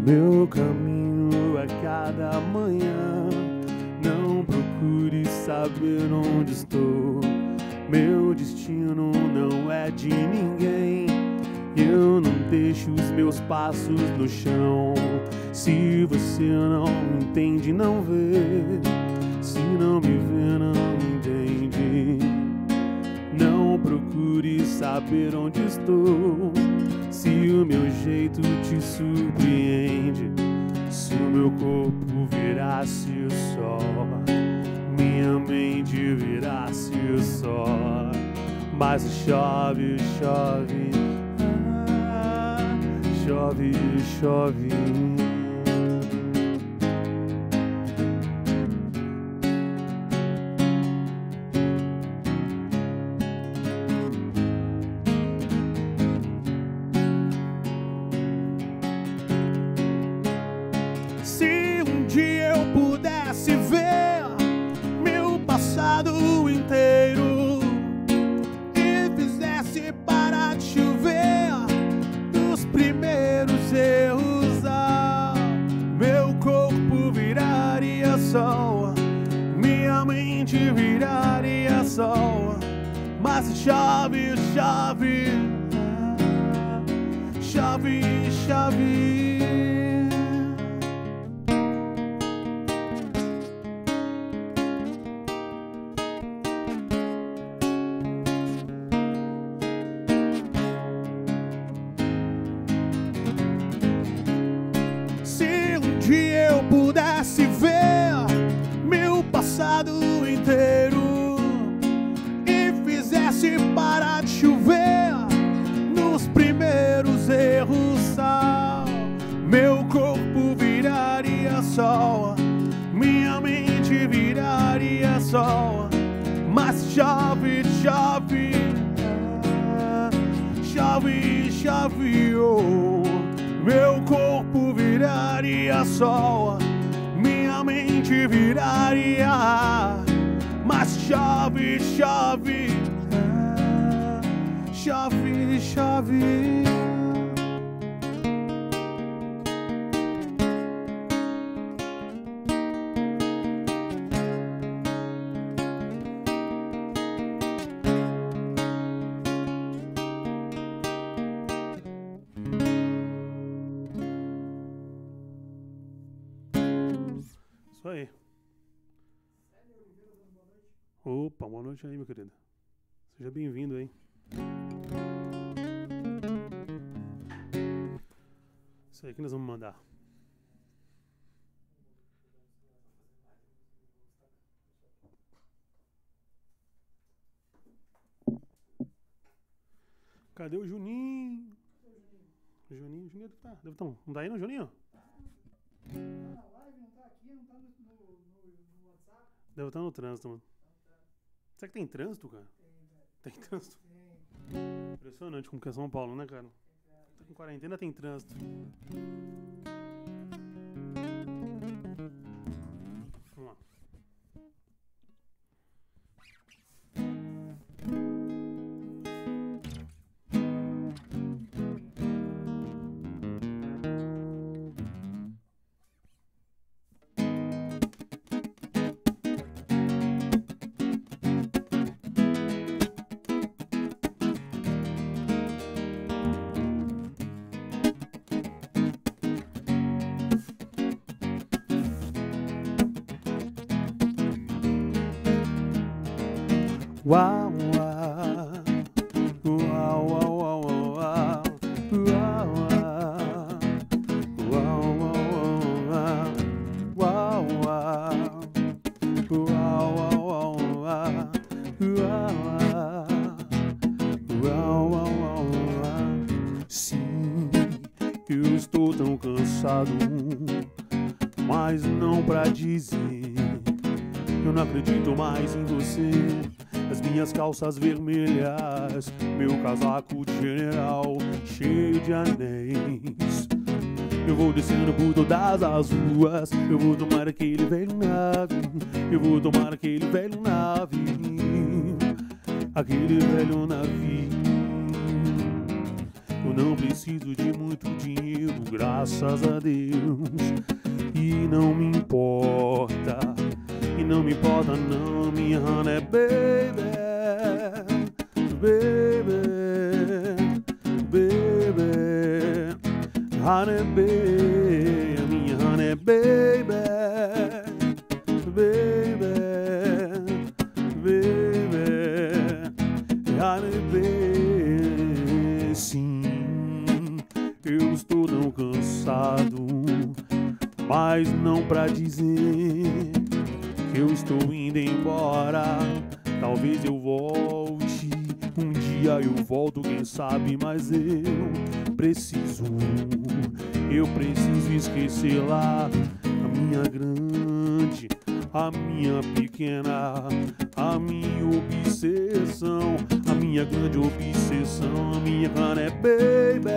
Speaker 1: meu caminho a cada manhã. Não procure saber onde estou, meu destino não é de ninguém. Eu não deixo os meus passos no chão. Se você não entende, não vê. Se não me vê, não entende. Não procure saber onde estou. Se o meu jeito te surpreende, se o meu corpo virasse o sol, minha mente virasse o sol. Mas chove, chove, chove, chove. Se um dia eu pudesse ver meu passado inteiro e fizesse parar de chover dos primeiros erros, meu corpo viraria sol, minha mente viraria sol. Mas chove, chove, chove, chove. Se um dia eu pudesse ver meu passado inteiro e fizesse parar de chover nos primeiros erros, meu corpo viraria sol, minha mente viraria sol. Mas chove, chove, chove, chove, oh. Meu corpo viraria sol, minha mente viraria. Mas chove, chove, chove, chove. Isso aí. Opa, boa noite aí, meu querido. Seja bem-vindo aí. Isso aí que nós vamos mandar. Cadê o Juninho? Juninho deve estar. Não tá aí não, Juninho?
Speaker 2: Tá na live, não tá aqui, não tá no WhatsApp.
Speaker 1: Deve estar no trânsito, mano. Será que tem trânsito, cara?
Speaker 2: Tem, velho.
Speaker 1: Tem trânsito?
Speaker 2: Tem.
Speaker 1: Impressionante como que é São Paulo, né, cara? Tá com quarentena, tem trânsito. Vamos lá. Uau, uau, uau, uau, uau, sim, eu estou tão cansado, mas não pra dizer. Eu não acredito mais em você. As minhas calças vermelhas, meu casaco de general cheio de anéis. Eu vou descendo por todas as ruas, eu vou tomar aquele velho navio, eu vou tomar aquele velho navio, aquele velho navio. Eu não preciso de muito dinheiro, graças a Deus. E não me importa, não, minha honey baby, baby, baby, honey baby, minha honey baby, baby, baby, honey baby. Sim, eu estou tão cansado, mas não pra dizer que eu estou indo embora. Talvez eu volte, um dia eu volto, quem sabe, mas eu preciso esquecer lá a minha grande, a minha pequena, a minha obsessão, a minha grande obsessão, a minha honey baby,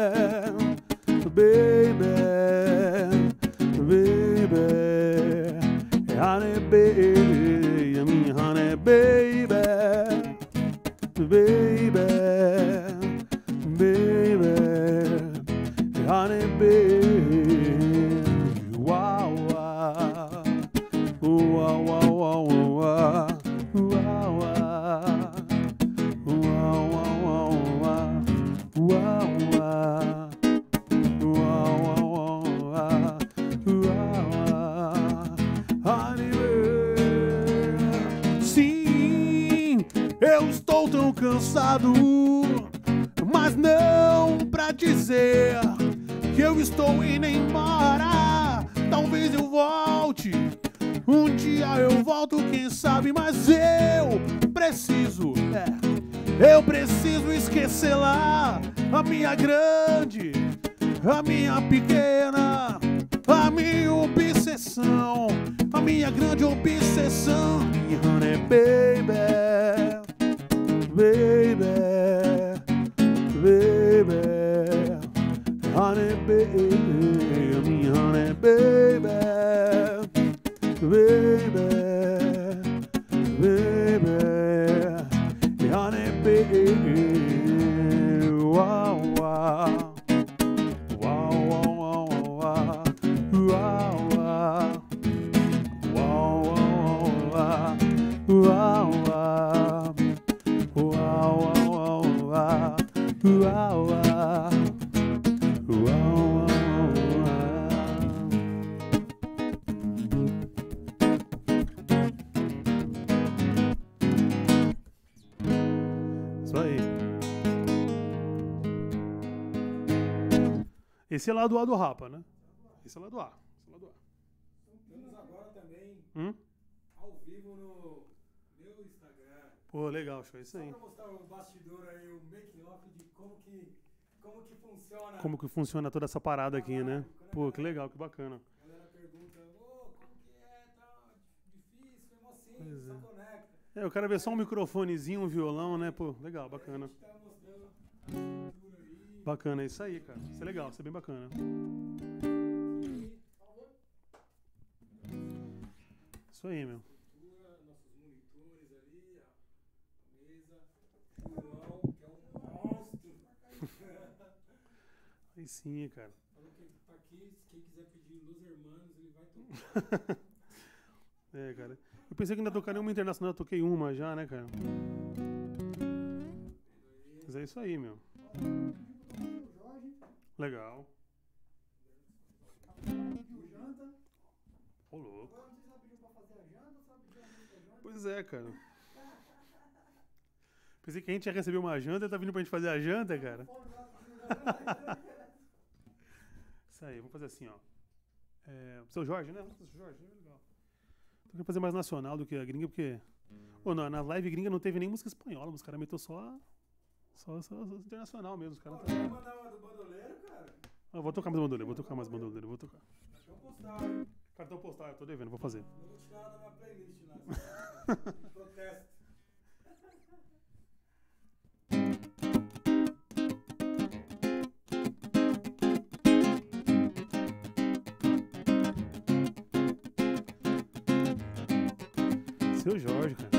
Speaker 1: baby, baby, honey baby, a minha honey baby, baby, baby, honey baby, wow, wow, wow, wow, wow, wow, eu estou tão cansado, mas não pra dizer que eu estou indo embora. Talvez eu volte, um dia eu volto, quem sabe, mas eu preciso esquecer lá a minha grande, a minha pequena, a minha obsessão, a minha grande obsessão, minha honey baby, baby, baby, honey baby, minha honey baby, baby, baby, honey baby, wow, wow, wow, wow, wow, wow, wow, wow, isso aí. Esse é lá do A do Rapa, né? Esse é lá do A.
Speaker 3: Estamos agora também
Speaker 1: Hum?
Speaker 3: ao vivo no meu Instagram.
Speaker 1: Pô, legal, show, isso aí.
Speaker 3: Só pra mostrar o bastidor aí, o making off de como que funciona.
Speaker 1: Como que funciona toda essa parada aqui, né? Pô, que legal, que bacana.
Speaker 3: A galera pergunta, ô, como que é, tá difícil, é mó simples,
Speaker 1: Pois
Speaker 3: só
Speaker 1: é.
Speaker 3: conecta.
Speaker 1: É, eu quero ver só um microfonezinho, um violão, né? Pô, legal, bacana.
Speaker 3: A gente tá mostrando a estrutura aí.
Speaker 1: Bacana, é isso aí, cara. Isso é legal, isso é bem bacana. Isso aí, meu.
Speaker 3: Estrutura, nossos monitores ali, a mesa, o João, que é um monstro.
Speaker 1: Aí sim, cara.
Speaker 3: Falou que tá aqui, quem quiser pedir Los Hermanos, ele vai tocar.
Speaker 1: É, cara. Eu pensei que ainda tocar nenhuma internacional, eu toquei uma já, né, cara? Mas é isso aí, meu.
Speaker 2: Jorge,
Speaker 1: Legal.
Speaker 2: pediu janta.
Speaker 1: Ô, louco.
Speaker 2: Agora não sei se ela pediu pra fazer a janta ou se ela pediu a música janta.
Speaker 1: Pois é, cara. Pensei que a gente ia receber uma janta e tá vindo pra gente fazer a janta, cara. Isso aí, vamos fazer assim, ó. Seu Jorge, né? Seu Jorge, legal. Tô querendo fazer mais nacional do que a gringa, porque... Ô, na live gringa não teve nem música espanhola, os caras meteu só internacional mesmo. Os caras
Speaker 3: Pô, quer mandar uma do bandoleiro, cara?
Speaker 1: Eu vou tocar mais bandoleiro, vou tocar.
Speaker 3: Cartão postal, hein?
Speaker 1: Cartão postal, eu tô devendo, vou fazer.
Speaker 3: Eu vou tirar ela da minha playlist lá. De protesto.
Speaker 1: Seu Jorge, cara.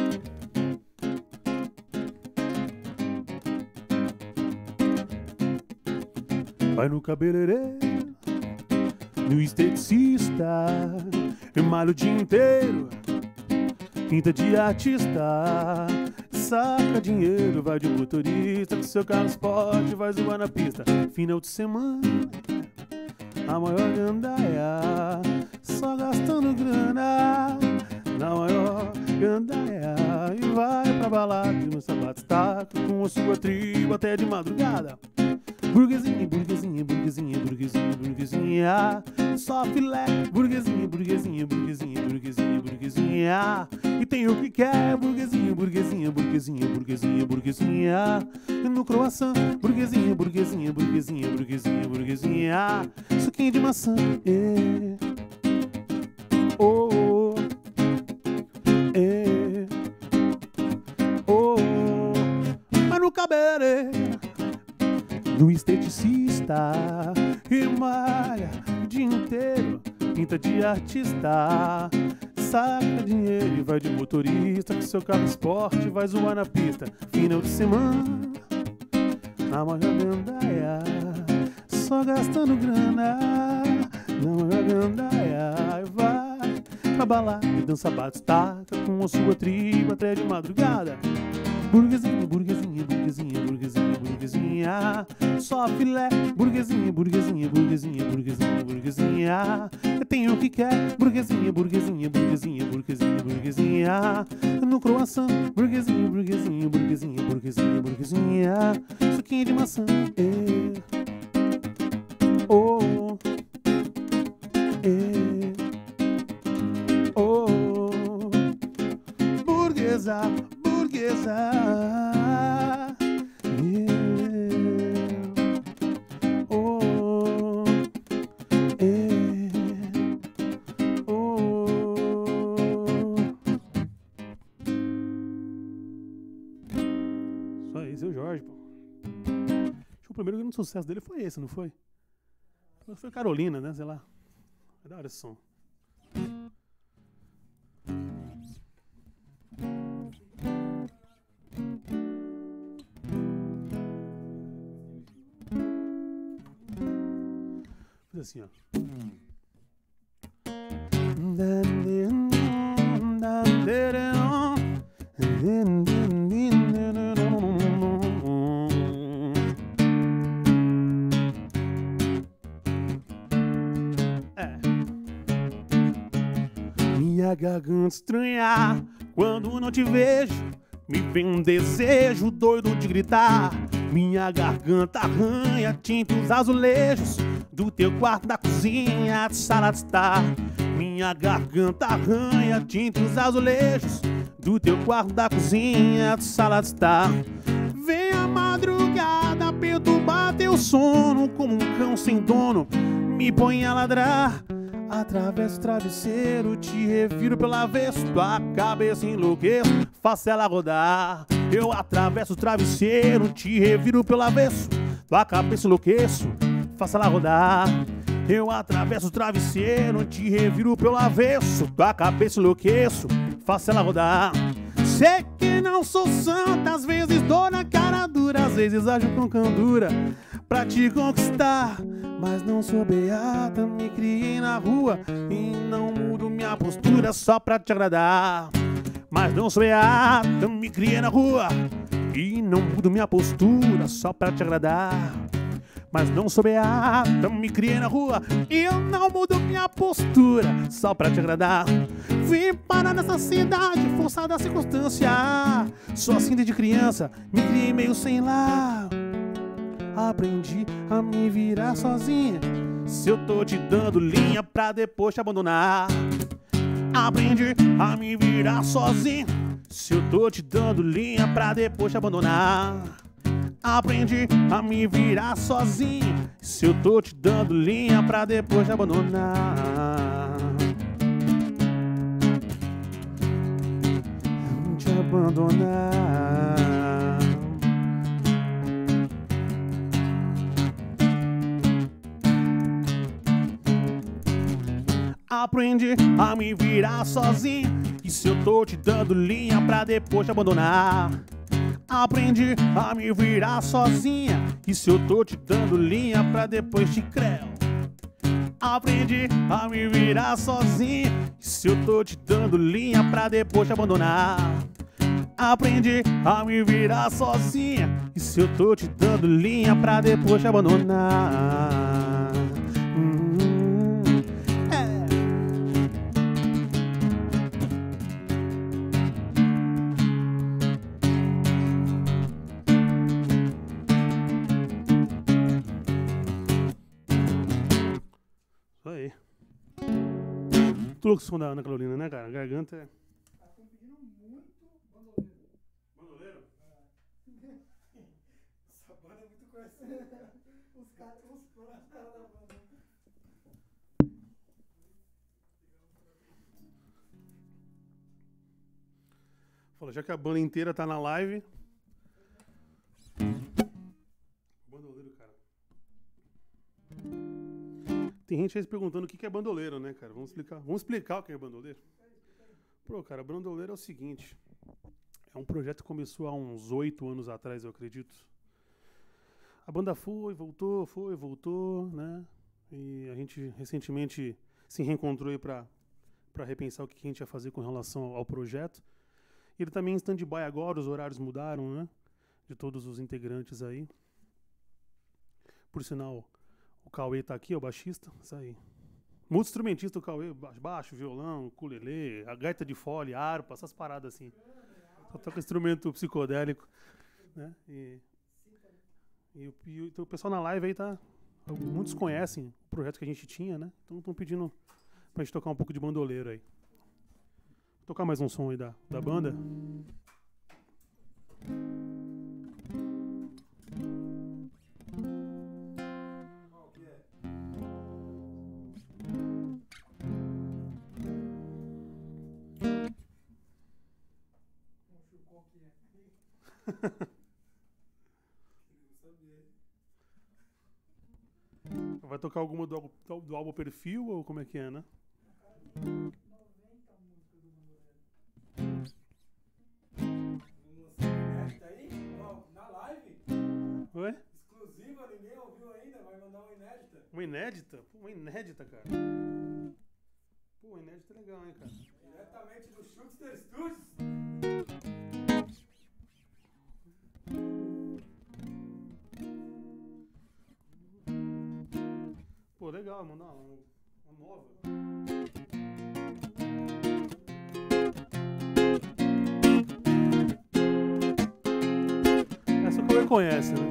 Speaker 1: vai no cabeleireiro, no esteticista, malha o dia inteiro, pinta de artista, saca dinheiro, vai de motorista, com seu carro esporte, vai zoar na pista. Final de semana, a maior gandaia, só gastando grana, na maior gandaia. E vai pra balada, no sapato estaca, com a sua tribo até de madrugada. Burguesinha, burguesinha, burguesinha, burguesinha, burguesinha, só filé. Burguesinha, burguesinha, burguesinha, burguesinha, burguesinha, e tem o que quer. Burguesinha, burguesinha, burguesinha, burguesinha, burguesinha, no croissant. Burguesinha, burguesinha, burguesinha, burguesinha, burguesinha, suquinho de maçã. Oh, oh, oh, mas no cabelo, no esteticista, e malha o dia inteiro, pinta de artista, saca dinheiro e vai de motorista, com seu carro esporte, vai zoar na pista. Final de semana, na maior gandaia, só gastando grana, na maior gandaia. E vai pra balada e dança batistaca, com a sua tribo até de madrugada. Burguesinha, burguesinha, burguesinha, burguesinha, burguesinha, só filé. Burguesinha, burguesinha, burguesinha, burguesinha, burguesinha, tem o que quer. Burguesinha, burguesinha, burguesinha, burguesinha, burguesinha, no croissant. Burguesinha, burguesinha, burguesinha, burguesinha, burguesinha, suquinho de maçã. Oh, oh, burguesa, burguesa, oh, oh. Isso aí, seu Jorge, pô. Acho que o primeiro grande sucesso dele foi esse, não foi? Foi Carolina, né? Sei lá. É da hora esse som. Fiz assim, ó. Minha garganta estranha quando não te vejo, me vem um desejo doido de gritar. Minha garganta arranha, tinta os azulejos do teu quarto, da cozinha, de sala de estar. Minha garganta arranha, tinta os azulejos do teu quarto, da cozinha, de sala de estar. Vem a madrugada perturbar teu sono, como um cão sem dono me põe a ladrar. Atravesso o travesseiro, te reviro pelo avesso, tua cabeça enlouqueço, faço ela rodar. Eu atravesso o travesseiro, te reviro pelo avesso, tua cabeça enlouqueço, faço ela rodar. Eu atravesso o travesseiro, te reviro pelo avesso, tua cabeça enlouqueço, faço ela rodar. Sei que não sou santa, às vezes dou na cara dura, às vezes ajo com candura pra te conquistar. Mas não sou beata, me criei na rua e não mudo minha postura só pra te agradar. Mas não sou beata, me criei na rua e não mudo minha postura só pra te agradar. Mas não sou beata, me criei na rua e eu não mudo minha postura só pra te agradar. Vim parar nessa cidade, força da circunstância. Sou assim desde criança, me criei meio sem lar. Aprendi a me virar sozinha, se eu tô te dando linha pra depois te abandonar. Aprendi a me virar sozinha, se eu tô te dando linha pra depois te abandonar. Aprendi a me virar sozinha, se eu tô te dando linha pra depois te abandonar. Te abandonar. Aprendi a me virar sozinho, e se eu tô te dando linha pra depois te abandonar. Aprendi a me virar sozinha. E se eu tô te dando linha pra depois te creu? Aprendi a me virar sozinha. E se eu tô te dando linha pra depois te abandonar? Aprendi a me virar sozinha. E se eu tô te dando linha pra depois te abandonar? Isso aí. Tu louco som da Ana Carolina, né, cara? A garganta é...
Speaker 2: Estão pedindo muito bandoleiro.
Speaker 1: Bandoleiro?
Speaker 2: Essa banda é muito conhecida. Os caras da banda.
Speaker 1: Fala, já que a banda inteira tá na live. Bandoleiro, cara. Tem gente aí se perguntando o que é bandoleiro, né, cara? Vamos explicar o que é bandoleiro? Pô, cara, bandoleiro é o seguinte. É um projeto que começou há uns 8 anos atrás, eu acredito. A banda foi, voltou, né? E a gente recentemente se reencontrou aí pra repensar o que a gente ia fazer com relação ao projeto. Ele também em stand-by agora, os horários mudaram, né? De todos os integrantes aí. Por sinal, o Cauê tá aqui, é o baixista. Isso aí. Multi-instrumentista, o Cauê, baixo, violão, ukulele, a gaita de fole, harpa, essas paradas assim. Só toca instrumento psicodélico, né? Então o pessoal na live aí tá... Muitos conhecem o projeto que a gente tinha, né? Então estão pedindo pra gente tocar um pouco de bandoleiro aí. Vou tocar mais um som aí da banda.
Speaker 3: Qual que é?
Speaker 2: Qual que é?
Speaker 1: Vai tocar alguma do álbum Perfil ou como é que é, né?
Speaker 2: 90 músicas do bandoleiro.
Speaker 3: Vamos lançar inédita aí? Ó, na live?
Speaker 1: Oi?
Speaker 3: Exclusiva, ninguém ouviu ainda, vai mandar uma inédita.
Speaker 1: Uma inédita? Pô, uma inédita, cara. Pô, uma inédita é legal, hein, cara.
Speaker 3: Diretamente do Schuxter Studios.
Speaker 1: Pô, legal, mandar uma nova. Essa que eu conhece, né?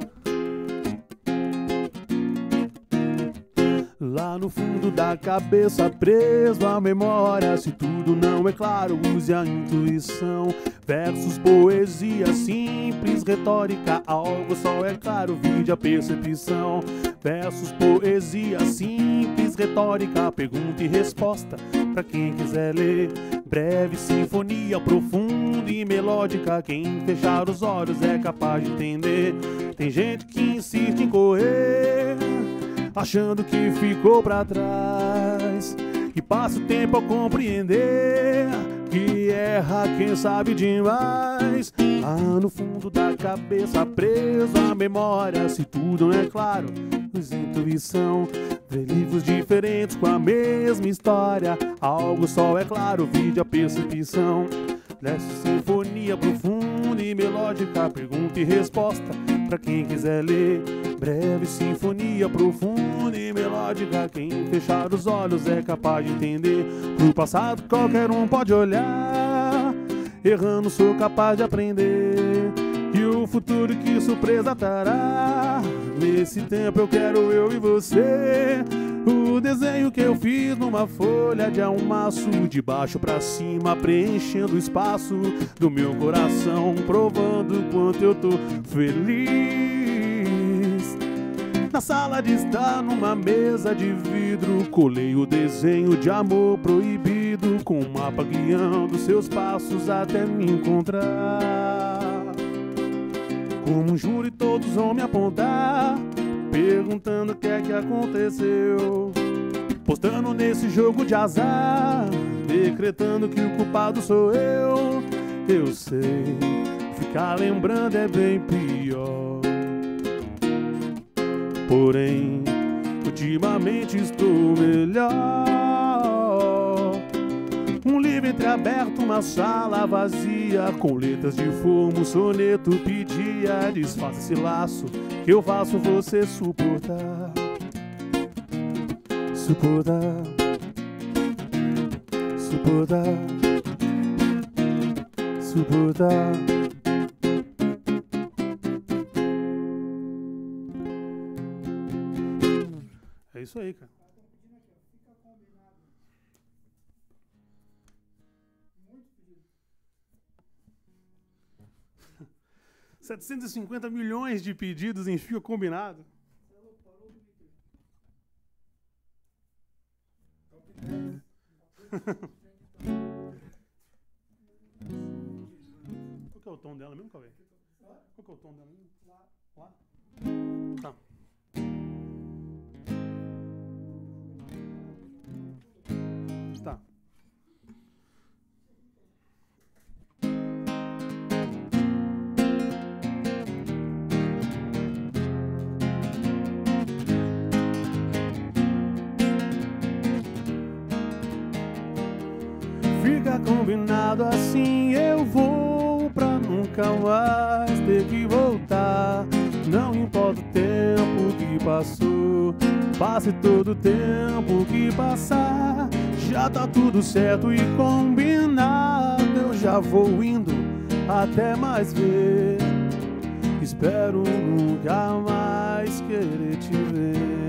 Speaker 1: Lá no fundo da cabeça, preso à memória. Se tudo não é claro, use a intuição. Versos, poesia simples, retórica. Algo só é claro, vide a percepção. Versos, poesia simples, retórica. Pergunta e resposta pra quem quiser ler. Breve sinfonia profunda e melódica. Quem fechar os olhos é capaz de entender. Tem gente que insiste em correr, achando que ficou pra trás, e passa o tempo a compreender que erra quem sabe demais. Lá no fundo da cabeça, preso à memória. Se tudo não é claro, usa intuição. Vê livros diferentes com a mesma história. Algo só é claro, vide a percepção. Leste sinfonia profunda e melódica. Pergunta e resposta pra quem quiser ler. Breve sinfonia profunda e melódica. Quem fechar os olhos é capaz de entender. Pro passado qualquer um pode olhar, errando sou capaz de aprender. E o futuro que surpresa trará. Nesse tempo eu quero eu e você. O desenho que eu fiz numa folha de almaço, de baixo pra cima, preenchendo o espaço do meu coração, provando o quanto eu tô feliz. Na sala de estar, numa mesa de vidro, colei o desenho de amor proibido, com um mapa guiando seus passos até me encontrar. Como um júri todos vão me apontar, perguntando o que é que aconteceu, postando nesse jogo de azar, decretando que o culpado sou eu. Eu sei, ficar lembrando é bem pior. Porém, ultimamente estou melhor. Um livro entreaberto, uma sala vazia, com letras de fumo, soneto pedia. Desfaça esse laço que eu faço você suportar. Suportar. Suportar. Suportar. É isso aí, cara.
Speaker 2: Estão pedindo aqui, ó. Fica combinado. Muito pedido.
Speaker 1: 750 milhões de pedidos em Fica Combinado.
Speaker 2: Parou do Victor.
Speaker 1: Qual que é o tom dela mesmo, Cauê? Qual que é o tom dela mesmo?
Speaker 2: Lá.
Speaker 1: Lá? Tá. Tá. Fica combinado assim, eu vou pra nunca mais ter que voltar. Não importa o tempo que passou, passe todo o tempo que passar. Já tá tudo certo e combinado, eu já vou indo até mais ver. Espero nunca mais querer te ver.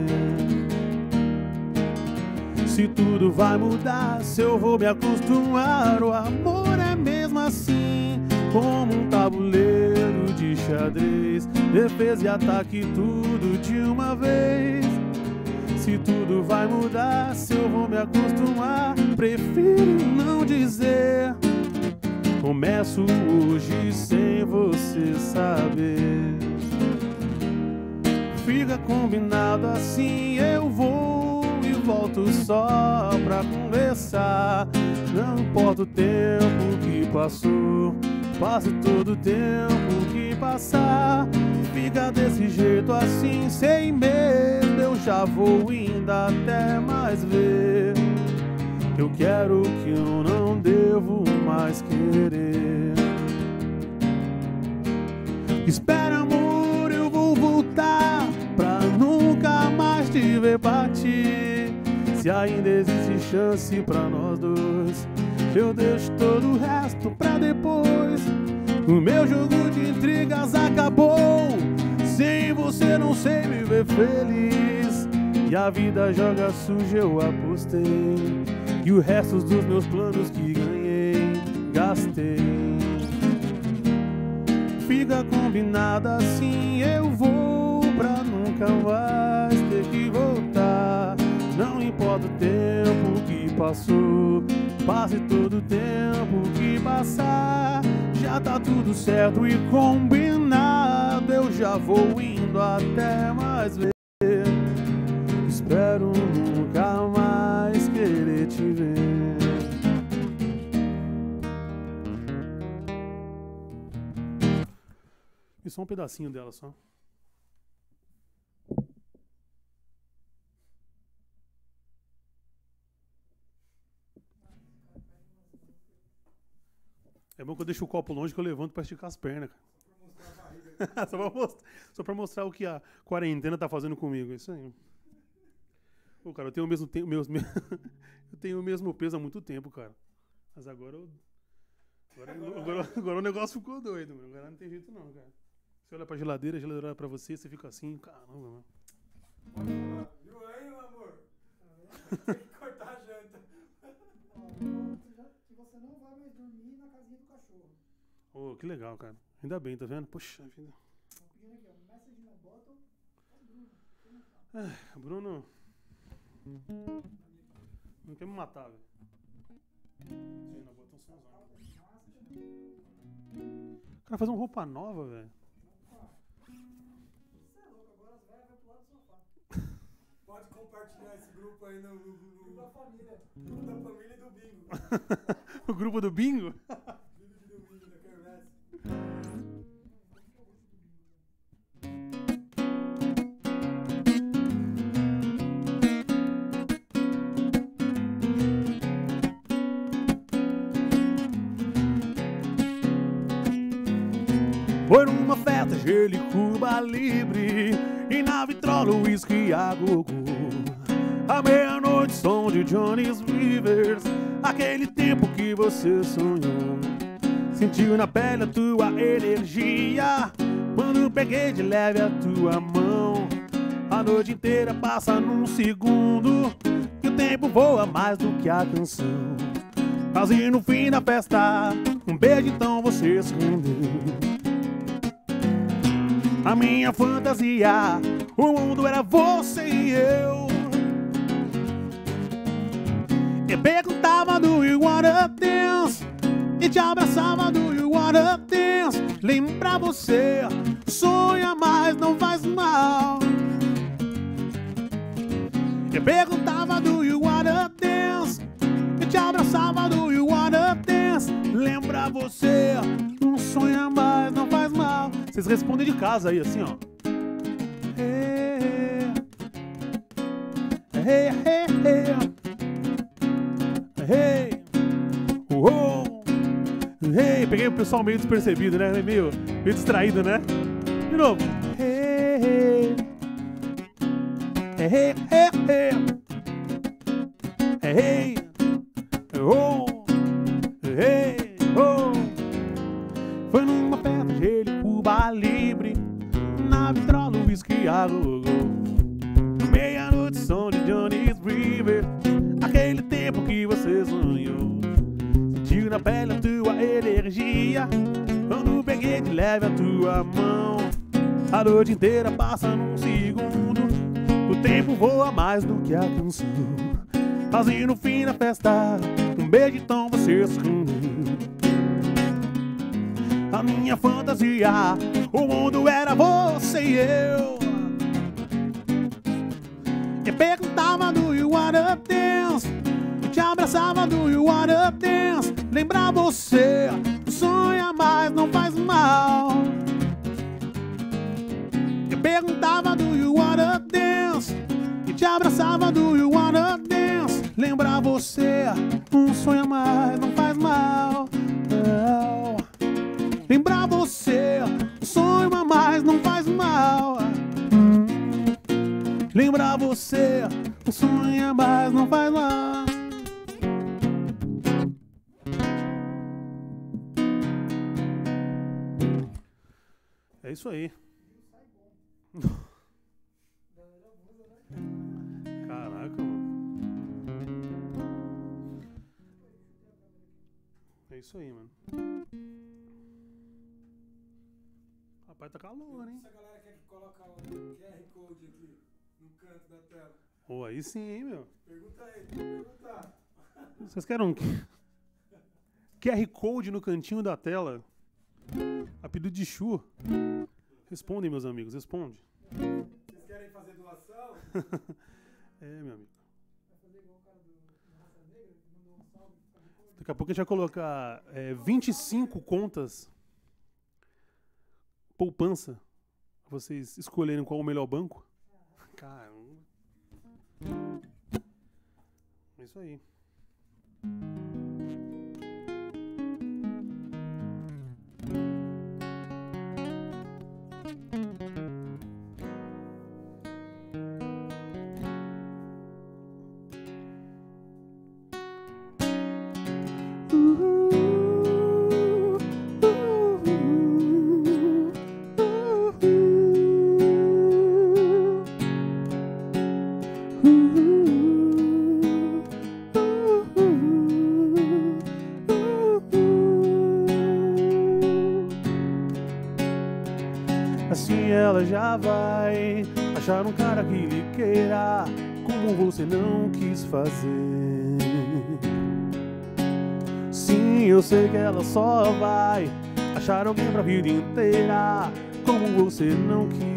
Speaker 1: Se tudo vai mudar, se eu vou me acostumar, o amor é mesmo assim, como um tabuleiro de xadrez, defesa e ataque tudo de uma vez. Se tudo vai mudar, se eu vou me acostumar, prefiro não dizer. Começo hoje sem você saber. Fica combinado assim, eu vou e volto só pra conversar. Não importa o tempo que passou, passe todo o tempo que passar. Fica desse jeito assim, sem medo, eu já vou indo até mais ver. Eu quero que eu não devo mais querer. Espera, amor, eu vou voltar pra nunca mais te ver partir. Se ainda existe chance pra nós dois, eu deixo todo o resto pra depois. O meu jogo de intrigas acabou, sem você não sei viver feliz. E a vida joga suja, eu apostei, e o resto dos meus planos que ganhei, gastei. Fica combinado assim, eu vou pra nunca mais ter que voltar. Não importa o tempo que passou, passe todo o tempo que passar. Já tá tudo certo e combinado, eu já vou indo até mais ver. Espero nunca mais querer te ver. E só um pedacinho dela só. É bom que eu deixo o copo longe que eu levanto pra esticar as pernas, cara. Só pra mostrar o que a quarentena tá fazendo comigo. Isso aí. Pô, cara, eu tenho o mesmo tempo. Eu tenho o mesmo peso há muito tempo, cara. Mas agora o negócio ficou doido, mano. Agora não tem jeito não, cara. Você olha pra geladeira, a geladeira olha pra você, você fica assim, caramba, mano.
Speaker 3: Viu aí, meu amor? Tem que cortar a janta.
Speaker 2: Que você não vai mais dormir na casinha do cachorro.
Speaker 1: Oh, que legal, cara. Ainda bem, tá vendo? Poxa vida.
Speaker 2: Estão pedindo aqui, ó. Message na bottom.
Speaker 1: O Bruno. Não quer me matar, velho. Na bottom são os homens. O cara faz uma roupa nova, velho.
Speaker 2: Você é louco, agora as velhas vão pro lado do sofá.
Speaker 3: Pode compartilhar esse grupo aí no
Speaker 2: Grupo da família.
Speaker 3: grupo da família e do bingo.
Speaker 1: O grupo do bingo?
Speaker 3: Bingo de domingo da quermesse.
Speaker 1: Foi numa festa, gelo e Cuba Libre, e na vitrola whisky a gogo. À meia-noite, som de Johnny's Rivers, aquele tempo que você sonhou. Sentiu na pele a tua energia quando peguei de leve a tua mão. A noite inteira passa num segundo, e o tempo voa mais do que a canção. Quase no fim da festa, um beijo então você se rendeu. A minha fantasia, o mundo era você e eu. E perguntava do you wanna dance, e te abraçava do you wanna dance. Lembra você, sonha mais, não faz mal. E perguntava do you wanna dance, e te abraçava do you wanna dance. Lembra você, não sonha mais, não faz mal. Vocês respondem de casa aí, assim, ó. Hey, hey, hey, hey, hey, oh, hey. Peguei o pessoal meio despercebido, né? Meio distraído, né? De novo. Hey, hey, hey, hey, hey, hey, oh, hey, oh. Foi numa festa, gelo e Cuba Libre, na vitrola whisky a gogo. Meia-noite, som de Johnny's River, aquele tempo que você sonhou. Sentiu na pele a tua energia quando peguei de leve a tua mão. A noite inteira passa num segundo, o tempo voa mais do que a canção. Quase no fim da festa, um beijo então você se rendeu. A minha fantasia, o mundo era você e eu. E perguntava do you wanna dance, e te abraçava do you wanna dance. Lembra você, sonha mais, não faz mal. E perguntava do you wanna dance, e te abraçava do you wanna dance. Lembra você, sonha mais, não faz mal. Não. Lembra você, sonha mais, não faz mal. Lembra você, sonha mais, não faz mal. É isso aí. Caraca, mano. É isso aí, mano. Rapaz, tá calor, hein?
Speaker 3: Se a galera quer que coloque o QR Code aqui no canto da tela.
Speaker 1: Pô, aí sim, hein, meu?
Speaker 3: Pergunta aí, pergunta.
Speaker 1: Vocês querem um QR Code no cantinho da tela? A pedido de Chu? Respondem, meus amigos, responde.
Speaker 3: Vocês querem fazer doação?
Speaker 1: É, meu amigo.
Speaker 2: Vai fazer igual o cara do Raça Negra, que mandou um salve.
Speaker 1: Daqui a pouco a gente vai colocar 25 contas poupança pra vocês escolherem qual é o melhor banco. Caramba. É isso aí. Assim ela já vai achar um cara que lhe queira como você não quis fazer. Sim, eu sei que ela só vai achar alguém pra vida inteira como você não quis.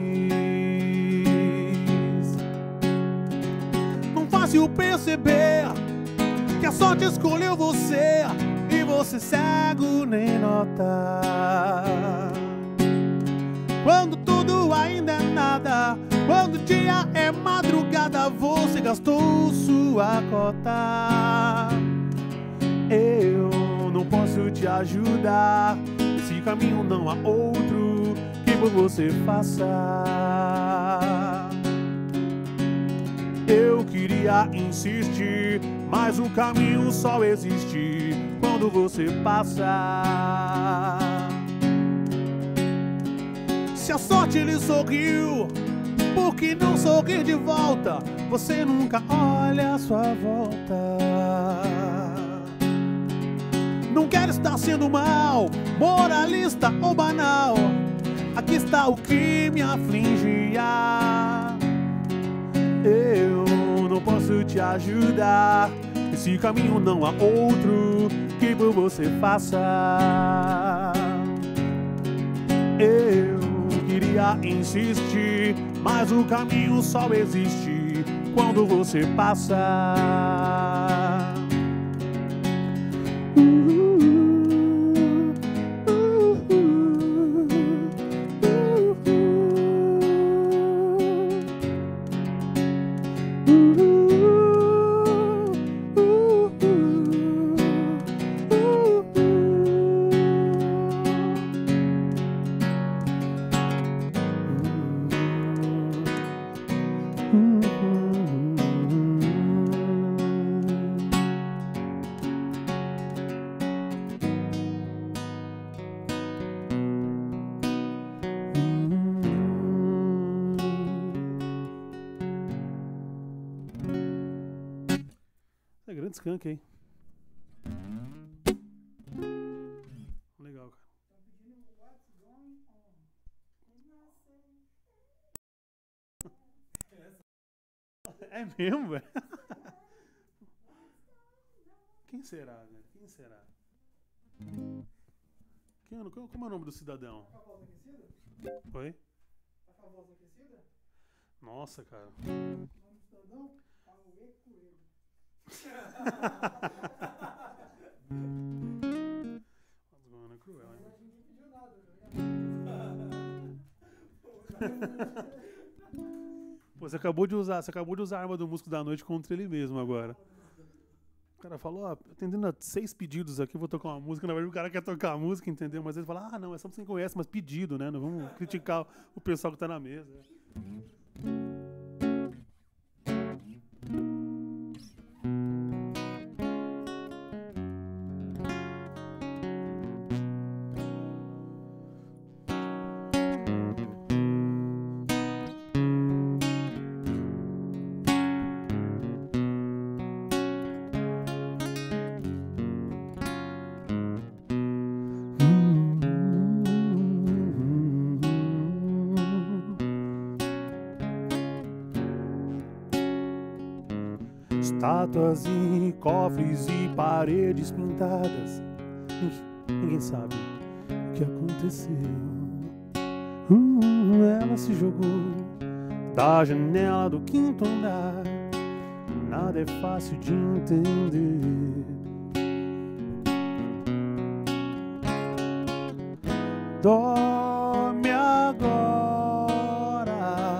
Speaker 1: Não fácil perceber que a sorte escolheu você e você cego nem nota. Quando tudo ainda é nada, quando o dia é madrugada, você gastou sua cota. Eu não posso te ajudar, esse caminho não há outro. por você faça. Eu queria insistir, mas o caminho só existe quando você passa. Se a sorte lhe sorriu, por que não sorrir de volta? Você nunca olha à sua volta. Não quero estar sendo mal, moralista ou banal. Aqui está o que me afligia. Eu não posso te ajudar. Esse caminho não há outro que por você faça. Eu queria insistir, mas o caminho só existe quando você passa. É grande skunk, hein? Legal, cara.
Speaker 2: Estão pedindo what's going on.
Speaker 1: É mesmo, velho? Quem será, velho? Quem será? Como é o nome do cidadão?
Speaker 2: Tá com a voz aquecida?
Speaker 1: Oi?
Speaker 2: Tá com a voz aquecida?
Speaker 1: Nossa, cara.
Speaker 2: O nome do cidadão? Cauê Coelho.
Speaker 1: Mano, é cruel, hein?
Speaker 2: A gente não pediu nada, tá ligado?
Speaker 1: Pô, você acabou de usar a arma do Músico da Noite contra ele mesmo agora. O cara falou, ó, atendendo a 6 pedidos aqui, vou tocar uma música. Na verdade, o cara quer tocar a música, entendeu? Mas ele fala, ah, não, é só pra quem conhece, mas pedido, né? Não vamos criticar o pessoal que tá na mesa. Estátuas e cofres e paredes pintadas. Ninguém sabe o que aconteceu. Ela se jogou da janela do 5º andar. Nada é fácil de entender. Dorme agora.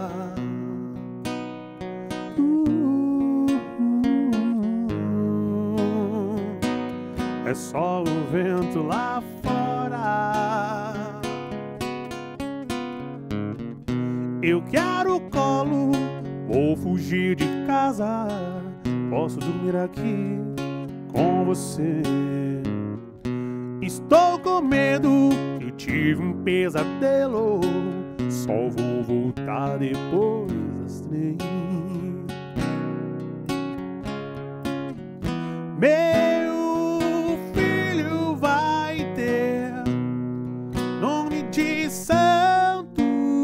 Speaker 1: É só o vento lá fora. Eu quero colo, vou fugir de casa. Posso dormir aqui com você. Estou com medo, eu tive um pesadelo. Só vou voltar depois das 3. Meu filho vai ter nome de santo.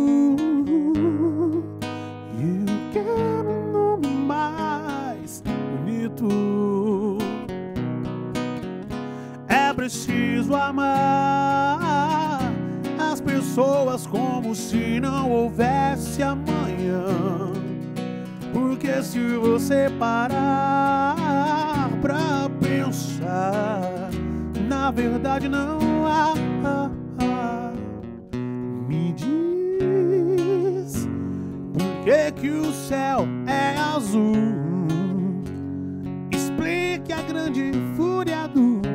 Speaker 1: Eu quero um nome mais bonito. É preciso amar as pessoas como se não houvesse amanhã. Porque se você parar pra pensar, na verdade não há. Me diz por que o céu é azul. Explique a grande fúria do mundo.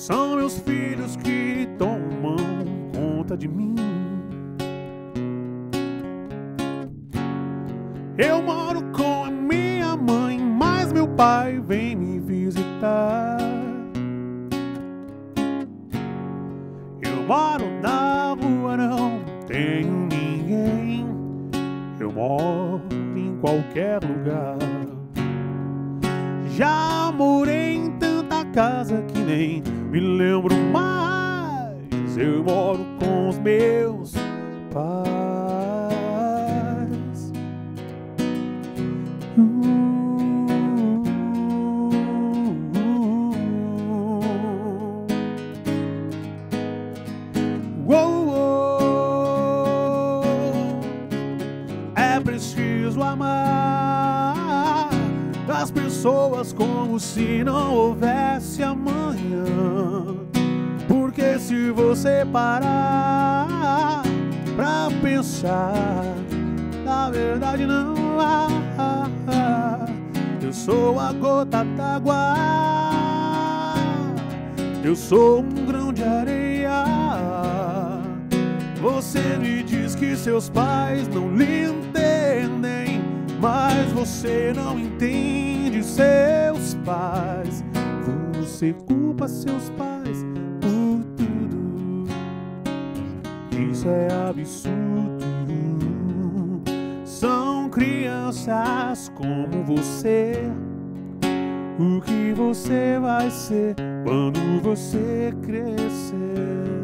Speaker 1: São meus filhos que tomam conta de mim. Eu moro com a minha mãe, mas meu pai vem me visitar. Eu moro na rua, não tenho ninguém. Eu moro em qualquer lugar. Já morei em tanta casa que nem me lembro mais. Eu moro com os meus pais. É preciso amar as pessoas como se não houvesse amanhã. Porque se você parar pra pensar, na verdade não há. Eu sou a gota d'água, eu sou um grão de areia. Você me diz que seus pais não lhe entendem, mas você não entende seus pais. Você culpa seus pais por tudo. Isso é absurdo. São crianças como você. O que você vai ser quando você crescer?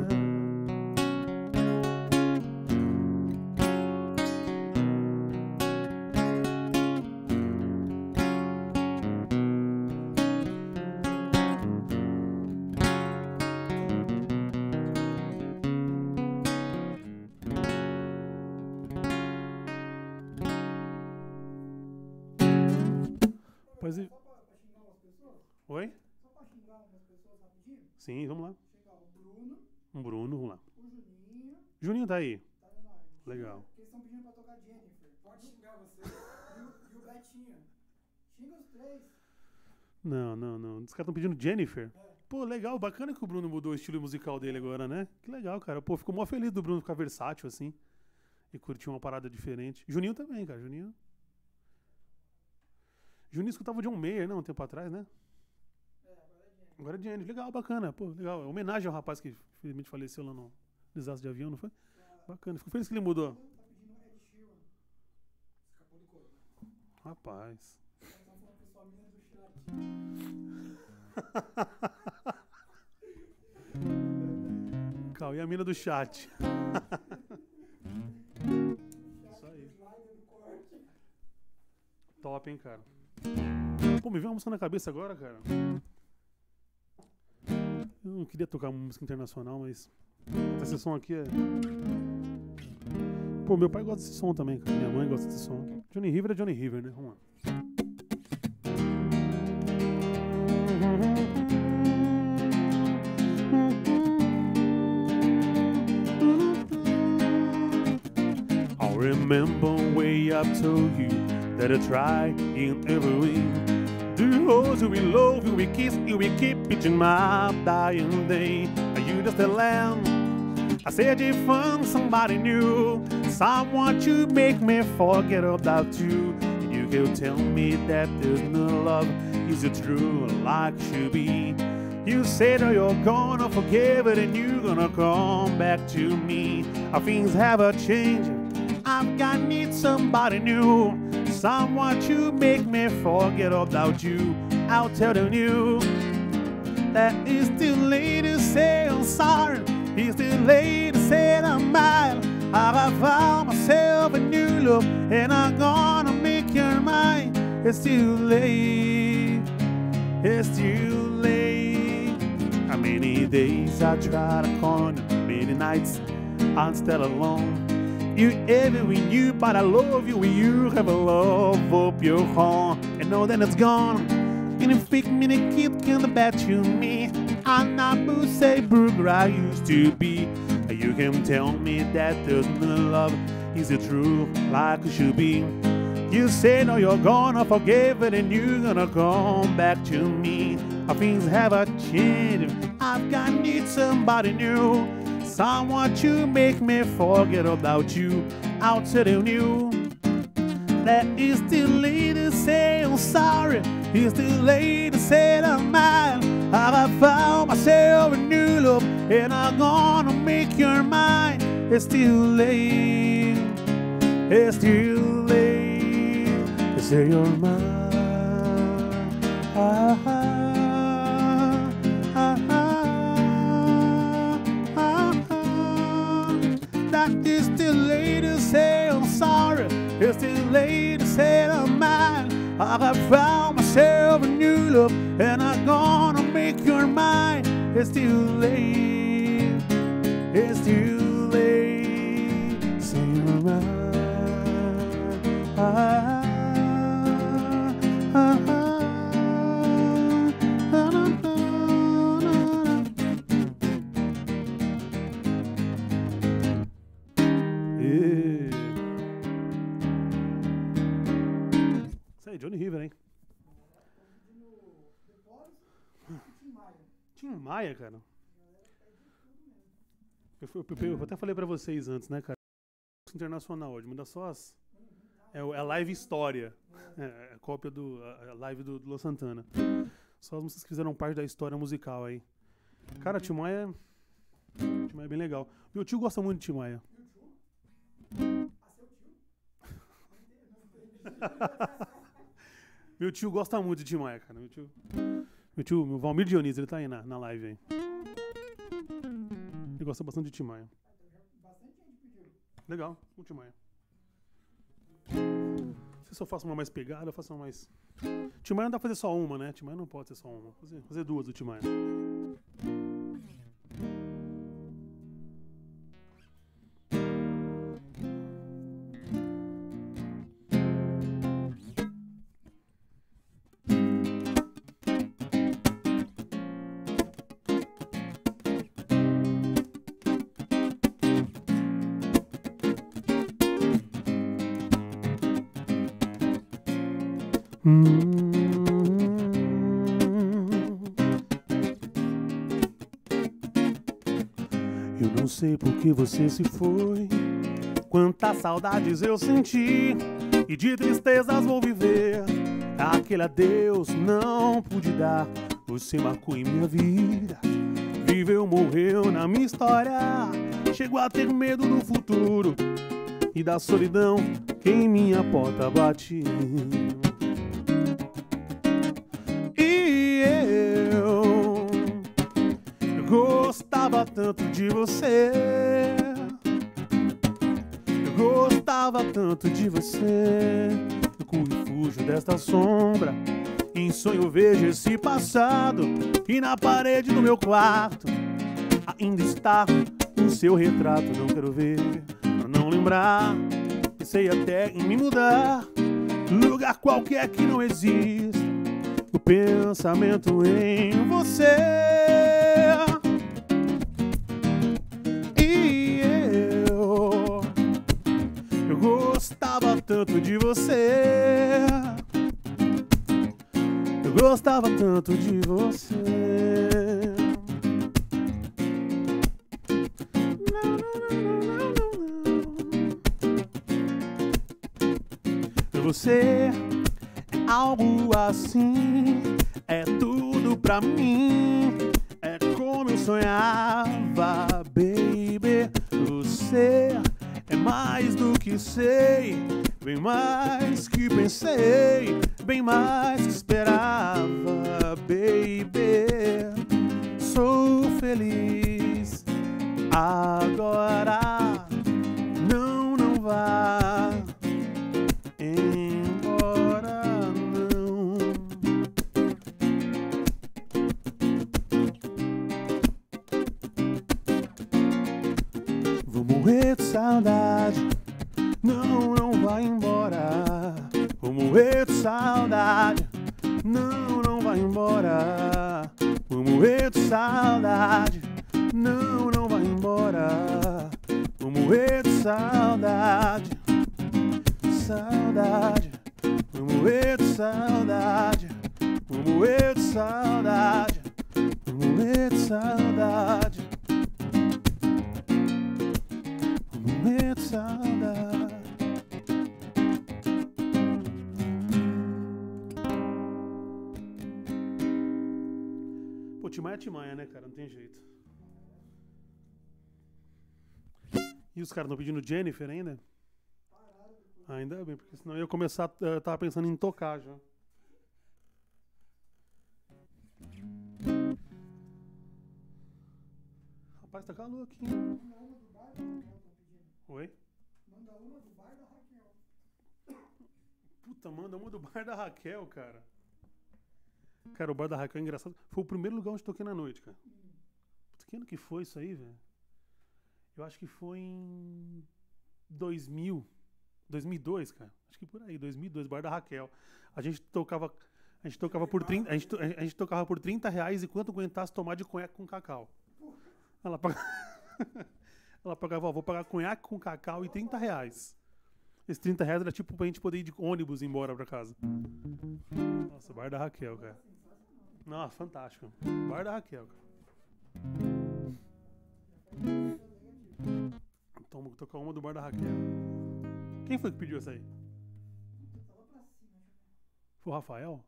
Speaker 1: Pois é.
Speaker 2: Só pra xingar umas pessoas?
Speaker 1: Oi?
Speaker 2: Só pra xingar umas pessoas rapidinho?
Speaker 1: Sim, vamos lá.
Speaker 2: Xingar o Bruno,
Speaker 1: Um Bruno, vamos lá.
Speaker 2: o Juninho,
Speaker 1: Juninho tá aí.
Speaker 2: tá vendo aí?
Speaker 1: Legal.
Speaker 2: Porque eles estão pedindo pra tocar Jennifer.
Speaker 3: Pode xingar você.
Speaker 2: E o Betinho. Xinga os três.
Speaker 1: Não. Os caras estão pedindo Jennifer. Pô, legal, bacana que o Bruno mudou o estilo musical dele agora, né? Que legal, cara. Pô, ficou mó feliz do Bruno ficar versátil assim. E curtir uma parada diferente. Juninho também, cara. Juninho escutava o John Mayer, né? Um tempo atrás, né? Agora é Jennifer. Legal, bacana. Pô, legal. Homenagem ao rapaz que infelizmente faleceu lá no desastre de avião, não foi? Bacana. Fico feliz que ele mudou.
Speaker 2: Tá pedindo Ed Sheeran.
Speaker 3: Escapou do corona.
Speaker 1: Rapaz.
Speaker 2: Eles estão falando que sua mina é do chat.
Speaker 1: Cauê, a mina do chat. Isso aí. Top, hein, cara. Pô, me veio uma música na cabeça agora, cara. Eu não queria tocar uma música internacional, mas esse som aqui é... Pô, meu pai gosta desse som também, cara. Minha mãe gosta desse som. Johnny River é Johnny River, né? Vamos lá. I remember way up told you that I try in every do hoes we love you, we kiss you, we keep it in my dying day. Are you just a lamb? I said you found somebody new, someone to make me forget about you. And you go tell me that there's no love, is it true like it should be? You said that you're gonna forgive it and you're gonna come back to me. Our things have a change, I've got need somebody new, someone to make me forget about you. I'll tell you that it's too late to say I'm sorry, it's too late to say I'm mad. I found myself a new look and I'm gonna make your mind. It's too late, it's too late. How many days I try to call you, many nights I'm still alone. You ever knew, but I love you. You have a love up your heart, and know that it's gone. And if pick me the kid can bet you me, I'm not who say burger I used to be. You can tell me that there's no love, is it true like it should be? You say no, you're gonna forgive it and you're gonna come back to me. Our things have a changed, I've got need somebody new, someone to make me forget about you. I'll tell you that it's too late to say I'm sorry, it's too late to say I'm mad. I've found myself a new love and I'm gonna make your mind. It's too late, it's too late to say you're mine. That is too late to say I'm sorry, it's too late to say I'm mine. I have found myself a new love and I'm gonna make your mind. It's too late, it's too late to say you're mine. Isso aí, Johnny River, hein? Tim Maia, cara. Eu até falei pra vocês antes, né, cara? Internacional hoje, manda só as. É a live história. É a cópia a live do Luan Santana. Só as músicas que fizeram parte da história musical aí. Cara, Tim Maia. Tim Maia é bem legal. Meu tio gosta muito de Tim Maia. Meu tio gosta muito de Tim Maia, cara. Meu Valmir Dionísio, ele tá aí na live aí. Ele gosta bastante de Tim Maia. Legal, o Tim Maia. Se eu faço uma mais pegada, eu faço uma mais... Tim Maia não dá pra fazer só uma, né? Tim Maia não pode ser só uma. Fazer duas do Tim Maia. Eu não sei por que você se foi, quantas saudades eu senti, e de tristezas vou viver. Aquele adeus não pude dar, você marcou em minha vida. Viveu, morreu na minha história, chegou a ter medo do futuro e da solidão que em minha porta bate. E eu gostava tanto de você, eu gostava tanto de você. Com o refúgio desta sombra, em sonho vejo esse passado, e na parede do meu quarto ainda está o seu retrato. Não quero ver, pra não lembrar, pensei até em me mudar, lugar qualquer que não existe o pensamento em você. E eu gostava tanto de você, eu gostava tanto de você. Você é algo assim, é tudo pra mim, é como eu sonhava, baby. Você é mais do que sei, bem mais que pensei, bem mais que esperava, baby. Sou feliz agora, não vá embora, não. Vou morrer de saudade, não vai embora. Vou morrer de saudade, não vai embora. Vou morrer de saudade, não vai embora. Vou morrer de saudade, saudade. Vou morrer de saudade, vou morrer de saudade, vou morrer de saudade. Morrer de saudade. Pô, Tim Maia é Tim Maia, né, cara? Não tem jeito. E os caras estão pedindo Jennifer ainda? Ainda bem, porque senão eu ia começar. Eu tava pensando em tocar já. Rapaz, tá calor aqui.
Speaker 2: Manda uma do bar da Raquel, tá pedindo.
Speaker 1: Oi?
Speaker 2: Manda uma do bar da Raquel.
Speaker 1: Puta, manda uma do bar da Raquel, cara. Cara, o bar da Raquel é engraçado. Foi o primeiro lugar onde toquei na noite, cara. Puta, que ano que foi isso aí, velho? Eu acho que foi em 2002, cara. Acho que por aí, 2002, bar da Raquel. A gente tocava por 30, a gente tocava por R$30 e quanto aguentasse tomar de conhaque com cacau. Ela pagava, ela pagava, ó, vou pagar conhaque com cacau e R$30. Esses R$30 era tipo pra gente poder ir de ônibus embora pra casa. Nossa, bar da Raquel, cara. Nossa, fantástico. Bar da Raquel, cara. Então, vou tocar uma do bar da Raquel. Quem foi que pediu essa aí?
Speaker 2: Tava pra cima, já.
Speaker 1: Foi o Rafael?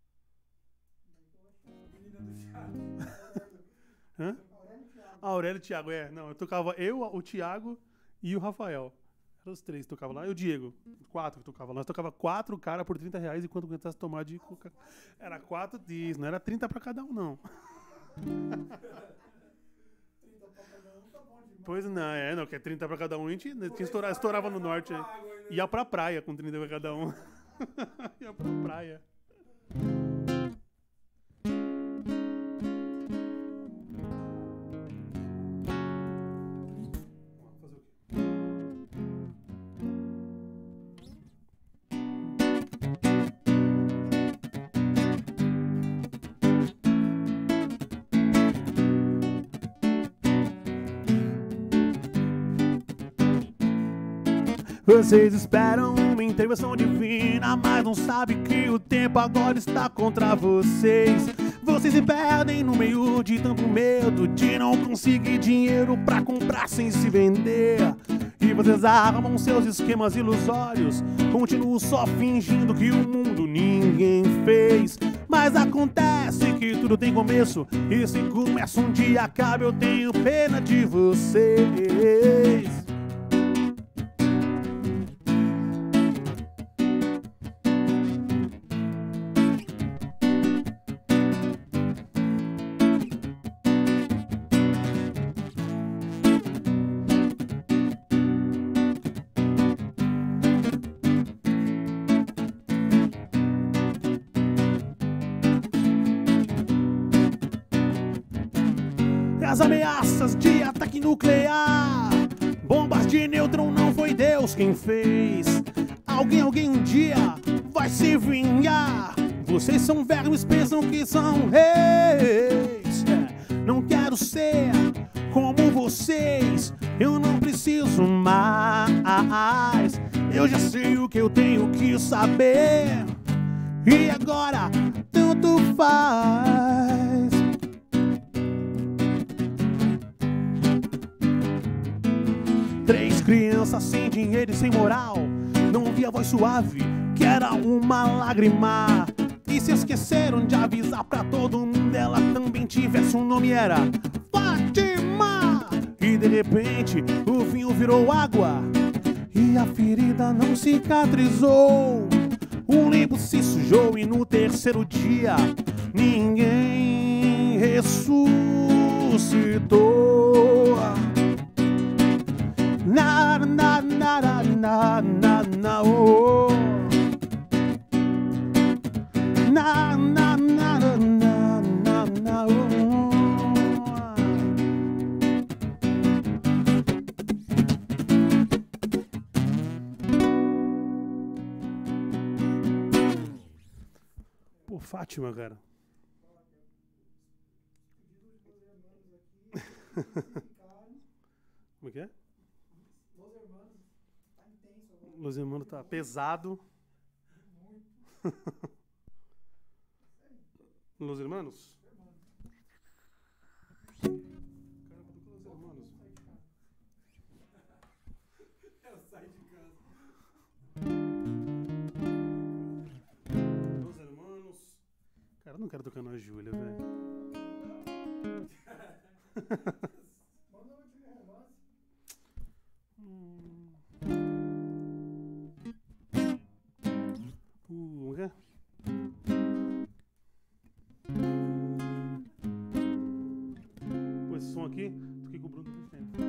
Speaker 3: Menina do Thiago.
Speaker 1: Hã?
Speaker 2: Aurélio e Thiago.
Speaker 1: Ah, Aurélio e Thiago, é. Não, eu tocava eu, o Thiago e o Rafael. Eram os três que tocavam lá. E o Diego. 4 que tocavam lá. Nós tocava 4 caras por R$30 e quanto aguentasse tomar de coca. Era 4 dias, não era 30 pra cada um, não.
Speaker 2: 30 pra cada um, tá bom demais.
Speaker 1: Pois não, não, que é 30 pra cada um, a gente estourava no norte. Ia pra praia com 30 pra cada um. Ia pra praia. Fazer o quê? Vocês esperam uma intervenção divina, mas não sabem que o tempo agora está contra vocês. Vocês se perdem no meio de tanto medo de não conseguir dinheiro pra comprar sem se vender. E vocês armam seus esquemas ilusórios, continuam só fingindo que o mundo ninguém fez. Mas acontece que tudo tem começo, e se começa um dia acaba, eu tenho pena de vocês. As ameaças de ataque nuclear, bombas de nêutron, não foi Deus quem fez. Alguém um dia vai se vingar. Vocês são vermes, pensam que são reis. Não quero ser como vocês, eu não preciso mais. Eu já sei o que eu tenho que saber, e agora tanto faz. Três crianças sem dinheiro e sem moral, não ouvia a voz suave, que era uma lágrima. E se esqueceram de avisar pra todo mundo, ela também tivesse um nome, era Fátima. E de repente o vinho virou água, e a ferida não cicatrizou. O limbo se sujou e no terceiro dia ninguém ressuscitou. Na na na na na na na oh. Na na na na na na na oh. Pô, Fátima, cara. Como é que é?
Speaker 2: Los Hermanos, tá intenso agora.
Speaker 1: Los Hermanos tá pesado. Los Hermanos? Cara, eu não quero tocar na Júlia, velho.
Speaker 2: Manda o último romance.
Speaker 1: O quê? Pô, esse som aqui, toquei com o Bruno faz tempo.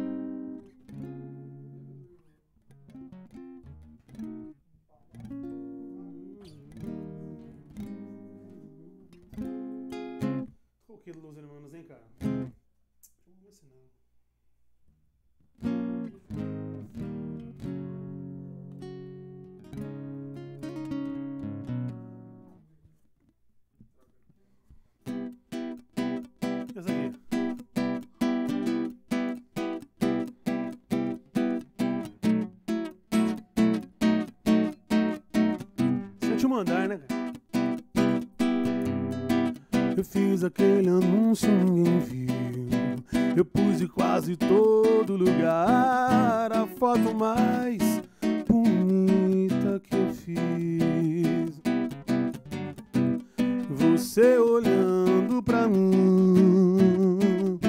Speaker 1: Qual que é do Los Hermanos, hein, cara? Deixa eu ver se não. Essa aqui. Sétimo andar, né, cara? Eu fiz aquele anúncio, ninguém viu. Eu pus em quase todo lugar a foto mais bonita que eu fiz. Você olhando pra mim.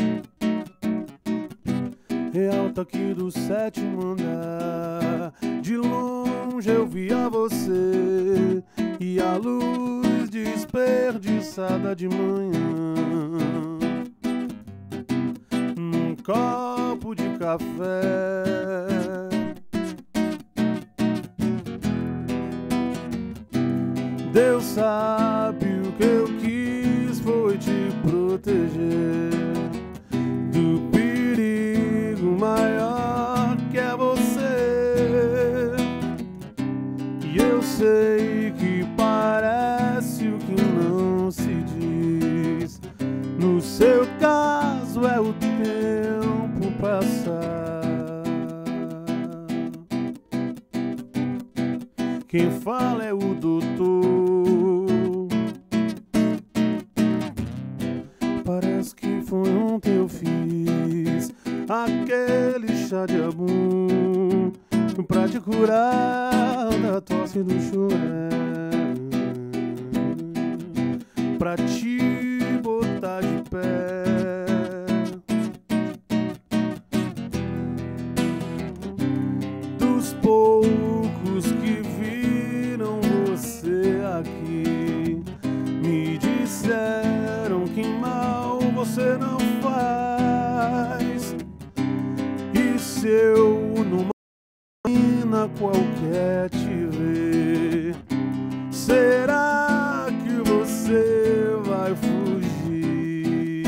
Speaker 1: Real tá aqui do sétimo andar. De longe eu via você e a luz desperdiçada de manhã num copo de café. Deus sabe o que eu quis foi te proteger do perigo maior que é você. E eu sei que parece o que não se diz. No seu caso é o tempo passar. Quem fala é o doutor. Parece que foi ontem eu fiz aquele chá de abum pra te curar da tosse do chulé, pra te botar de pé. Dos poucos que viram você aqui, me disseram que mal você não faz. E se eu numa menina qualquer te ver, será que você vai fugir?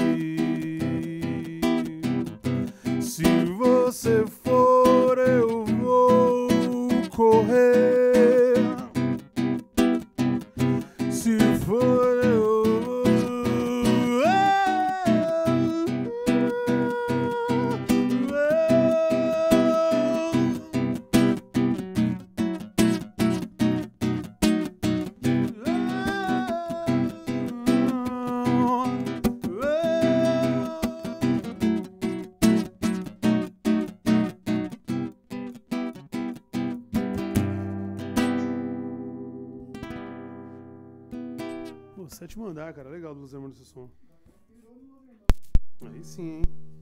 Speaker 1: Se você for, eu vou correr. Se for, eu Pô, sétimo andar, cara. Legal do Los Hermanos esse som. Aí sim, hein?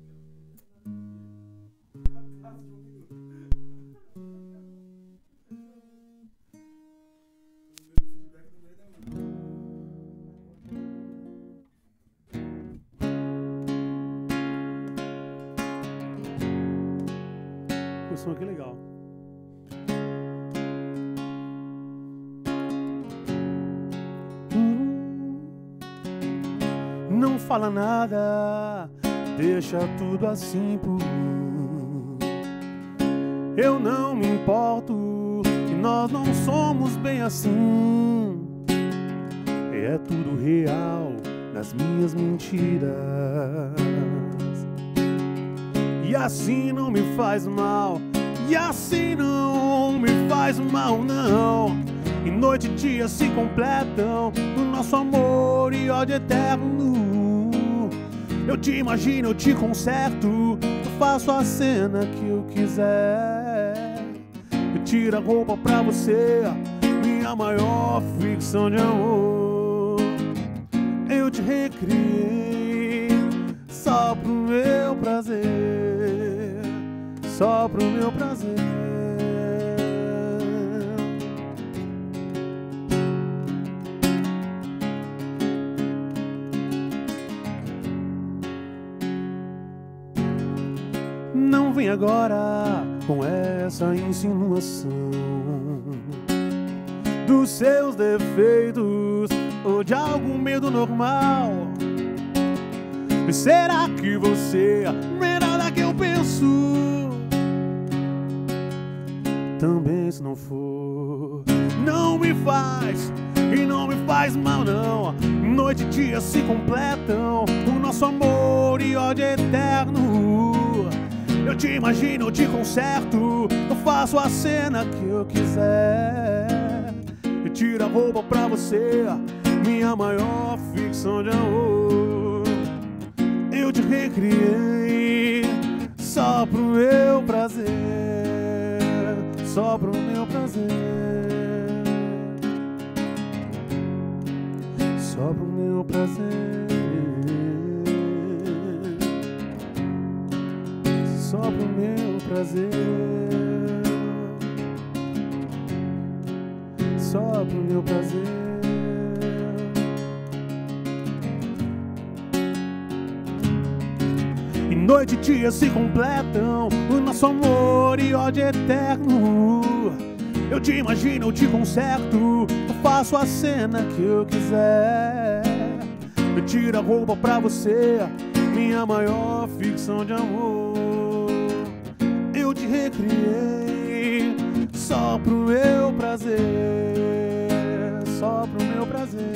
Speaker 1: O som aqui é legal. Não fala nada, deixa tudo assim por mim. Eu não me importo, que nós não somos bem assim. É tudo real nas minhas mentiras. E assim não me faz mal, e assim não me faz mal, não. E noite e dia se completam no nosso amor e ódio eterno. Eu te imagino, eu te conserto, eu faço a cena que eu quiser. Eu tiro a roupa pra você, minha maior ficção de amor. te recriei só pro meu prazer, só pro meu prazer. Não vem agora com essa insinuação dos seus defeitos ou de algum medo normal. Será que você não é nada que eu penso? Também se não for, não me faz e não me faz mal não. Noite e dia se completam, o nosso amor e ódio eterno. Eu te imagino, eu te conserto, eu faço a cena que eu quiser. Eu tiro a roupa pra você, minha maior ficção de amor. Eu te recriei só pro meu prazer, só pro meu prazer, só pro meu prazer, só pro meu prazer, só pro meu prazer. E noite e dia se completam, o nosso amor e ódio eterno. Eu te imagino, eu te conserto, eu faço a cena que eu quiser. Eu tiro a roupa pra você, minha maior ficção de amor. Eu te recriei só pro meu prazer, só pro meu prazer.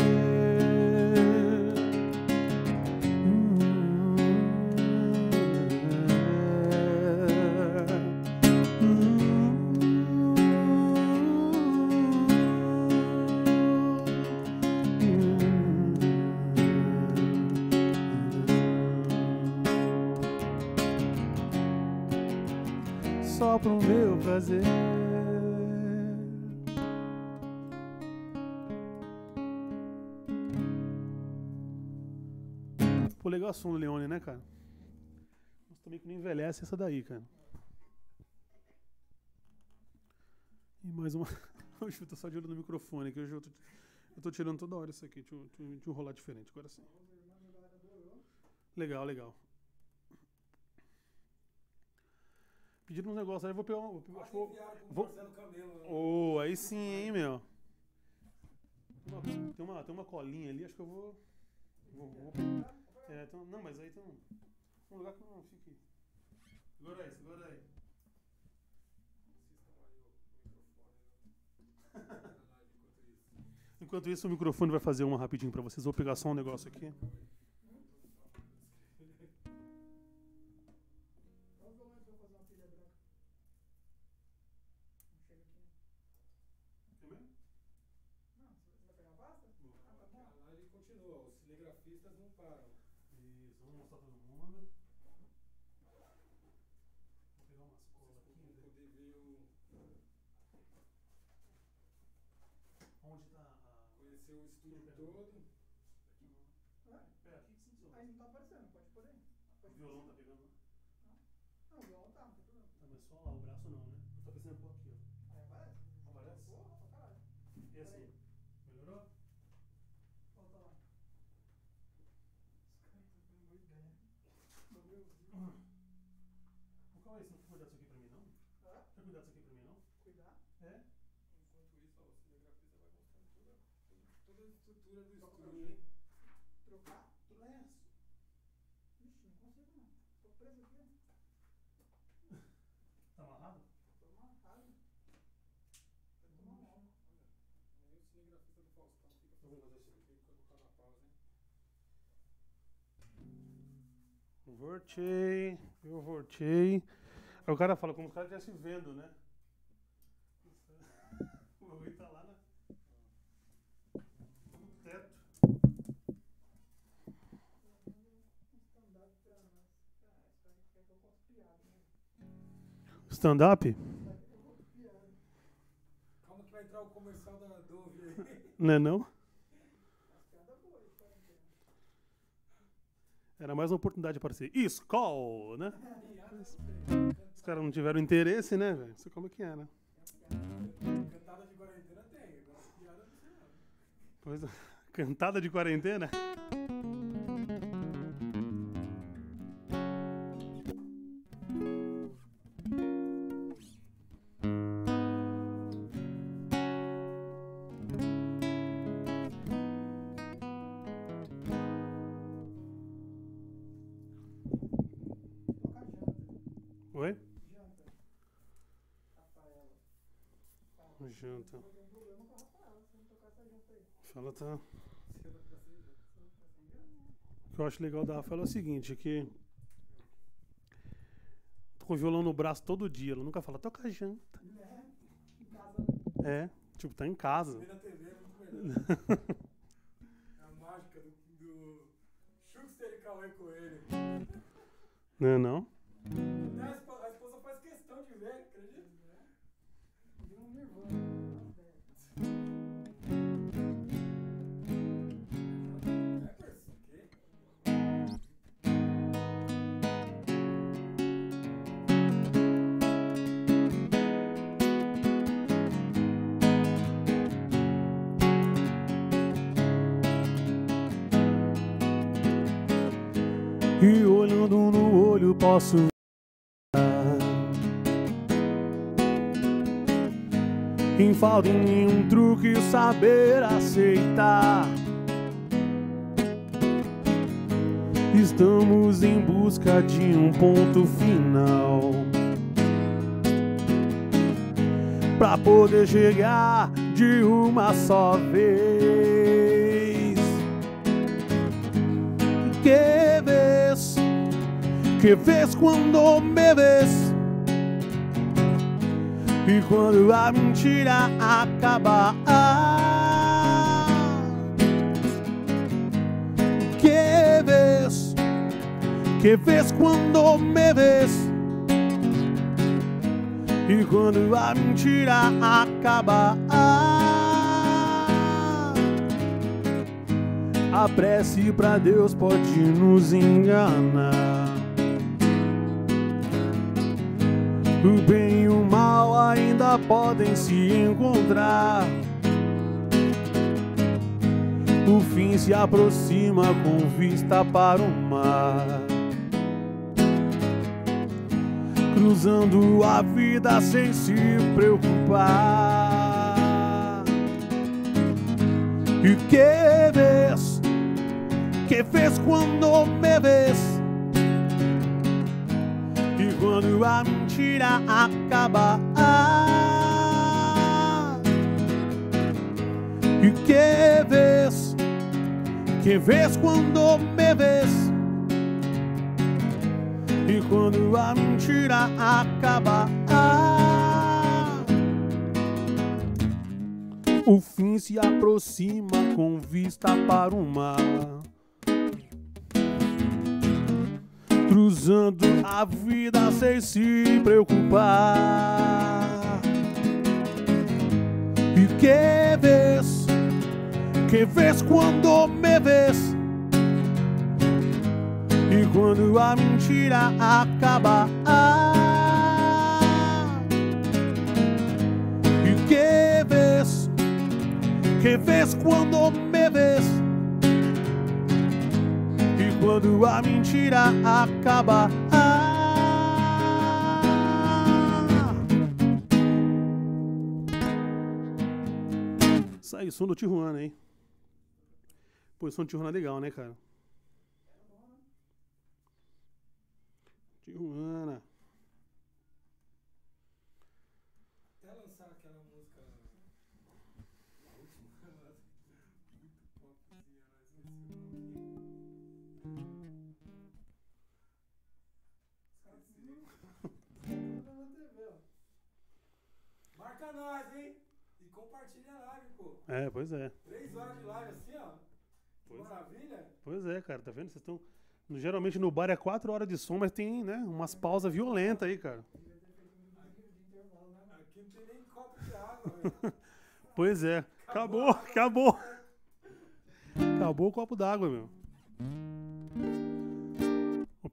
Speaker 1: Só pro meu prazer. Pô, legal o som do Leone, né, cara? Mas também que não envelhece essa daí, cara. E mais uma. Hoje eu tô só de olho no microfone, que hoje eu tô tirando toda hora isso aqui. Deixa eu rolar diferente, agora sim. Legal, legal. Pediram uns negócios aí, eu vou pegar um. Acho que vou. Oh, aí sim, hein, meu. Tem uma colinha ali, acho que eu vou. Não, mas aí tem um lugar que não fique. Segura aí. Enquanto isso, o microfone vai fazer uma rapidinho pra vocês. Vou pegar só um negócio aqui.
Speaker 3: Conhecer o estúdio todo.
Speaker 2: Aí não tá aparecendo, pode pôr aí.
Speaker 1: O violão tá pegando?
Speaker 2: Não, o violão tá, não tem problema.
Speaker 1: Tá, mas só lá, o braço não, né? Eu tô pensando pôr aqui, ó.
Speaker 2: Aí aparece.
Speaker 1: Aparece?
Speaker 2: Porra, pra caralho.
Speaker 1: E assim? Melhorou?
Speaker 2: Volta lá. Os caras estão dando boa ideia.
Speaker 1: Calma aí, você não quer cuidar disso aqui pra mim, não?
Speaker 2: Hã?
Speaker 1: Quer cuidar disso aqui pra mim, não?
Speaker 2: Cuidar?
Speaker 1: É?
Speaker 3: Enquanto isso, ó, o cinegrafista vai mostrando toda a estrutura do
Speaker 1: Troca pra
Speaker 3: estúdio.
Speaker 1: mim.
Speaker 2: Trocar?
Speaker 1: É.
Speaker 2: Ixi, não consigo não. Tô preso aqui.
Speaker 1: Tá amarrado?
Speaker 2: Tô amarrado. Tem que tomar um álcool.
Speaker 3: Aí o cinegrafista do Faustão fica
Speaker 1: Eu vou fazer isso aqui.
Speaker 3: fica colocando a pausa, hein?
Speaker 1: Eu voltei. Aí o cara fala, como se o cara estivesse vendo, né? O bagulho tá lá no teto. Stand-up?
Speaker 3: Calma que vai entrar o comercial da Dove aí.
Speaker 1: Não é não? Era mais uma oportunidade de aparecer. Skol, né? Os caras não tiveram interesse, né, velho? Isso como é que é, né?
Speaker 3: Cantada de quarentena tem, agora piada não sei não.
Speaker 1: Pois é. Cantada de quarentena?
Speaker 2: Toca janta.
Speaker 1: Oi?
Speaker 2: Janta. Rafaela.
Speaker 1: Janta.
Speaker 2: Eu tenho um problema com a Rafaela se não tocar essa janta aí.
Speaker 1: Fala, tá.
Speaker 3: Você não fica sem jeito.
Speaker 2: Você não fica sem janta?
Speaker 1: O que eu acho legal da Rafaela é o seguinte, que tô com o violão no braço todo dia, ela nunca fala, toca janta.
Speaker 2: Né? Em casa.
Speaker 1: É, tipo, tá em casa.
Speaker 3: Ver na TV é muito melhor. É a mágica do Schuster e Cauê Coelho.
Speaker 1: Não é não?
Speaker 3: A esposa faz questão de ver, acredita?
Speaker 2: Deu um Nirvana.
Speaker 3: É, parceiro, o quê?
Speaker 1: E olhando no olho posso ver. Em falta em mim um truque saber aceitar. Estamos em busca de um ponto final pra poder chegar de uma só vez. Que vez quando me ves e quando a mentira acaba. Que vez quando me ves e quando a mentira acaba. A prece pra Deus pode nos enganar. O bem e o mal ainda podem se encontrar. O fim se aproxima com vista para o mar, cruzando a vida sem se preocupar. E que vez quando me ves e quando a mentira acaba. E que vez quando me ves e quando a mentira acaba. O fim se aproxima com vista para o mar, cruzando a vida sem se preocupar. E que vez quando me ves e quando a mentira acaba. E que vez quando me ves e quando a mentira acaba. Isso aí, som do Tijuana, hein? Pô, o som do Tijuana é legal, né, cara? Tijuana.
Speaker 3: Até lançar aquela música. A última, muito popzinha, mas não sei o nome.
Speaker 2: Na TV, ó.
Speaker 3: Marca nós, hein? E compartilha a live, pô.
Speaker 1: É, pois é.
Speaker 3: 3 horas de live assim, ó. Que
Speaker 1: Pois é.
Speaker 3: maravilha.
Speaker 1: Pois é, cara, tá vendo? Vocês estão. Geralmente no bar é 4 horas de som, mas tem, né, umas pausas violentas aí, cara.
Speaker 2: Devia ter feito um vídeo de intervalo, né?
Speaker 3: Aqui não tem nem copo de água, velho.
Speaker 1: Pois é. Acabou. Acabou o copo d'água, meu.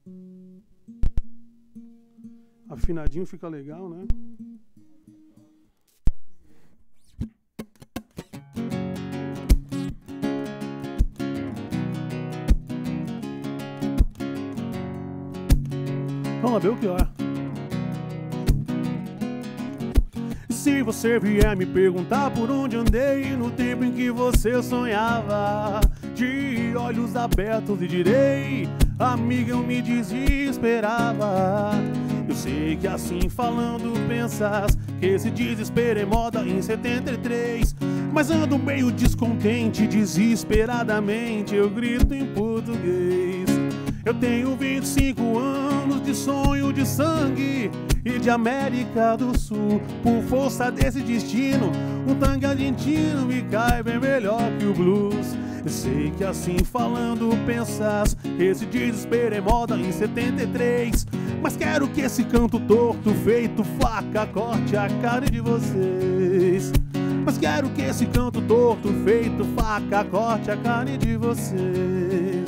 Speaker 1: Afinadinho fica legal, né? Vamos lá, Belchior. Se você vier me perguntar por onde andei no tempo em que você sonhava, de olhos abertos lhe direi, amiga, eu me desesperava. Eu sei que assim falando pensas que esse desespero é moda em 73, mas ando meio descontente, desesperadamente eu grito em português. Eu tenho 25 anos de sonho de sangue e de América do Sul. Por força desse destino, um tango argentino me cai bem melhor que o blues. Eu sei que assim falando pensas, esse desespero é moda em 73, mas quero que esse canto torto feito faca corte a carne de vocês. Mas quero que esse canto torto feito faca corte a carne de vocês.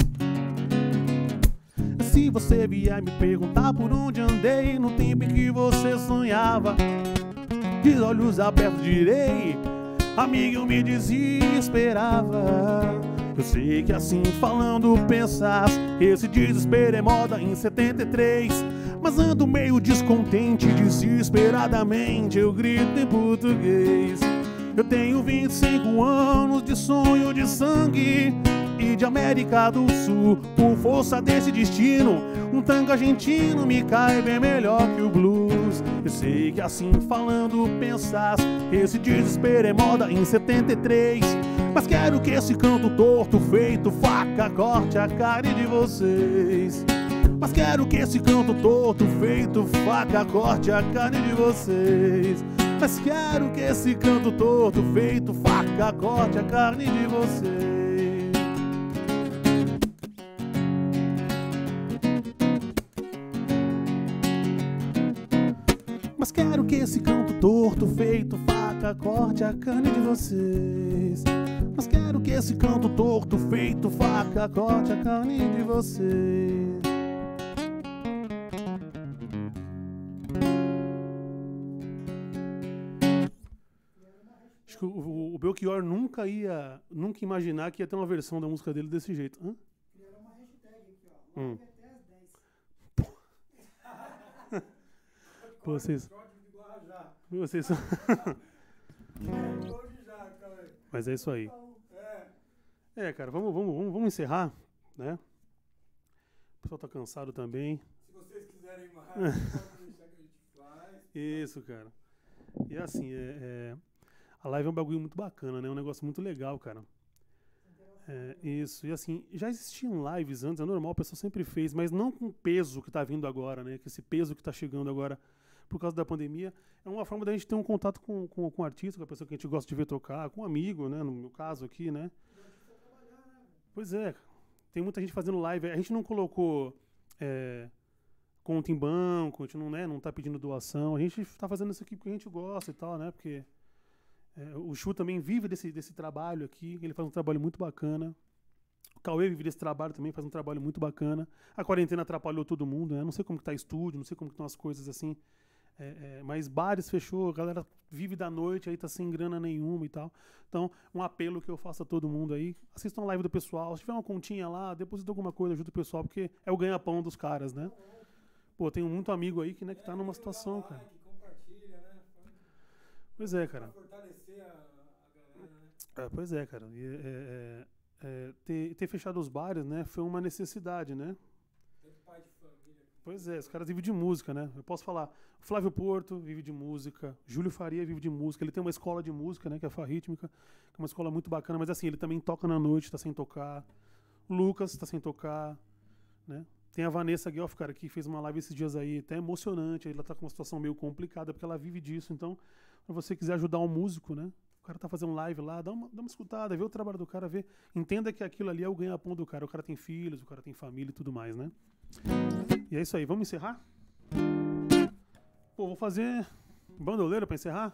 Speaker 1: Se você vier me perguntar por onde andei no tempo em que você sonhava, de olhos abertos direi, amiga, eu me desesperava. Eu sei que assim falando pensas, esse desespero é moda em 73, mas ando meio descontente, desesperadamente eu grito em português. Eu tenho 25 anos de sonho de sangue e de América do Sul. Por força desse destino, um tango argentino me cai bem melhor que o blues. Eu sei que assim falando pensas, esse desespero é moda em 73, mas quero que esse canto torto feito faca corte a carne de vocês. Mas quero que esse canto torto feito faca corte a carne de vocês. Mas quero que esse canto torto feito faca corte a carne de vocês. Mas quero que esse canto torto feito faca corte a carne de vocês. Mas quero que esse canto torto feito faca corte a carne de vocês. Acho que o Belchior nunca ia imaginar que ia ter uma versão da música dele desse jeito. Hã?
Speaker 2: Criaram uma hashtag aqui, ó. Live até às 10.
Speaker 1: Vocês são... Mas é isso aí. Cara, vamos encerrar, né? O pessoal tá cansado também.
Speaker 3: Se vocês quiserem mais, podem deixar que a gente faz.
Speaker 1: Isso, cara. E assim, a live é um bagulho muito bacana, né? É um negócio muito legal, cara. Isso. E assim, já existiam lives antes, é normal, o pessoal sempre fez, mas não com o peso que tá vindo agora, né? Que esse peso que tá chegando agora por causa da pandemia. É uma forma da gente ter um contato com o artista, com a pessoa que a gente gosta de ver tocar, com um amigo, né? No meu caso aqui, né? Pois é. Tem muita gente fazendo live. A gente não colocou conta em banco, a gente não tá pedindo doação. A gente tá fazendo isso aqui porque a gente gosta e tal, né? Porque o Chu também vive desse trabalho aqui. Ele faz um trabalho muito bacana. O Cauê vive desse trabalho também, faz um trabalho muito bacana. A quarentena atrapalhou todo mundo, né? Não sei como que tá estúdio, não sei como que estão as coisas assim. Mas bares fechou, a galera vive da noite, aí tá sem grana nenhuma e tal. Então, um apelo que eu faço a todo mundo aí, assistam a live do pessoal, se tiver uma continha lá, deposita alguma coisa, ajuda o pessoal, porque é o ganha-pão dos caras, né? Pô, tenho muito amigo aí que tá numa situação, cara.
Speaker 3: Compartilha, né?
Speaker 1: Pois é, cara.
Speaker 3: Pra fortalecer a galera, né?
Speaker 1: Pois é, cara. Ter fechado os bares, né, foi uma necessidade, né?
Speaker 3: Tanto pai de família.
Speaker 1: Pois é, os caras vivem de música, né? Eu posso falar, o Flávio Porto vive de música, Júlio Faria vive de música, ele tem uma escola de música, né, que é a Farrítmica, que é uma escola muito bacana, mas assim, ele também toca na noite, tá sem tocar. O Lucas tá sem tocar, né? Tem a Vanessa Guelph, cara, que fez uma live esses dias aí, até emocionante, ela tá com uma situação meio complicada, porque ela vive disso, então, se você quiser ajudar um músico, né? O cara tá fazendo live lá, dá uma escutada, vê o trabalho do cara, entenda que aquilo ali é o ganha-pão do cara. O cara tem filhos, o cara tem família e tudo mais, né? E é isso aí, vamos encerrar? Pô, vou fazer bandoleiro pra encerrar?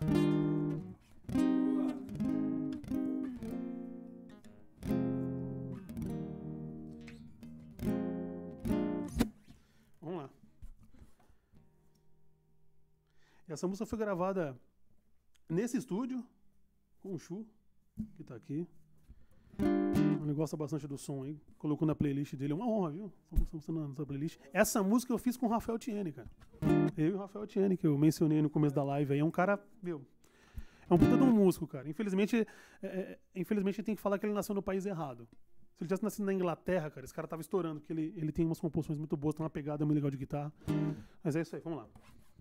Speaker 1: Essa música foi gravada nesse estúdio, com o Chu, que tá aqui. Ele gosta bastante do som aí. Colocou na playlist dele. É uma honra, viu? Estamos na playlist. Essa música eu fiz com o Rafael Tiene, cara. Eu e o Rafael Tiene, que eu mencionei no começo da live aí. É um cara, meu... É um puta de um músico, cara. Infelizmente, infelizmente tem que falar que ele nasceu no país errado. Se ele tivesse nascido na Inglaterra, cara, esse cara tava estourando, porque ele tem umas composições muito boas, tem uma pegada muito legal de guitarra. Mas é isso aí, vamos lá.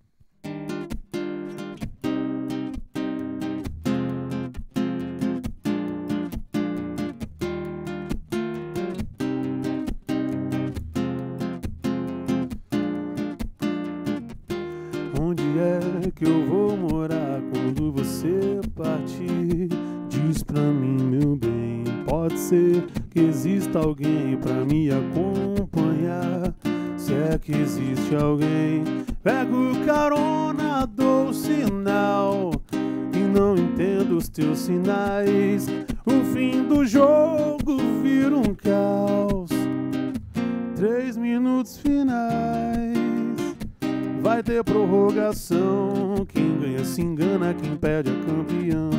Speaker 1: Onde é que eu vou morar quando você partir? Diz pra mim, meu bem, pode ser que exista alguém pra me acompanhar. Se é que existe alguém, pego carona, dou sinal e não entendo os teus sinais. O fim do jogo vira um caos. 3 minutos finais. Vai ter prorrogação. Quem ganha se engana, quem perde é campeão.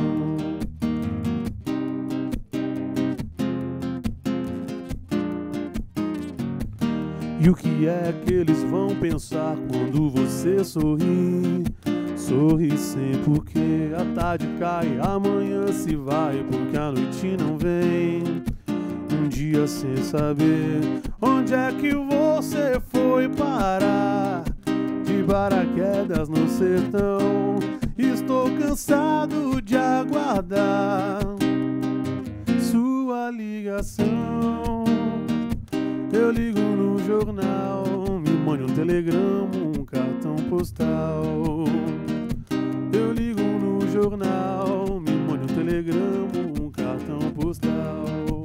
Speaker 1: E o que é que eles vão pensar quando você sorri? Sorri sem porque a tarde cai, amanhã se vai porque a noite não vem. Um dia sem saber onde é que você foi parar. De paraquedas no sertão, estou cansado de aguardar sua ligação. Eu ligo no jornal, me mande um telegrama, um cartão postal. Eu ligo no jornal, me mande um telegrama, um cartão postal.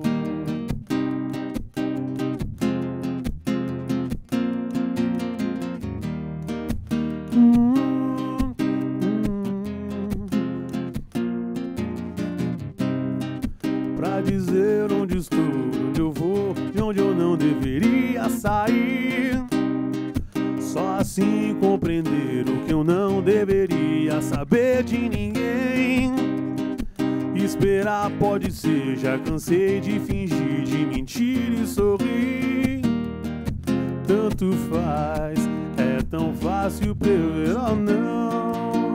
Speaker 1: Pra dizer onde estou, onde eu vou, de onde eu não deveria sair. Só assim compreender o que eu não deveria saber de ninguém. Esperar pode ser, já cansei de fingir, de mentir e sorrir. Tanto faz, é tão fácil prever ou não.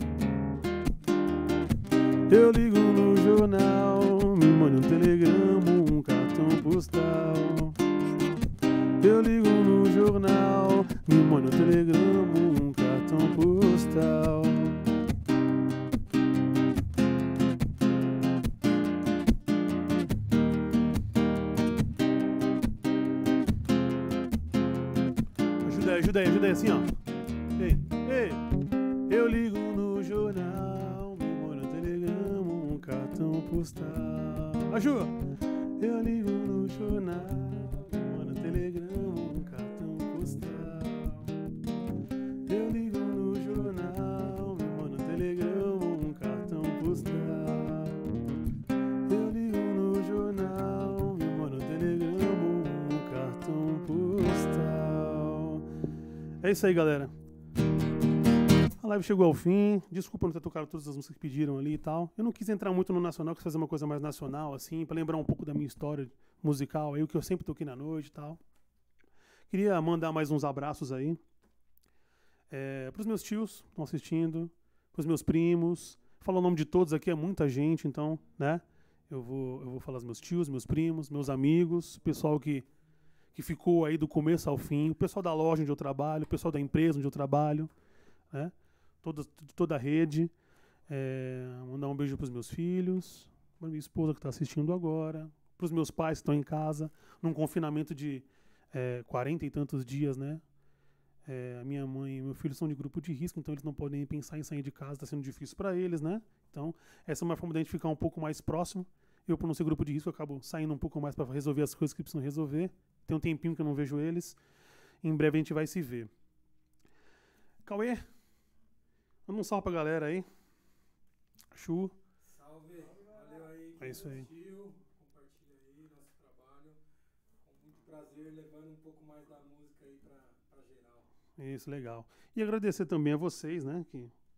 Speaker 1: Eu ligo no jornal, me mande um telegrama, um cartão postal. Eu ligo no jornal, me mande um telegrama, um cartão postal. Ajuda aí, assim, ó. Ei, ei. Eu ligo no jornal, me manda um telegrama, um cartão postal. Ajuda! Eu ligo no jornal, me manda um telegrama, um cartão postal. Eu ligo no jornal, me manda um telegrama, um cartão postal. Eu ligo no jornal, me manda um telegrama, um cartão postal. É isso aí, galera. A live chegou ao fim. Desculpa não ter tocado todas as músicas que pediram ali e tal. Eu não quis entrar muito no nacional, quis fazer uma coisa mais nacional, assim, pra lembrar um pouco da minha história musical aí, o que eu sempre toquei na noite e tal. Queria mandar mais uns abraços aí. Pros meus tios que estão assistindo, pros meus primos. Falar o nome de todos aqui, é muita gente, então, né? Eu vou falar dos meus tios, meus primos, meus amigos, o pessoal que ficou aí do começo ao fim, o pessoal da loja onde eu trabalho, o pessoal da empresa onde eu trabalho, né? Toda a rede. Mandar um beijo para os meus filhos, para minha esposa que está assistindo agora, para os meus pais que estão em casa, num confinamento de 40 e tantos dias, né? A minha mãe e meu filho são de grupo de risco, então eles não podem pensar em sair de casa, está sendo difícil para eles, né? Então, essa é uma forma de a gente ficar um pouco mais próximo. Eu, por não ser grupo de risco, acabo saindo um pouco mais para resolver as coisas que precisam resolver. Tem um tempinho que eu não vejo eles. Em breve a gente vai se ver. Cauê, manda um salve pra galera aí. Chu.
Speaker 3: Salve, valeu aí.
Speaker 1: É isso aí.
Speaker 3: Compartilha aí nosso trabalho. Com muito prazer, levando um pouco mais da música aí pra geral.
Speaker 1: Isso, legal. E agradecer também a vocês, né, que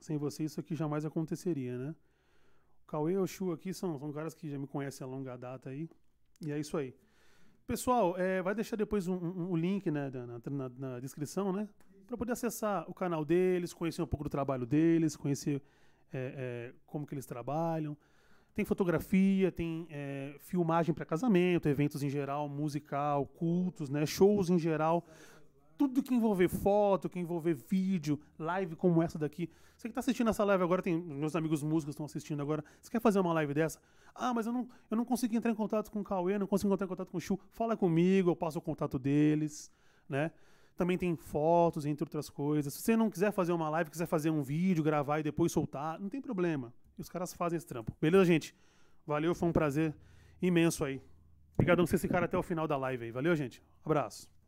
Speaker 1: Sem você isso aqui jamais aconteceria, né? O Cauê e o Chu aqui são caras que já me conhecem a longa data aí. E é isso aí. Pessoal, vai deixar depois o link, né, na descrição, né? Para poder acessar o canal deles, conhecer um pouco do trabalho deles, conhecer como que eles trabalham. Tem fotografia, tem filmagem para casamento, eventos em geral, musical, cultos, né, shows em geral. Tudo que envolver foto, que envolver vídeo, live como essa daqui. Você que está assistindo essa live agora, tem meus amigos músicos estão assistindo agora. Você quer fazer uma live dessa? Ah, mas eu não consegui entrar em contato com o Cauê, não consigo entrar em contato com o Chu. Fala comigo, eu passo o contato deles, né? Também tem fotos, entre outras coisas. Se você não quiser fazer uma live, quiser fazer um vídeo, gravar e depois soltar, não tem problema. E os caras fazem esse trampo. Beleza, gente? Valeu, foi um prazer imenso aí. Obrigadão por vocês ficarem até o final da live aí. Valeu, gente? Abraço.